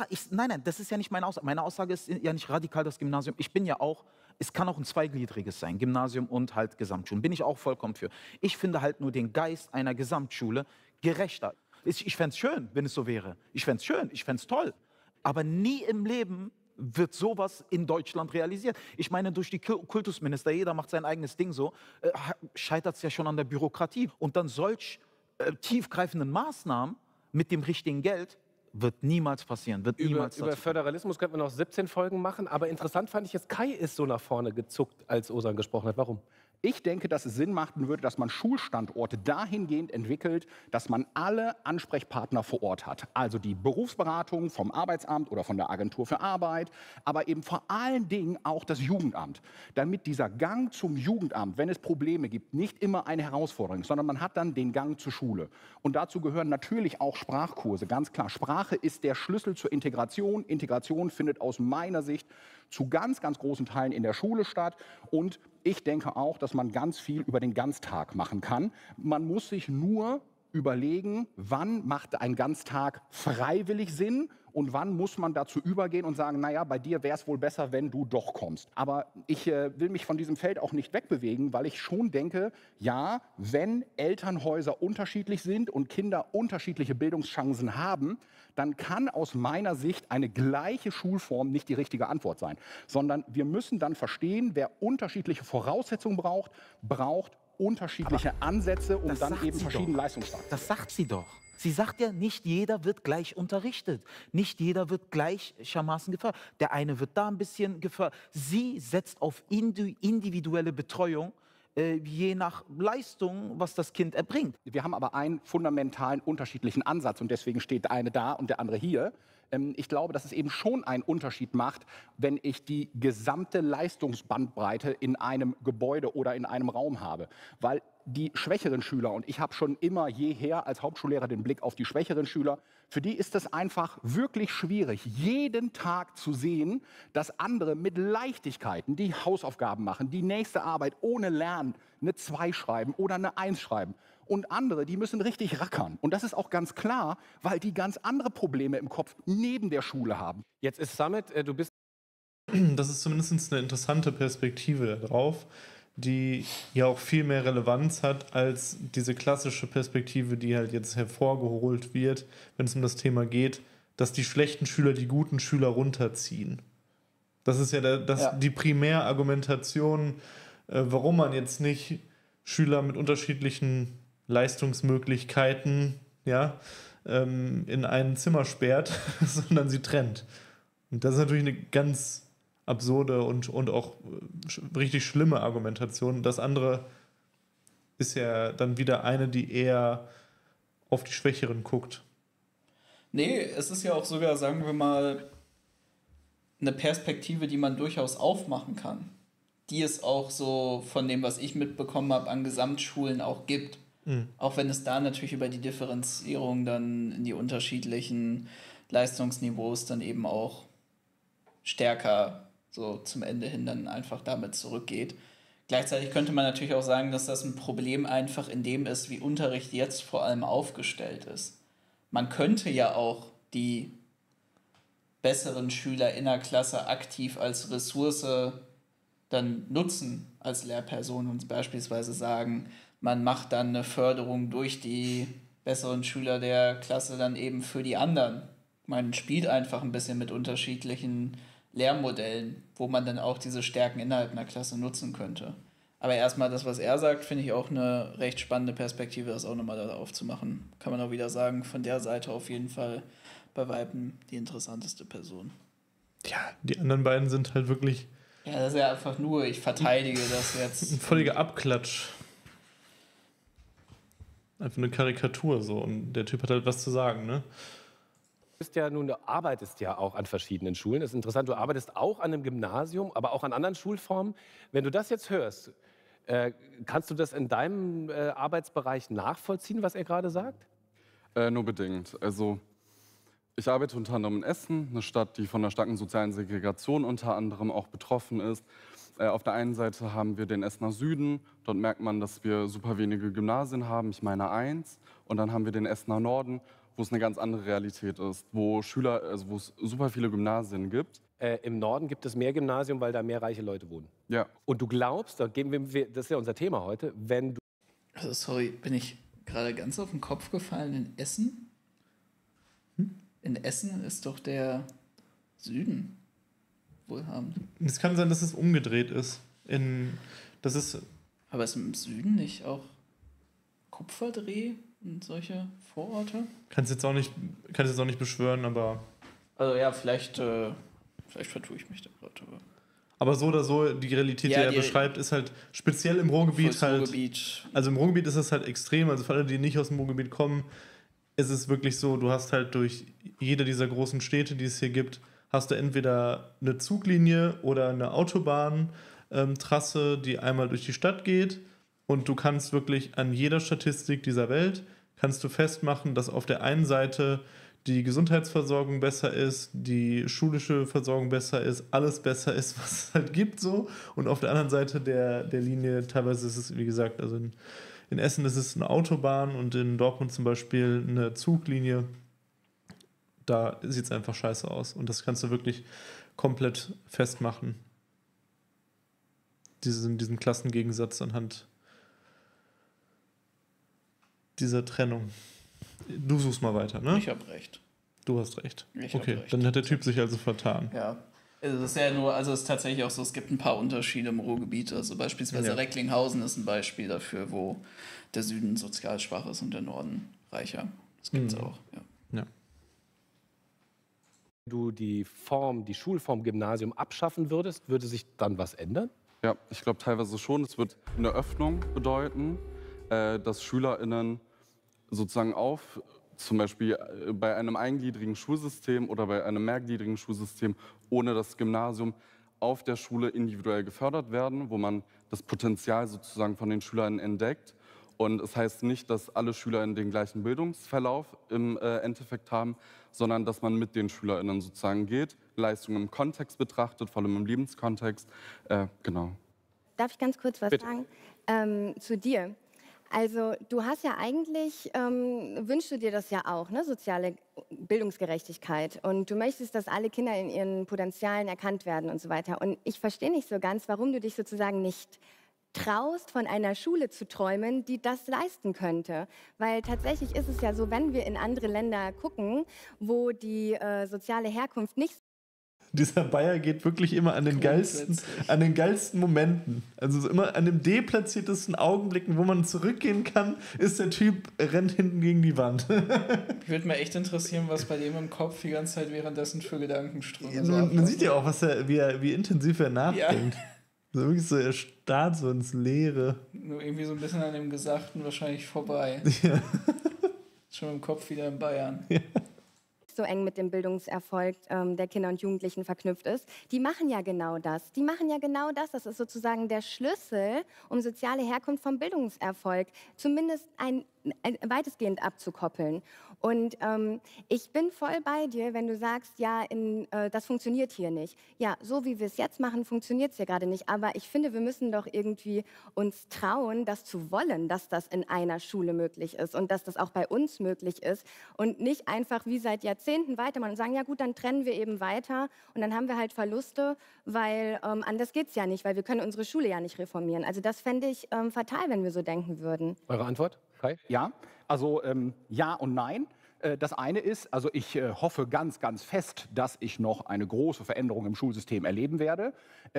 das ist ja nicht meine Aussage. Meine Aussage ist ja nicht radikal das Gymnasium. Ich bin ja auch, es kann auch ein zweigliedriges sein, Gymnasium und halt Gesamtschulen. Bin ich auch vollkommen für. Ich finde halt nur den Geist einer Gesamtschule gerechter. Ich fände es schön, wenn es so wäre. Ich fände es schön, ich fände es toll. Aber nie im Leben wird sowas in Deutschland realisiert. Ich meine, durch die Kultusminister, jeder macht sein eigenes Ding so, scheitert es ja schon an der Bürokratie. Und dann solch tiefgreifenden Maßnahmen mit dem richtigen Geld wird niemals passieren. Über Föderalismus könnten wir noch 17 Folgen machen, aber interessant fand ich jetzt, Kai ist so nach vorne gezuckt, als Ozan gesprochen hat. Warum? Ich denke, dass es Sinn machen würde, dass man Schulstandorte dahingehend entwickelt, dass man alle Ansprechpartner vor Ort hat. Also die Berufsberatung vom Arbeitsamt oder von der Agentur für Arbeit, aber eben vor allen Dingen auch das Jugendamt. Damit dieser Gang zum Jugendamt, wenn es Probleme gibt, nicht immer eine Herausforderung ist, sondern man hat dann den Gang zur Schule. Und dazu gehören natürlich auch Sprachkurse, ganz klar. Sprache ist der Schlüssel zur Integration. Integration findet aus meiner Sicht zu ganz, ganz großen Teilen in der Schule statt. Und ich denke auch, dass man ganz viel über den Ganztag machen kann. Man muss sich nur überlegen, wann macht ein Ganztag freiwillig Sinn und wann muss man dazu übergehen und sagen, naja, bei dir wäre es wohl besser, wenn du doch kommst. Aber ich will mich von diesem Feld auch nicht wegbewegen, weil ich schon denke, ja, wenn Elternhäuser unterschiedlich sind und Kinder unterschiedliche Bildungschancen haben, dann kann aus meiner Sicht eine gleiche Schulform nicht die richtige Antwort sein. Sondern wir müssen dann verstehen, wer unterschiedliche Voraussetzungen braucht unterschiedliche Ansätze, um dann eben verschieden leistungsstark zu sein. Das sagt sie doch. Sie sagt ja, nicht jeder wird gleich unterrichtet. Nicht jeder wird gleichermaßen gefördert. Der eine wird da ein bisschen gefördert. Sie setzt auf individuelle Betreuung, je nach Leistung, was das Kind erbringt. Wir haben aber einen fundamentalen unterschiedlichen Ansatz und deswegen steht der eine da und der andere hier. Ich glaube, dass es eben schon einen Unterschied macht, wenn ich die gesamte Leistungsbandbreite in einem Gebäude oder in einem Raum habe. Weil die schwächeren Schüler, und ich habe schon immer jeher als Hauptschullehrer den Blick auf die schwächeren Schüler, Für die ist es einfach wirklich schwierig, jeden Tag zu sehen, dass andere mit Leichtigkeiten die Hausaufgaben machen, die nächste Arbeit ohne Lernen eine 2 schreiben oder eine 1 schreiben. Und andere, die müssen richtig rackern. Und das ist auch ganz klar, weil die ganz andere Probleme im Kopf neben der Schule haben. Jetzt ist Summit, du bist... Das ist zumindest eine interessante Perspektive darauf, die ja auch viel mehr Relevanz hat als diese klassische Perspektive, die halt jetzt hervorgeholt wird, wenn es um das Thema geht, dass die schlechten Schüler die guten Schüler runterziehen. Das ist ja, die Primärargumentation, warum man jetzt nicht Schüler mit unterschiedlichen Leistungsmöglichkeiten in ein Zimmer sperrt, sondern sie trennt. Und das ist natürlich eine ganz absurde und auch richtig schlimme Argumentation. Das andere ist ja dann wieder eine, die eher auf die Schwächeren guckt. Nee, es ist ja auch sogar, sagen wir mal, eine Perspektive, die man durchaus aufmachen kann. Die es auch so von dem, was ich mitbekommen habe, an Gesamtschulen auch gibt. Auch wenn es da natürlich über die Differenzierung dann in die unterschiedlichen Leistungsniveaus dann eben auch stärker so zum Ende hin dann einfach damit zurückgeht. Gleichzeitig könnte man natürlich auch sagen, dass das ein Problem einfach in dem ist, wie Unterricht jetzt vor allem aufgestellt ist. Man könnte ja auch die besseren Schüler in der Klasse aktiv als Ressource dann nutzen als Lehrperson und beispielsweise sagen, man macht dann eine Förderung durch die besseren Schüler der Klasse dann eben für die anderen. Man spielt einfach ein bisschen mit unterschiedlichen Lehrmodellen, wo man dann auch diese Stärken innerhalb einer Klasse nutzen könnte. Aber erstmal das, was er sagt, finde ich auch eine recht spannende Perspektive, das auch nochmal da aufzumachen. Kann man auch wieder sagen, von der Seite auf jeden Fall bei Weitem die interessanteste Person. Ja, die anderen beiden sind halt wirklich... Ja, das ist ja einfach nur, ich verteidige das jetzt. Ein völliger Abklatsch. Einfach eine Karikatur so. Und der Typ hat halt was zu sagen, ne? Du arbeitest ja auch an verschiedenen Schulen. Das ist interessant, du arbeitest auch an einem Gymnasium, aber auch an anderen Schulformen. Wenn du das jetzt hörst, kannst du das in deinem Arbeitsbereich nachvollziehen, was er gerade sagt? Nur bedingt. Also ich arbeite unter anderem in Essen, eine Stadt, die von einer starken sozialen Segregation unter anderem auch betroffen ist. Auf der einen Seite haben wir den Essener Süden. Dort merkt man, dass wir super wenige Gymnasien haben, ich meine 1. Und dann haben wir den Essener Norden, wo es eine ganz andere Realität ist, wo wo es super viele Gymnasien gibt. Im Norden gibt es mehr Gymnasien, weil da mehr reiche Leute wohnen. Ja. Und du glaubst, das ist ja unser Thema heute, wenn du... Also sorry, bin ich gerade ganz auf den Kopf gefallen in Essen? In Essen ist doch der Süden wohlhabend. Es kann sein, dass es umgedreht ist. Aber ist im Süden nicht auch Kupferdreh und solche Vororte? Kannst jetzt auch nicht beschwören, aber... Also ja, vielleicht vertue ich mich da gerade. Aber so oder so, die Realität, die er beschreibt, ist halt speziell im Ruhrgebiet halt... Also im Ruhrgebiet ist es halt extrem, also für alle, die nicht aus dem Ruhrgebiet kommen, ist es wirklich so, du hast halt durch jede dieser großen Städte, die es hier gibt, hast du entweder eine Zuglinie oder eine Autobahntrasse, die einmal durch die Stadt geht, und du kannst wirklich an jeder Statistik dieser Welt kannst du festmachen, dass auf der einen Seite die Gesundheitsversorgung besser ist, die schulische Versorgung besser ist, alles besser ist, was es halt gibt so, und auf der anderen Seite der Linie, teilweise ist es, wie gesagt, also in Essen ist es eine Autobahn und in Dortmund zum Beispiel eine Zuglinie. Da sieht es einfach scheiße aus. Und das kannst du wirklich komplett festmachen. Diesen Klassengegensatz anhand dieser Trennung. Du suchst mal weiter, ne? Ich habe recht. Du hast recht. Ich hab recht. Dann hat der Typ sich also vertan. Ja. Es ist ja nur, also es ist tatsächlich auch so, es gibt ein paar Unterschiede im Ruhrgebiet. Also beispielsweise Recklinghausen ist ein Beispiel dafür, wo der Süden sozial schwach ist und der Norden reicher. Das gibt es auch, ja. Du die Schulform Gymnasium abschaffen würdest, würde sich dann was ändern? Ja, ich glaube teilweise schon. Es wird eine Öffnung bedeuten, dass SchülerInnen sozusagen zum Beispiel bei einem eingliedrigen Schulsystem oder bei einem mehrgliedrigen Schulsystem ohne das Gymnasium auf der Schule individuell gefördert werden, wo man das Potenzial sozusagen von den SchülerInnen entdeckt Und es heißt nicht, dass alle SchülerInnen den gleichen Bildungsverlauf im Endeffekt haben, sondern dass man mit den SchülerInnen sozusagen geht, Leistungen im Kontext betrachtet, vor allem im Lebenskontext. Genau. Darf ich ganz kurz was Bitte. sagen zu dir? Also du hast ja eigentlich, wünschst du dir das ja auch, ne? Soziale Bildungsgerechtigkeit. Und du möchtest, dass alle Kinder in ihren Potenzialen erkannt werden und so weiter. Und ich verstehe nicht so ganz, warum du dich sozusagen nicht traust, von einer Schule zu träumen, die das leisten könnte. Weil tatsächlich ist es ja so, wenn wir in andere Länder gucken, wo die soziale Herkunft nicht Dieser Bayer geht wirklich immer an den geilsten Momenten. Also so immer an den deplatziertesten Augenblicken, wo man zurückgehen kann, ist der Typ, rennt hinten gegen die Wand. Würde mir echt interessieren, was bei dem im Kopf die ganze Zeit währenddessen für Gedankenströme so Man sieht ja auch, wie intensiv er nachdenkt. Ja. So wirklich so, er starrt so ins Leere. Nur irgendwie so ein bisschen an dem Gesagten wahrscheinlich vorbei. Ja. Schon im Kopf wieder in Bayern. Ja. so eng mit dem Bildungserfolg der Kinder und Jugendlichen verknüpft ist, die machen ja genau das. Die machen ja genau das. Das ist sozusagen der Schlüssel, um soziale Herkunft vom Bildungserfolg zumindest weitestgehend abzukoppeln. Und ich bin voll bei dir, wenn du sagst, ja, das funktioniert hier nicht. Ja, so wie wir es jetzt machen, funktioniert es hier gerade nicht. Aber ich finde, wir müssen doch irgendwie uns trauen, das zu wollen, dass das in einer Schule möglich ist und dass das auch bei uns möglich ist und nicht einfach wie seit Jahrzehnten weitermachen und sagen, ja gut, dann trennen wir eben weiter und dann haben wir halt Verluste, weil anders geht es ja nicht, weil wir können unsere Schule ja nicht reformieren. Also das fände ich fatal, wenn wir so denken würden. Eure Antwort, Kai? Ja, also ja und nein. Das eine ist, also ich hoffe ganz, ganz fest, dass ich noch eine große Veränderung im Schulsystem erleben werde.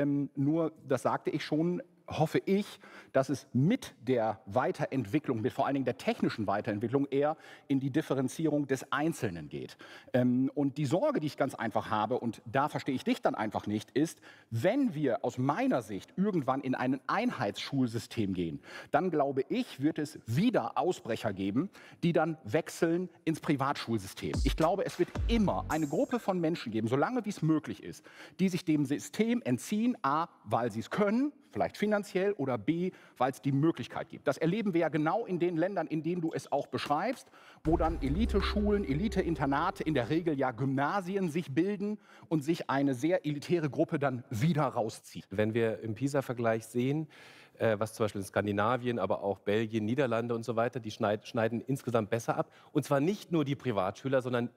Nur, das sagte ich schon, hoffe ich, dass es mit der Weiterentwicklung, mit vor allen Dingen der technischen Weiterentwicklung, eher in die Differenzierung des Einzelnen geht. Und die Sorge, die ich ganz einfach habe, und da verstehe ich dich dann einfach nicht, ist, wenn wir aus meiner Sicht irgendwann in ein Einheitsschulsystem gehen, dann glaube ich, wird es wieder Ausbrecher geben, die dann wechseln ins Privatschulsystem. Ich glaube, es wird immer eine Gruppe von Menschen geben, solange wie es möglich ist, die sich dem System entziehen, a, weil sie es können, vielleicht finanziell, oder b, weil es die Möglichkeit gibt. Das erleben wir ja genau in den Ländern, in denen du es auch beschreibst, wo dann Elite-Schulen, Elite-Internate, in der Regel ja Gymnasien sich bilden und sich eine sehr elitäre Gruppe dann wieder rauszieht. Wenn wir im PISA-Vergleich sehen, was zum Beispiel in Skandinavien, aber auch Belgien, Niederlande und so weiter, die schneiden insgesamt besser ab. Und zwar nicht nur die Privatschüler, sondern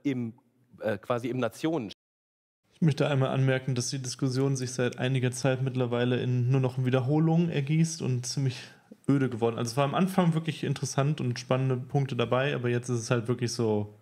quasi im Nationen. Ich möchte einmal anmerken, dass die Diskussion sich seit einiger Zeit mittlerweile in nur noch Wiederholungen ergießt und ziemlich öde geworden. Also es war am Anfang wirklich interessant und spannende Punkte dabei, aber jetzt ist es halt wirklich so,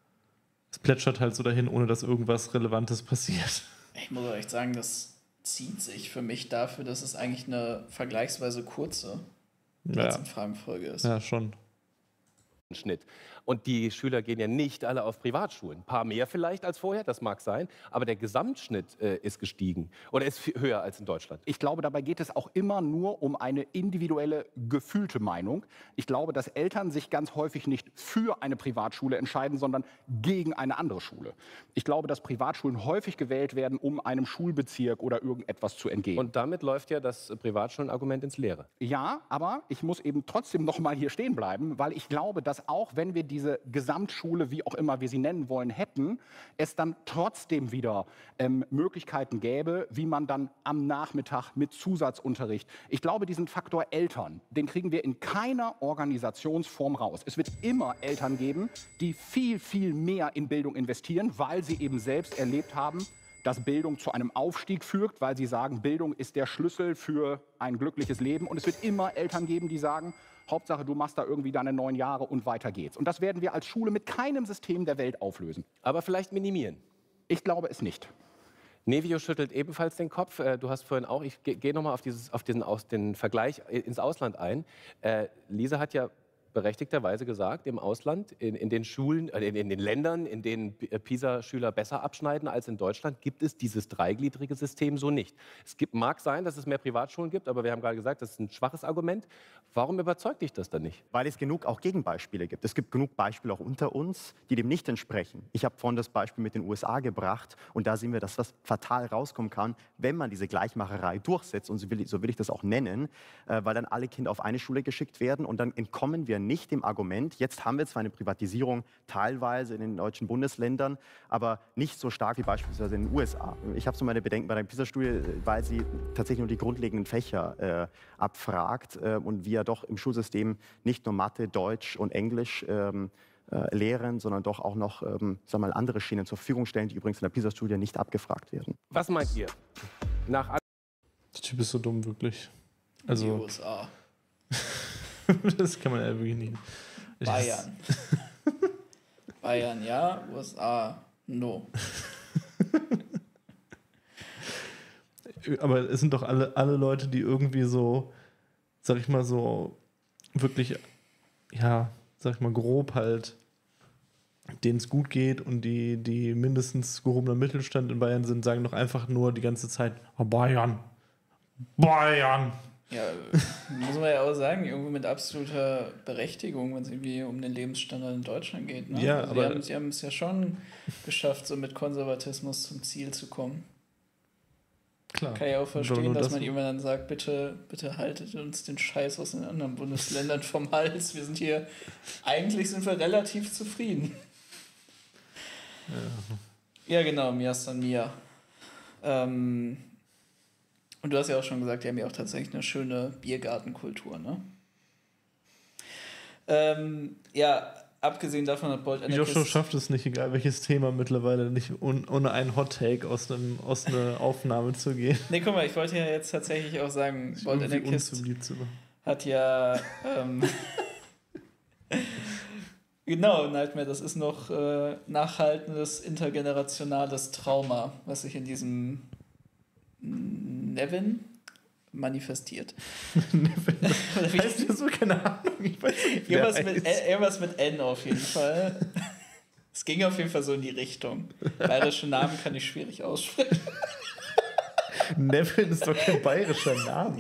es plätschert halt so dahin, ohne dass irgendwas Relevantes passiert. Ich muss auch echt sagen, das zieht sich für mich dafür, dass es eigentlich eine vergleichsweise kurze 13-Fragen-Folge ist. Ja, schon. Schnitt. Und die Schüler gehen ja nicht alle auf Privatschulen. Ein paar mehr vielleicht als vorher, das mag sein, aber der Gesamtschnitt ist gestiegen oder ist höher als in Deutschland. Ich glaube, dabei geht es auch immer nur um eine individuelle, gefühlte Meinung. Ich glaube, dass Eltern sich ganz häufig nicht für eine Privatschule entscheiden, sondern gegen eine andere Schule. Ich glaube, dass Privatschulen häufig gewählt werden, um einem Schulbezirk oder irgendetwas zu entgehen. Und damit läuft ja das Privatschulen-Argument ins Leere. Ja, aber ich muss eben trotzdem noch mal hier stehen bleiben, weil ich glaube, dass auch wenn wir diese Gesamtschule, wie auch immer wir sie nennen wollen, hätten, es dann trotzdem wieder Möglichkeiten gäbe, wie man dann am Nachmittag mit Zusatzunterricht. Ich glaube, diesen Faktor Eltern, den kriegen wir in keiner Organisationsform raus. Es wird immer Eltern geben, die viel, viel mehr in Bildung investieren, weil sie eben selbst erlebt haben, dass Bildung zu einem Aufstieg führt, weil sie sagen, Bildung ist der Schlüssel für ein glückliches Leben. Und es wird immer Eltern geben, die sagen, Hauptsache, du machst da irgendwie deine 9 Jahre und weiter geht's. Und das werden wir als Schule mit keinem System der Welt auflösen. Aber vielleicht minimieren. Ich glaube es nicht. Nevio schüttelt ebenfalls den Kopf. Du hast vorhin auch, ich gehe nochmal auf den Vergleich ins Ausland ein. Lisa hat ja berechtigterweise gesagt, im Ausland, in den Schulen, in den Ländern, in denen PISA-Schüler besser abschneiden als in Deutschland, gibt es dieses dreigliedrige System so nicht. Mag sein, dass es mehr Privatschulen gibt, aber wir haben gerade gesagt, das ist ein schwaches Argument. Warum überzeugt dich das dann nicht? Weil es genug auch Gegenbeispiele gibt. Es gibt genug Beispiele auch unter uns, die dem nicht entsprechen. Ich habe vorhin das Beispiel mit den USA gebracht und da sehen wir, dass was fatal rauskommen kann, wenn man diese Gleichmacherei durchsetzt, und so will ich das auch nennen, weil dann alle Kinder auf eine Schule geschickt werden und dann entkommen wir nicht dem Argument, jetzt haben wir zwar eine Privatisierung teilweise in den deutschen Bundesländern, aber nicht so stark wie beispielsweise in den USA. Ich habe so meine Bedenken bei der PISA-Studie, weil sie tatsächlich nur die grundlegenden Fächer abfragt und wir doch im Schulsystem nicht nur Mathe, Deutsch und Englisch lehren, sondern doch auch noch andere Schienen zur Verfügung stellen, die übrigens in der PISA-Studie nicht abgefragt werden. Was meint ihr? Der Typ ist so dumm, wirklich. Die Also, USA. das kann man ja wirklich nicht. Bayern. Bayern ja, USA no. Aber es sind doch alle Leute, die irgendwie so, sag ich mal so, wirklich, ja, sag ich mal grob halt, denen es gut geht und die mindestens gehobener Mittelstand in Bayern sind, sagen doch einfach nur die ganze Zeit, oh, Bayern. Bayern. Ja, muss man ja auch sagen, irgendwo mit absoluter Berechtigung, wenn es irgendwie um den Lebensstandard in Deutschland geht. Ne? Ja, also aber sie haben es ja schon geschafft, so mit Konservatismus zum Ziel zu kommen. klar. Kann ich auch verstehen, dass man das irgendwann dann sagt, bitte haltet uns den Scheiß aus den anderen Bundesländern vom Hals. Wir sind hier, eigentlich sind wir relativ zufrieden. Ja, genau, Mia San Mia. Und du hast ja auch schon gesagt, die haben ja auch tatsächlich eine schöne Biergartenkultur, ne? Ja, abgesehen davon hat Bold Anarchist... Joshua schafft es nicht, egal welches Thema mittlerweile, nicht ohne einen Hot-Take aus einer Aufnahme zu gehen. Nee, guck mal, ich wollte ja jetzt tatsächlich auch sagen, Bold Anarchist hat ja... Genau, Nightmare, das ist noch nachhaltendes, intergenerationales Trauma, was sich in diesem Nevin manifestiert. Nevin? Heißt das so? Keine Ahnung. Ich weiß nicht, irgendwas mit N auf jeden Fall. Es ging auf jeden Fall so in die Richtung. Bayerische Namen kann ich schwierig aussprechen. Nevin ist doch kein bayerischer Name.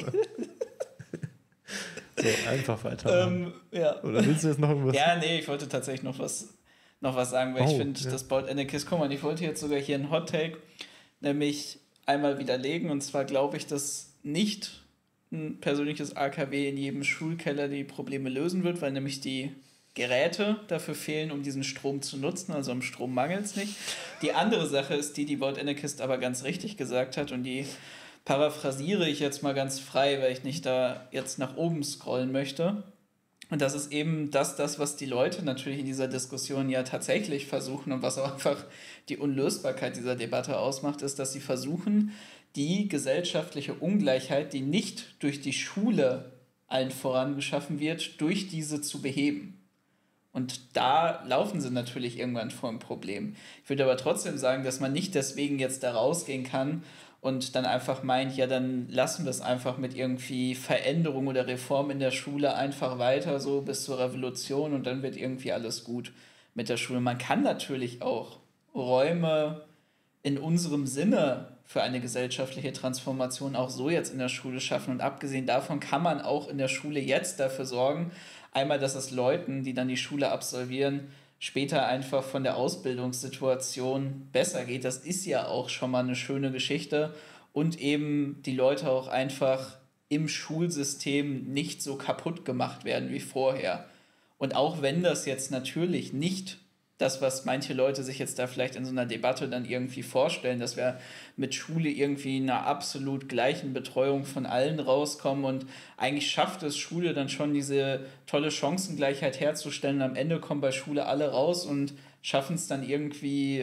So, einfach weiter. Ja. Oder willst du jetzt noch irgendwas? Ja, nee, ich wollte tatsächlich noch was sagen, weil ich finde, das Bold Anarchist, guck mal, ich wollte jetzt sogar hier einen Hot-Take, nämlich einmal widerlegen, und zwar glaube ich, dass nicht ein persönliches AKW in jedem Schulkeller die Probleme lösen wird, weil nämlich die Geräte dafür fehlen, um diesen Strom zu nutzen, also am Strom mangelt es nicht. Die andere Sache ist die Bold Anarchist aber ganz richtig gesagt hat, und die paraphrasiere ich jetzt mal ganz frei, weil ich nicht da jetzt nach oben scrollen möchte. Und das ist eben das, was die Leute natürlich in dieser Diskussion ja tatsächlich versuchen und was auch einfach die Unlösbarkeit dieser Debatte ausmacht, ist, dass sie versuchen, die gesellschaftliche Ungleichheit, die nicht durch die Schule allen voran geschaffen wird, durch diese zu beheben. Und da laufen sie natürlich irgendwann vor ein Problem. Ich würde aber trotzdem sagen, dass man nicht deswegen jetzt da rausgehen kann und dann einfach meint, ja, dann lassen wir es einfach mit irgendwie Veränderung oder Reform in der Schule einfach weiter so bis zur Revolution und dann wird irgendwie alles gut mit der Schule. Man kann natürlich auch Räume in unserem Sinne für eine gesellschaftliche Transformation auch so jetzt in der Schule schaffen, und abgesehen davon kann man auch in der Schule jetzt dafür sorgen, einmal, dass es Leuten, die dann die Schule absolvieren, später einfach von der Ausbildungssituation besser geht. Das ist ja auch schon mal eine schöne Geschichte, und eben die Leute auch einfach im Schulsystem nicht so kaputt gemacht werden wie vorher. Und auch wenn das jetzt natürlich nicht das, was manche Leute sich jetzt da vielleicht in so einer Debatte dann irgendwie vorstellen, dass wir mit Schule irgendwie in einer absolut gleichen Betreuung von allen rauskommen, und eigentlich schafft es Schule dann schon, diese tolle Chancengleichheit herzustellen. Am Ende kommen bei Schule alle raus und schaffen es dann irgendwie,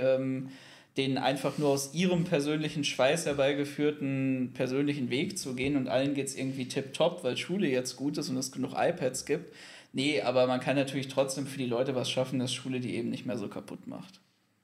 den einfach nur aus ihrem persönlichen Schweiß herbeigeführten persönlichen Weg zu gehen, und allen geht es irgendwie tipptopp, weil Schule jetzt gut ist und es genug iPads gibt. Nee, aber man kann natürlich trotzdem für die Leute was schaffen, dass Schule die eben nicht mehr so kaputt macht.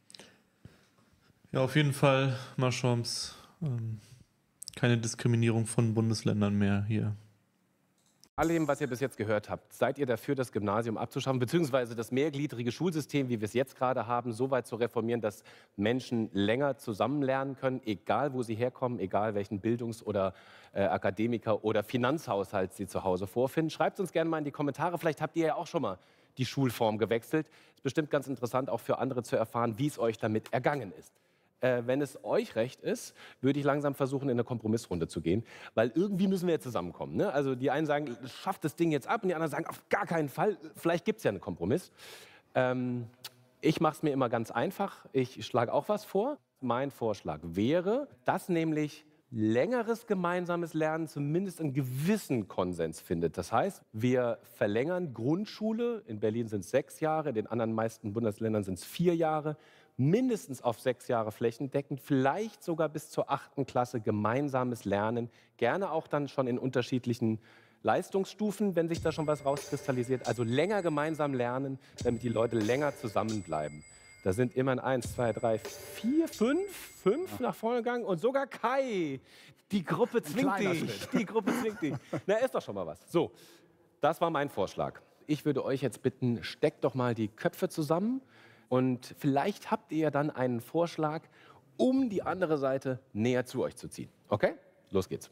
Ja, auf jeden Fall, Maschorms, keine Diskriminierung von Bundesländern mehr hier. Allem, was ihr bis jetzt gehört habt, seid ihr dafür, das Gymnasium abzuschaffen, beziehungsweise das mehrgliedrige Schulsystem, wie wir es jetzt gerade haben, so weit zu reformieren, dass Menschen länger zusammen lernen können, egal wo sie herkommen, egal welchen Bildungs- oder Akademiker- oder Finanzhaushalt sie zu Hause vorfinden? Schreibt es uns gerne mal in die Kommentare. Vielleicht habt ihr ja auch schon mal die Schulform gewechselt. Ist bestimmt ganz interessant, auch für andere zu erfahren, wie es euch damit ergangen ist. Wenn es euch recht ist, würde ich langsam versuchen, in eine Kompromissrunde zu gehen, weil irgendwie müssen wir jetzt zusammenkommen. Ne? Also die einen sagen, schafft das Ding jetzt ab, und die anderen sagen, auf gar keinen Fall. Vielleicht gibt es ja einen Kompromiss. Ich mache es mir immer ganz einfach. Ich schlage auch was vor. Mein Vorschlag wäre, dass nämlich längeres gemeinsames Lernen zumindest einen gewissen Konsens findet. Das heißt, wir verlängern Grundschule, in Berlin sind es 6 Jahre, in den anderen meisten Bundesländern sind es 4 Jahre, mindestens auf 6 Jahre flächendeckend, vielleicht sogar bis zur 8. Klasse gemeinsames Lernen, gerne auch dann schon in unterschiedlichen Leistungsstufen, wenn sich da schon was rauskristallisiert. Also länger gemeinsam lernen, damit die Leute länger zusammenbleiben. Da sind immerhin 1, 2, 3, 4, 5 nach vorne gegangen und sogar Kai. Die Gruppe zwingt dich. Die Gruppe zwingt dich. Na, ist doch schon mal was. So, das war mein Vorschlag. Ich würde euch jetzt bitten, steckt doch mal die Köpfe zusammen. Und vielleicht habt ihr ja dann einen Vorschlag, um die andere Seite näher zu euch zu ziehen. Okay? Los geht's.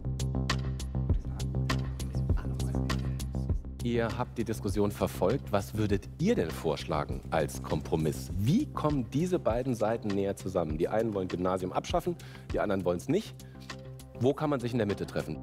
Ihr habt die Diskussion verfolgt. Was würdet ihr denn vorschlagen als Kompromiss? Wie kommen diese beiden Seiten näher zusammen? Die einen wollen Gymnasium abschaffen, die anderen wollen es nicht. Wo kann man sich in der Mitte treffen?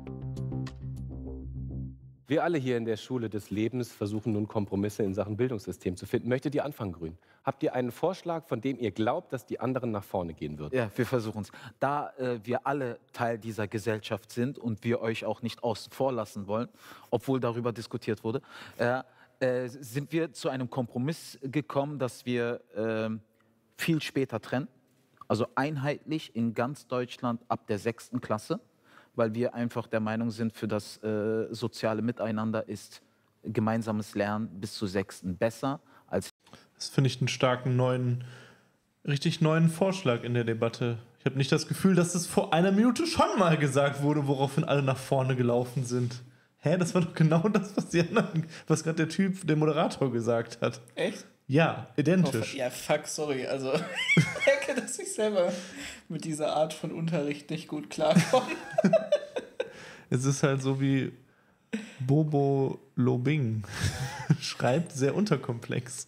Wir alle hier in der Schule des Lebens versuchen nun Kompromisse in Sachen Bildungssystem zu finden. Möchtet ihr anfangen, Grün? Habt ihr einen Vorschlag, von dem ihr glaubt, dass die anderen nach vorne gehen würden? Ja, wir versuchen es. Da wir alle Teil dieser Gesellschaft sind und wir euch auch nicht außen vor lassen wollen, obwohl darüber diskutiert wurde, sind wir zu einem Kompromiss gekommen, dass wir viel später trennen. Also einheitlich in ganz Deutschland ab der 6. Klasse. Weil wir einfach der Meinung sind, für das soziale Miteinander ist gemeinsames Lernen bis zur 6. besser als... Das finde ich einen starken richtig neuen Vorschlag in der Debatte. Ich habe nicht das Gefühl, dass das vor einer Minute schon mal gesagt wurde, woraufhin alle nach vorne gelaufen sind. Hä, das war doch genau das, was gerade der Moderator gesagt hat. Echt? Ja, identisch. Oh, ja, fuck, sorry. Also, ich merke, dass ich selber mit dieser Art von Unterricht nicht gut klarkomme. Es ist halt so wie Bobo Lobing schreibt, sehr unterkomplex.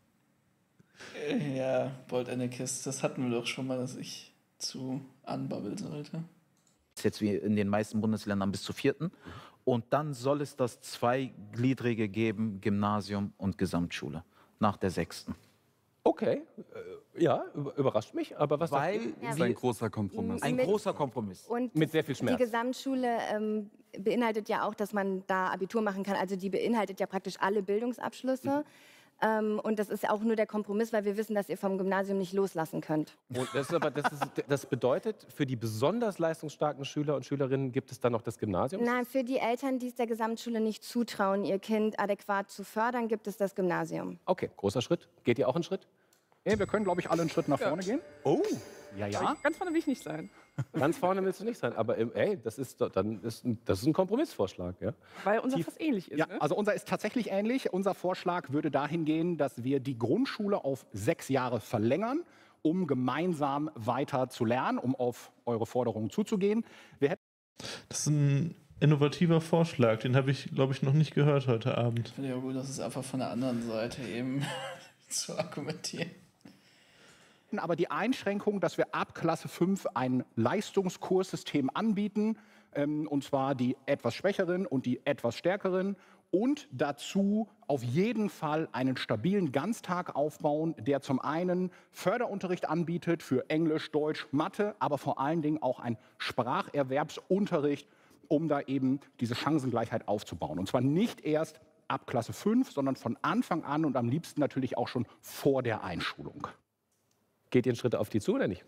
Ja, Bold Anarchist, das hatten wir doch schon mal, dass ich zu anbabbeln sollte. Jetzt wie in den meisten Bundesländern bis zur 4. Und dann soll es das zweigliedrige geben, Gymnasium und Gesamtschule. Nach der 6. Okay, ja, überrascht mich, aber was Weil Das ist ein großer Kompromiss. ein großer Kompromiss. Und mit sehr viel Schmerz. die Gesamtschule beinhaltet ja auch, dass man da Abitur machen kann. Also die beinhaltet ja praktisch alle Bildungsabschlüsse. Und das ist auch nur der Kompromiss, weil wir wissen, dass ihr vom Gymnasium nicht loslassen könnt. Und das bedeutet, für die besonders leistungsstarken Schüler und Schülerinnen gibt es dann noch das Gymnasium? Nein, für die Eltern, die es der Gesamtschule nicht zutrauen, ihr Kind adäquat zu fördern, gibt es das Gymnasium. Okay, großer Schritt. Geht ihr auch einen Schritt? Ja, wir können, glaube ich, alle einen Schritt nach vorne gehen. Oh, Ja. Ganz vorne will ich nicht sein. ganz vorne willst du nicht sein. Aber ey, das ist ein Kompromissvorschlag. Ja? Weil unser fast ähnlich ist. Ja, Ne? also unser ist tatsächlich ähnlich. Unser Vorschlag würde dahin gehen, dass wir die Grundschule auf 6 Jahre verlängern, um gemeinsam weiter zu lernen, um auf eure Forderungen zuzugehen. Das ist ein innovativer Vorschlag, den habe ich, glaube ich, noch nicht gehört heute Abend. Finde ich auch gut, dass es einfach von der anderen Seite eben zu argumentieren. Aber die Einschränkung, dass wir ab Klasse 5 ein Leistungskurssystem anbieten, und zwar die etwas Schwächeren und die etwas Stärkeren, und dazu auf jeden Fall einen stabilen Ganztag aufbauen, der zum einen Förderunterricht anbietet für Englisch, Deutsch, Mathe, aber vor allen Dingen auch ein Spracherwerbsunterricht, um da eben diese Chancengleichheit aufzubauen. Und zwar nicht erst ab Klasse 5, sondern von Anfang an und am liebsten natürlich auch schon vor der Einschulung. Geht ihr einen Schritt auf die zu oder nicht?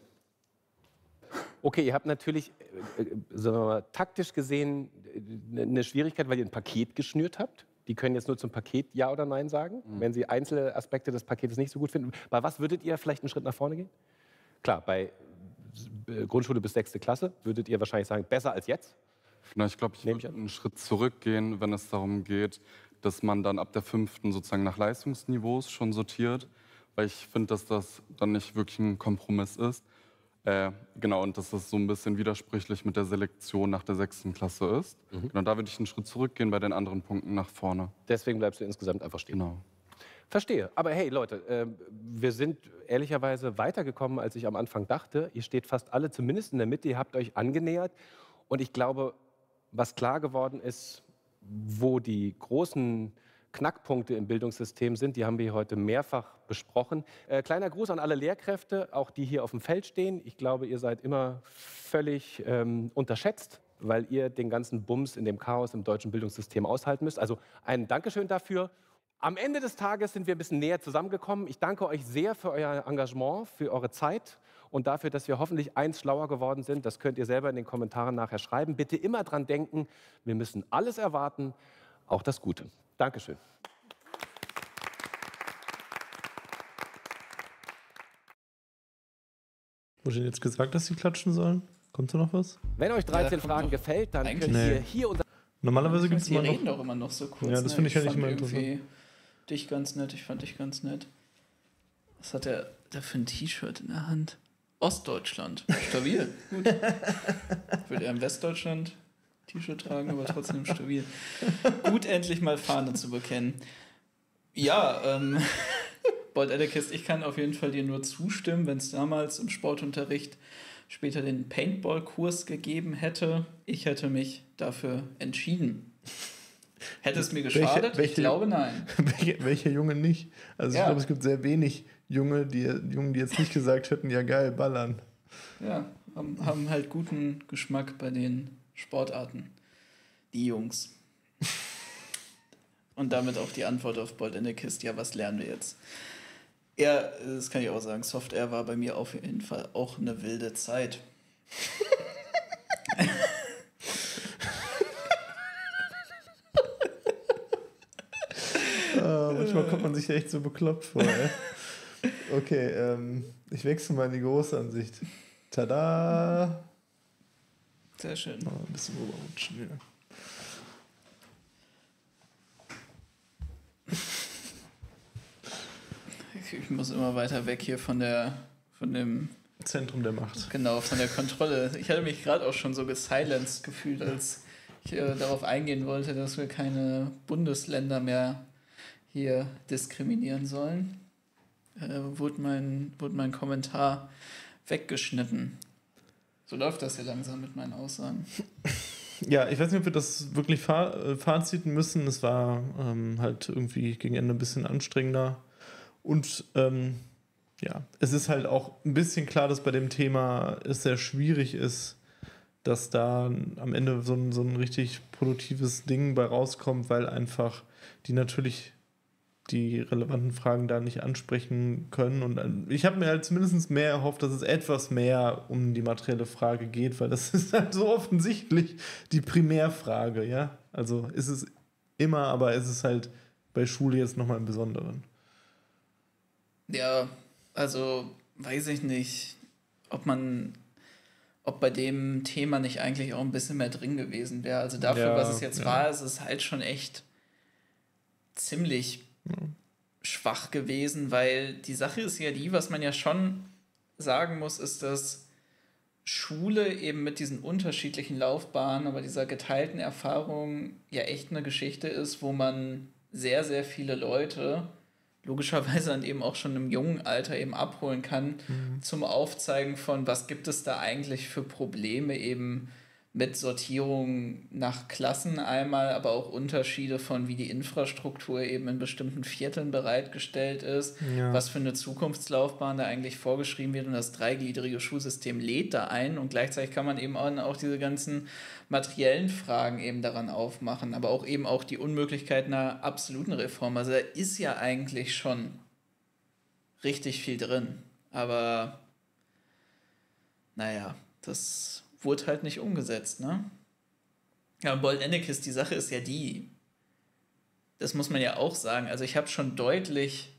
Okay, ihr habt natürlich, sagen wir mal, taktisch gesehen eine Schwierigkeit, weil ihr ein Paket geschnürt habt. Die können jetzt nur zum Paket Ja oder Nein sagen, wenn sie einzelne Aspekte des Paketes nicht so gut finden. Bei was würdet ihr vielleicht einen Schritt nach vorne gehen? Klar, bei Grundschule bis 6. Klasse würdet ihr wahrscheinlich sagen, besser als jetzt. Genau, ich glaube, ich würde einen Schritt zurückgehen, wenn es darum geht, dass man dann ab der 5. sozusagen nach Leistungsniveaus schon sortiert, weil ich finde, dass das dann nicht wirklich ein Kompromiss ist. Genau, und dass das so ein bisschen widersprüchlich mit der Selektion nach der 6. Klasse ist. Genau, da würde ich einen Schritt zurückgehen, bei den anderen Punkten nach vorne. Deswegen bleibst du insgesamt einfach stehen. Genau. Verstehe. Aber hey, Leute, wir sind ehrlicherweise weitergekommen, als ich am Anfang dachte. Ihr steht fast alle zumindest in der Mitte, ihr habt euch angenähert. Und ich glaube, was klar geworden ist, wo die großen Knackpunkte im Bildungssystem sind, die haben wir heute mehrfach besprochen. Kleiner Gruß an alle Lehrkräfte, auch die hier auf dem Feld stehen. Ich glaube, ihr seid immer völlig unterschätzt, weil ihr den ganzen Bums in dem Chaos im deutschen Bildungssystem aushalten müsst. Also ein Dankeschön dafür. Am Ende des Tages sind wir ein bisschen näher zusammengekommen. Ich danke euch sehr für euer Engagement, für eure Zeit und dafür, dass wir hoffentlich eins schlauer geworden sind. Das könnt ihr selber in den Kommentaren nachher schreiben. Bitte immer dran denken, wir müssen alles erwarten, auch das Gute. Dankeschön. Wurde denn jetzt gesagt, dass sie klatschen sollen? Kommt da noch was? Wenn euch 13 Fragen gefällt, dann könnt ihr hier unser... Normalerweise gibt es Die immer noch... reden doch immer noch so kurz. Ja, das finde ich ja nicht fand immer irgendwie interessant. dich ganz nett, ich fand dich ganz nett. Was hat der für ein T-Shirt in der Hand? Ostdeutschland. Stabil. Gut. Ich würde eher im Westdeutschland T-Shirt tragen, aber trotzdem stabil. Gut, endlich mal Fahne zu bekennen. Ja, Bold Anarchist, ich kann auf jeden Fall dir nur zustimmen, wenn es damals im Sportunterricht später den Paintball-Kurs gegeben hätte. Ich hätte mich dafür entschieden. Hätte es mir geschadet? Ich glaube, nein. Welcher Junge nicht? Also ich glaube, es gibt sehr wenig Jungen, die jetzt nicht gesagt hätten, ja geil, ballern. Ja, haben halt guten Geschmack bei den Sportarten. Die Jungs. Und damit auch die Antwort auf Bold Anarchist. Ja, was lernen wir jetzt? Ja, das kann ich auch sagen. Soft Air war bei mir auf jeden Fall auch eine wilde Zeit. Manchmal kommt man sich echt so bekloppt vor. Ey. Okay, ich wechsle mal in die große Ansicht. Tada! Sehr schön. Oh, ein bisschen rüberrutschen wieder. Ich muss immer weiter weg hier von dem Zentrum der Macht. Genau, von der Kontrolle. Ich hatte mich gerade auch schon so gesilenced gefühlt, als ich darauf eingehen wollte, dass wir keine Bundesländer mehr hier diskriminieren sollen. Wurde mein Kommentar weggeschnitten. So läuft das ja langsam mit meinen Aussagen. Ja, ich weiß nicht, ob wir das wirklich faziten müssen. Es war halt irgendwie gegen Ende ein bisschen anstrengender. Und ja, es ist halt auch ein bisschen klar, dass bei dem Thema es sehr schwierig ist, dass da am Ende so ein richtig produktives Ding bei rauskommt, weil einfach die natürlich die relevanten Fragen da nicht ansprechen können. Und ich habe mir halt zumindest mehr erhofft, dass es etwas mehr um die materielle Frage geht, weil das ist halt so offensichtlich die Primärfrage, ja. Also ist es immer, aber ist es halt bei Schule jetzt nochmal im Besonderen. Ja, also weiß ich nicht, ob bei dem Thema nicht eigentlich auch ein bisschen mehr drin gewesen wäre. Also dafür, Ja, was es jetzt ja. war, ist es halt schon echt ziemlich schwach gewesen, weil die Sache ist ja die, was man ja schon sagen muss, ist, dass Schule eben mit diesen unterschiedlichen Laufbahnen, aber dieser geteilten Erfahrung ja echt eine Geschichte ist, wo man sehr, sehr viele Leute logischerweise dann eben auch schon im jungen Alter eben abholen kann, zum Aufzeigen von, was gibt es da eigentlich für Probleme eben mit Sortierung nach Klassen einmal, aber auch Unterschiede von, wie die Infrastruktur eben in bestimmten Vierteln bereitgestellt ist, Ja. was für eine Zukunftslaufbahn da eigentlich vorgeschrieben wird, und das dreigliedrige Schulsystem lädt da ein, und gleichzeitig kann man eben auch diese ganzen materiellen Fragen eben daran aufmachen, aber auch eben auch die Unmöglichkeit einer absoluten Reform. Also da ist ja eigentlich schon richtig viel drin, aber naja, das wurde halt nicht umgesetzt, ne? Ja, Bold Anarchist, die Sache ist ja die, das muss man ja auch sagen, also ich habe schon deutlich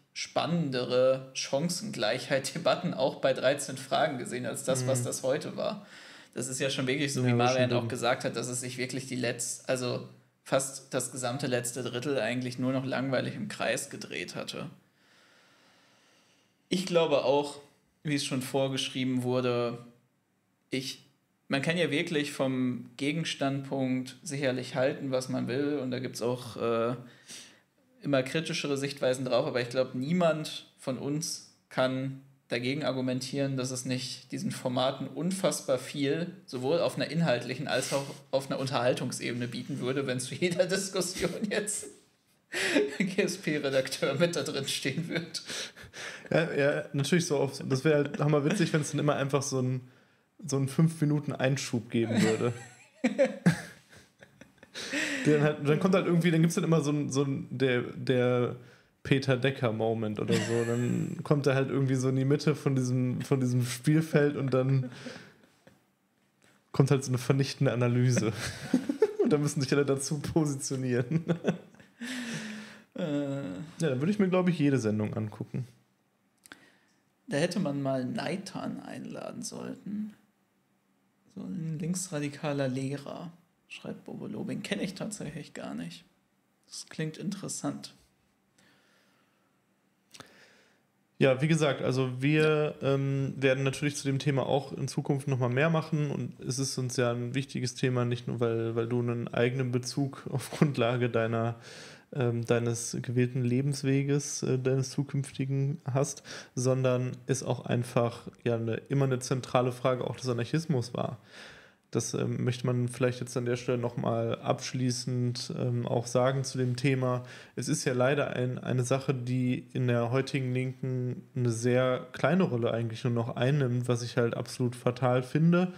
spannendere Chancengleichheit-Debatten auch bei 13 Fragen gesehen, als das, was das heute war. das ist ja schon wirklich so, wie Ja, war Marian schon auch gesagt hat, dass es sich wirklich also fast das gesamte letzte Drittel eigentlich nur noch langweilig im Kreis gedreht hatte. Ich glaube auch, wie es schon vorgeschrieben wurde, man kann ja wirklich vom Gegenstandpunkt sicherlich halten, was man will, und da gibt es auch immer kritischere Sichtweisen drauf, aber ich glaube, niemand von uns kann dagegen argumentieren, dass es nicht diesen Formaten unfassbar viel, sowohl auf einer inhaltlichen als auch auf einer Unterhaltungsebene bieten würde, wenn zu jeder Diskussion jetzt ein GSP-Redakteur mit da drin stehen wird. Ja, natürlich so oft. Das wäre halt hammerwitzig, wenn es dann immer einfach so einen 5-Minuten-Einschub geben würde. Dann kommt halt irgendwie, dann gibt es dann immer so der Peter Decker-Moment oder so. Dann kommt er halt irgendwie so in die Mitte von diesem Spielfeld und dann kommt halt so eine vernichtende Analyse. Und dann müssen sich alle dazu positionieren. Ja, dann würde ich mir, glaube ich, jede Sendung angucken. Da hätte man mal Neitan einladen sollten. So ein linksradikaler Lehrer, schreibt Bobo Lobing. Kenne ich tatsächlich gar nicht. Das klingt interessant. Ja, wie gesagt, also wir werden natürlich zu dem Thema auch in Zukunft nochmal mehr machen, und es ist uns ja ein wichtiges Thema, nicht nur, weil du einen eigenen Bezug auf Grundlage deines gewählten Lebensweges, deines zukünftigen hast, sondern es auch einfach ja immer eine zentrale Frage auch des Anarchismus war. Das möchte man vielleicht jetzt an der Stelle nochmal abschließend auch sagen zu dem Thema. Es ist ja leider eine Sache, die in der heutigen Linken eine sehr kleine Rolle eigentlich nur noch einnimmt, was ich halt absolut fatal finde,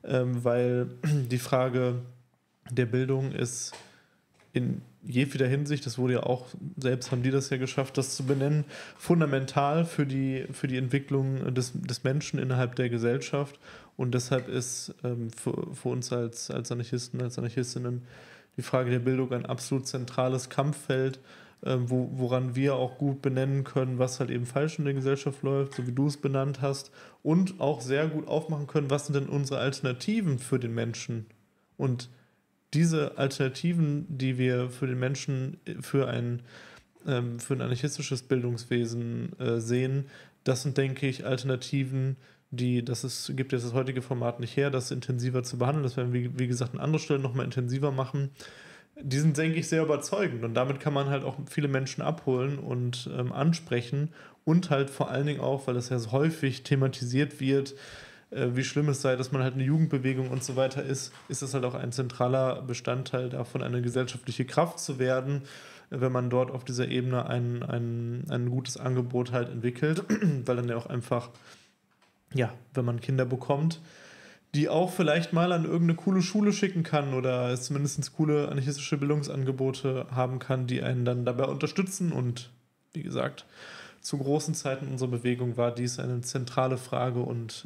weil die Frage der Bildung ist in jeder Hinsicht, das wurde ja auch, selbst haben die das ja geschafft, das zu benennen, fundamental für die Entwicklung des Menschen innerhalb der Gesellschaft. Und deshalb ist für uns als Anarchisten, als Anarchistinnen die Frage der Bildung ein absolut zentrales Kampffeld, woran wir auch gut benennen können, was halt eben falsch in der Gesellschaft läuft, so wie du es benannt hast, und auch sehr gut aufmachen können, was sind denn unsere Alternativen für den Menschen. Und diese Alternativen, die wir für den Menschen, für ein anarchistisches Bildungswesen sehen, das sind, denke ich, Alternativen, gibt jetzt das heutige Format nicht her, das intensiver zu behandeln. Das werden wir, wie gesagt, an anderer Stelle nochmal intensiver machen. Die sind, denke ich, sehr überzeugend, und damit kann man halt auch viele Menschen abholen und ansprechen, und halt vor allen Dingen auch, weil das ja so häufig thematisiert wird, wie schlimm es sei, dass man halt eine Jugendbewegung und so weiter ist es halt auch ein zentraler Bestandteil davon, eine gesellschaftliche Kraft zu werden, wenn man dort auf dieser Ebene ein gutes Angebot halt entwickelt, weil dann ja auch einfach, ja, wenn man Kinder bekommt, die auch vielleicht mal an irgendeine coole Schule schicken kann oder es zumindest coole anarchistische Bildungsangebote haben kann, die einen dann dabei unterstützen. Und wie gesagt, zu großen Zeiten unserer Bewegung war dies eine zentrale Frage und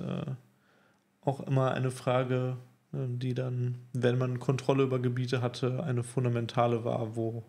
auch immer eine Frage, die dann, wenn man Kontrolle über Gebiete hatte, eine fundamentale war, wo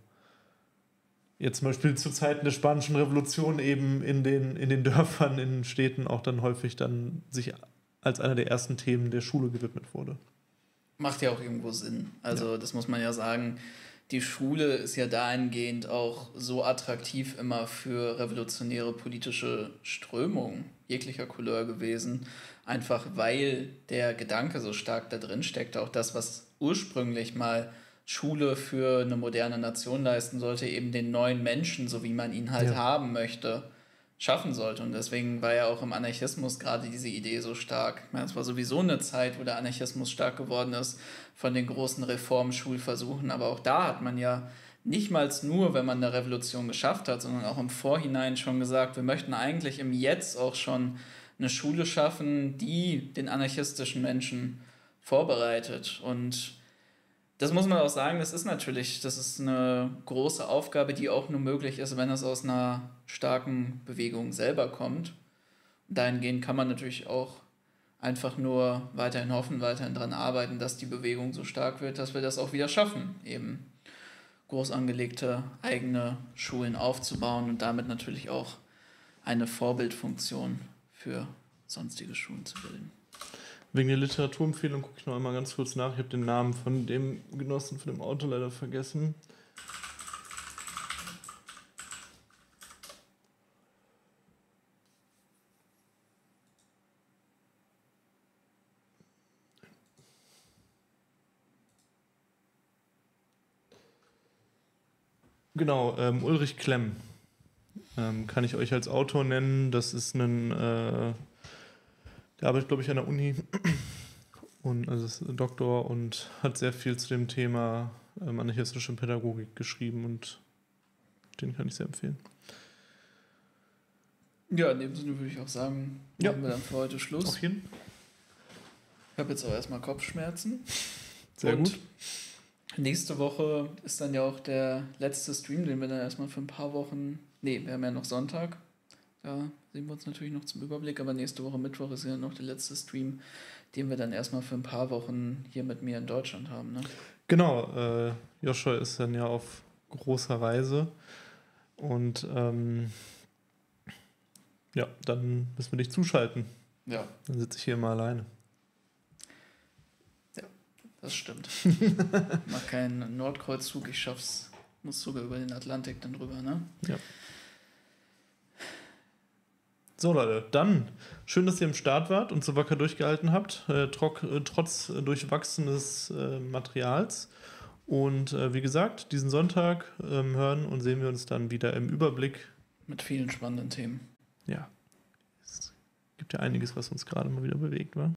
jetzt zum Beispiel zu Zeiten der Spanischen Revolution eben in den Dörfern, in den Städten auch dann häufig dann sich als einer der ersten Themen der Schule gewidmet wurde. Macht ja auch irgendwo Sinn. Also das muss man ja sagen, die Schule ist ja dahingehend auch so attraktiv immer für revolutionäre politische Strömungen jeglicher Couleur gewesen, einfach weil der Gedanke so stark da drin steckt, auch das, was ursprünglich mal Schule für eine moderne Nation leisten sollte, eben den neuen Menschen, so wie man ihn halt haben möchte, schaffen sollte. Und deswegen war ja auch im Anarchismus gerade diese Idee so stark. Ich meine, es war sowieso eine Zeit, wo der Anarchismus stark geworden ist von den großen Reformschulversuchen, aber auch da hat man ja nicht mal nur, wenn man eine Revolution geschafft hat, sondern auch im Vorhinein schon gesagt, wir möchten eigentlich im Jetzt auch schon eine Schule schaffen, die den anarchistischen Menschen vorbereitet. Und das muss man auch sagen, das ist eine große Aufgabe, die auch nur möglich ist, wenn es aus einer starken Bewegung selber kommt. Dahingehend kann man natürlich auch einfach nur weiterhin hoffen, weiterhin daran arbeiten, dass die Bewegung so stark wird, dass wir das auch wieder schaffen, eben groß angelegte eigene Schulen aufzubauen und damit natürlich auch eine Vorbildfunktion für sonstige Schulen zu bilden. Wegen der Literaturempfehlung gucke ich noch einmal ganz kurz nach. Ich habe den Namen von dem Genossen von dem Autor leider vergessen. Genau, Ulrich Klemm. Kann ich euch als Autor nennen. Das ist der arbeitet, glaube ich, an der Uni und also ist Doktor und hat sehr viel zu dem Thema anarchistische Pädagogik geschrieben und den kann ich sehr empfehlen. Ja, in dem Sinne würde ich auch sagen, machen wir dann für heute Schluss. Auf jeden. Ich habe jetzt auch erstmal Kopfschmerzen. Sehr und gut. Nächste Woche ist dann ja auch der letzte Stream, den wir dann erstmal für ein paar Wochen. Nee, wir haben ja noch Sonntag. Da sehen wir uns natürlich noch zum Überblick, aber nächste Woche Mittwoch ist ja noch der letzte Stream, den wir dann erstmal für ein paar Wochen hier mit mir in Deutschland haben. Ne? Genau, Joshua ist dann ja auf großer Reise und ja, dann müssen wir dich zuschalten. Ja. Dann sitze ich hier immer alleine. Ja, das stimmt. Ich mache keinen Nordkreuzzug, ich schaff's, muss sogar über den Atlantik dann drüber, ne? Ja. So Leute, dann schön, dass ihr im Start wart und so wacker durchgehalten habt, trotz durchwachsenes Materials. Und wie gesagt, diesen Sonntag hören und sehen wir uns dann wieder im Überblick. Mit vielen spannenden Themen. Ja, es gibt ja einiges, was uns gerade mal wieder bewegt, wa?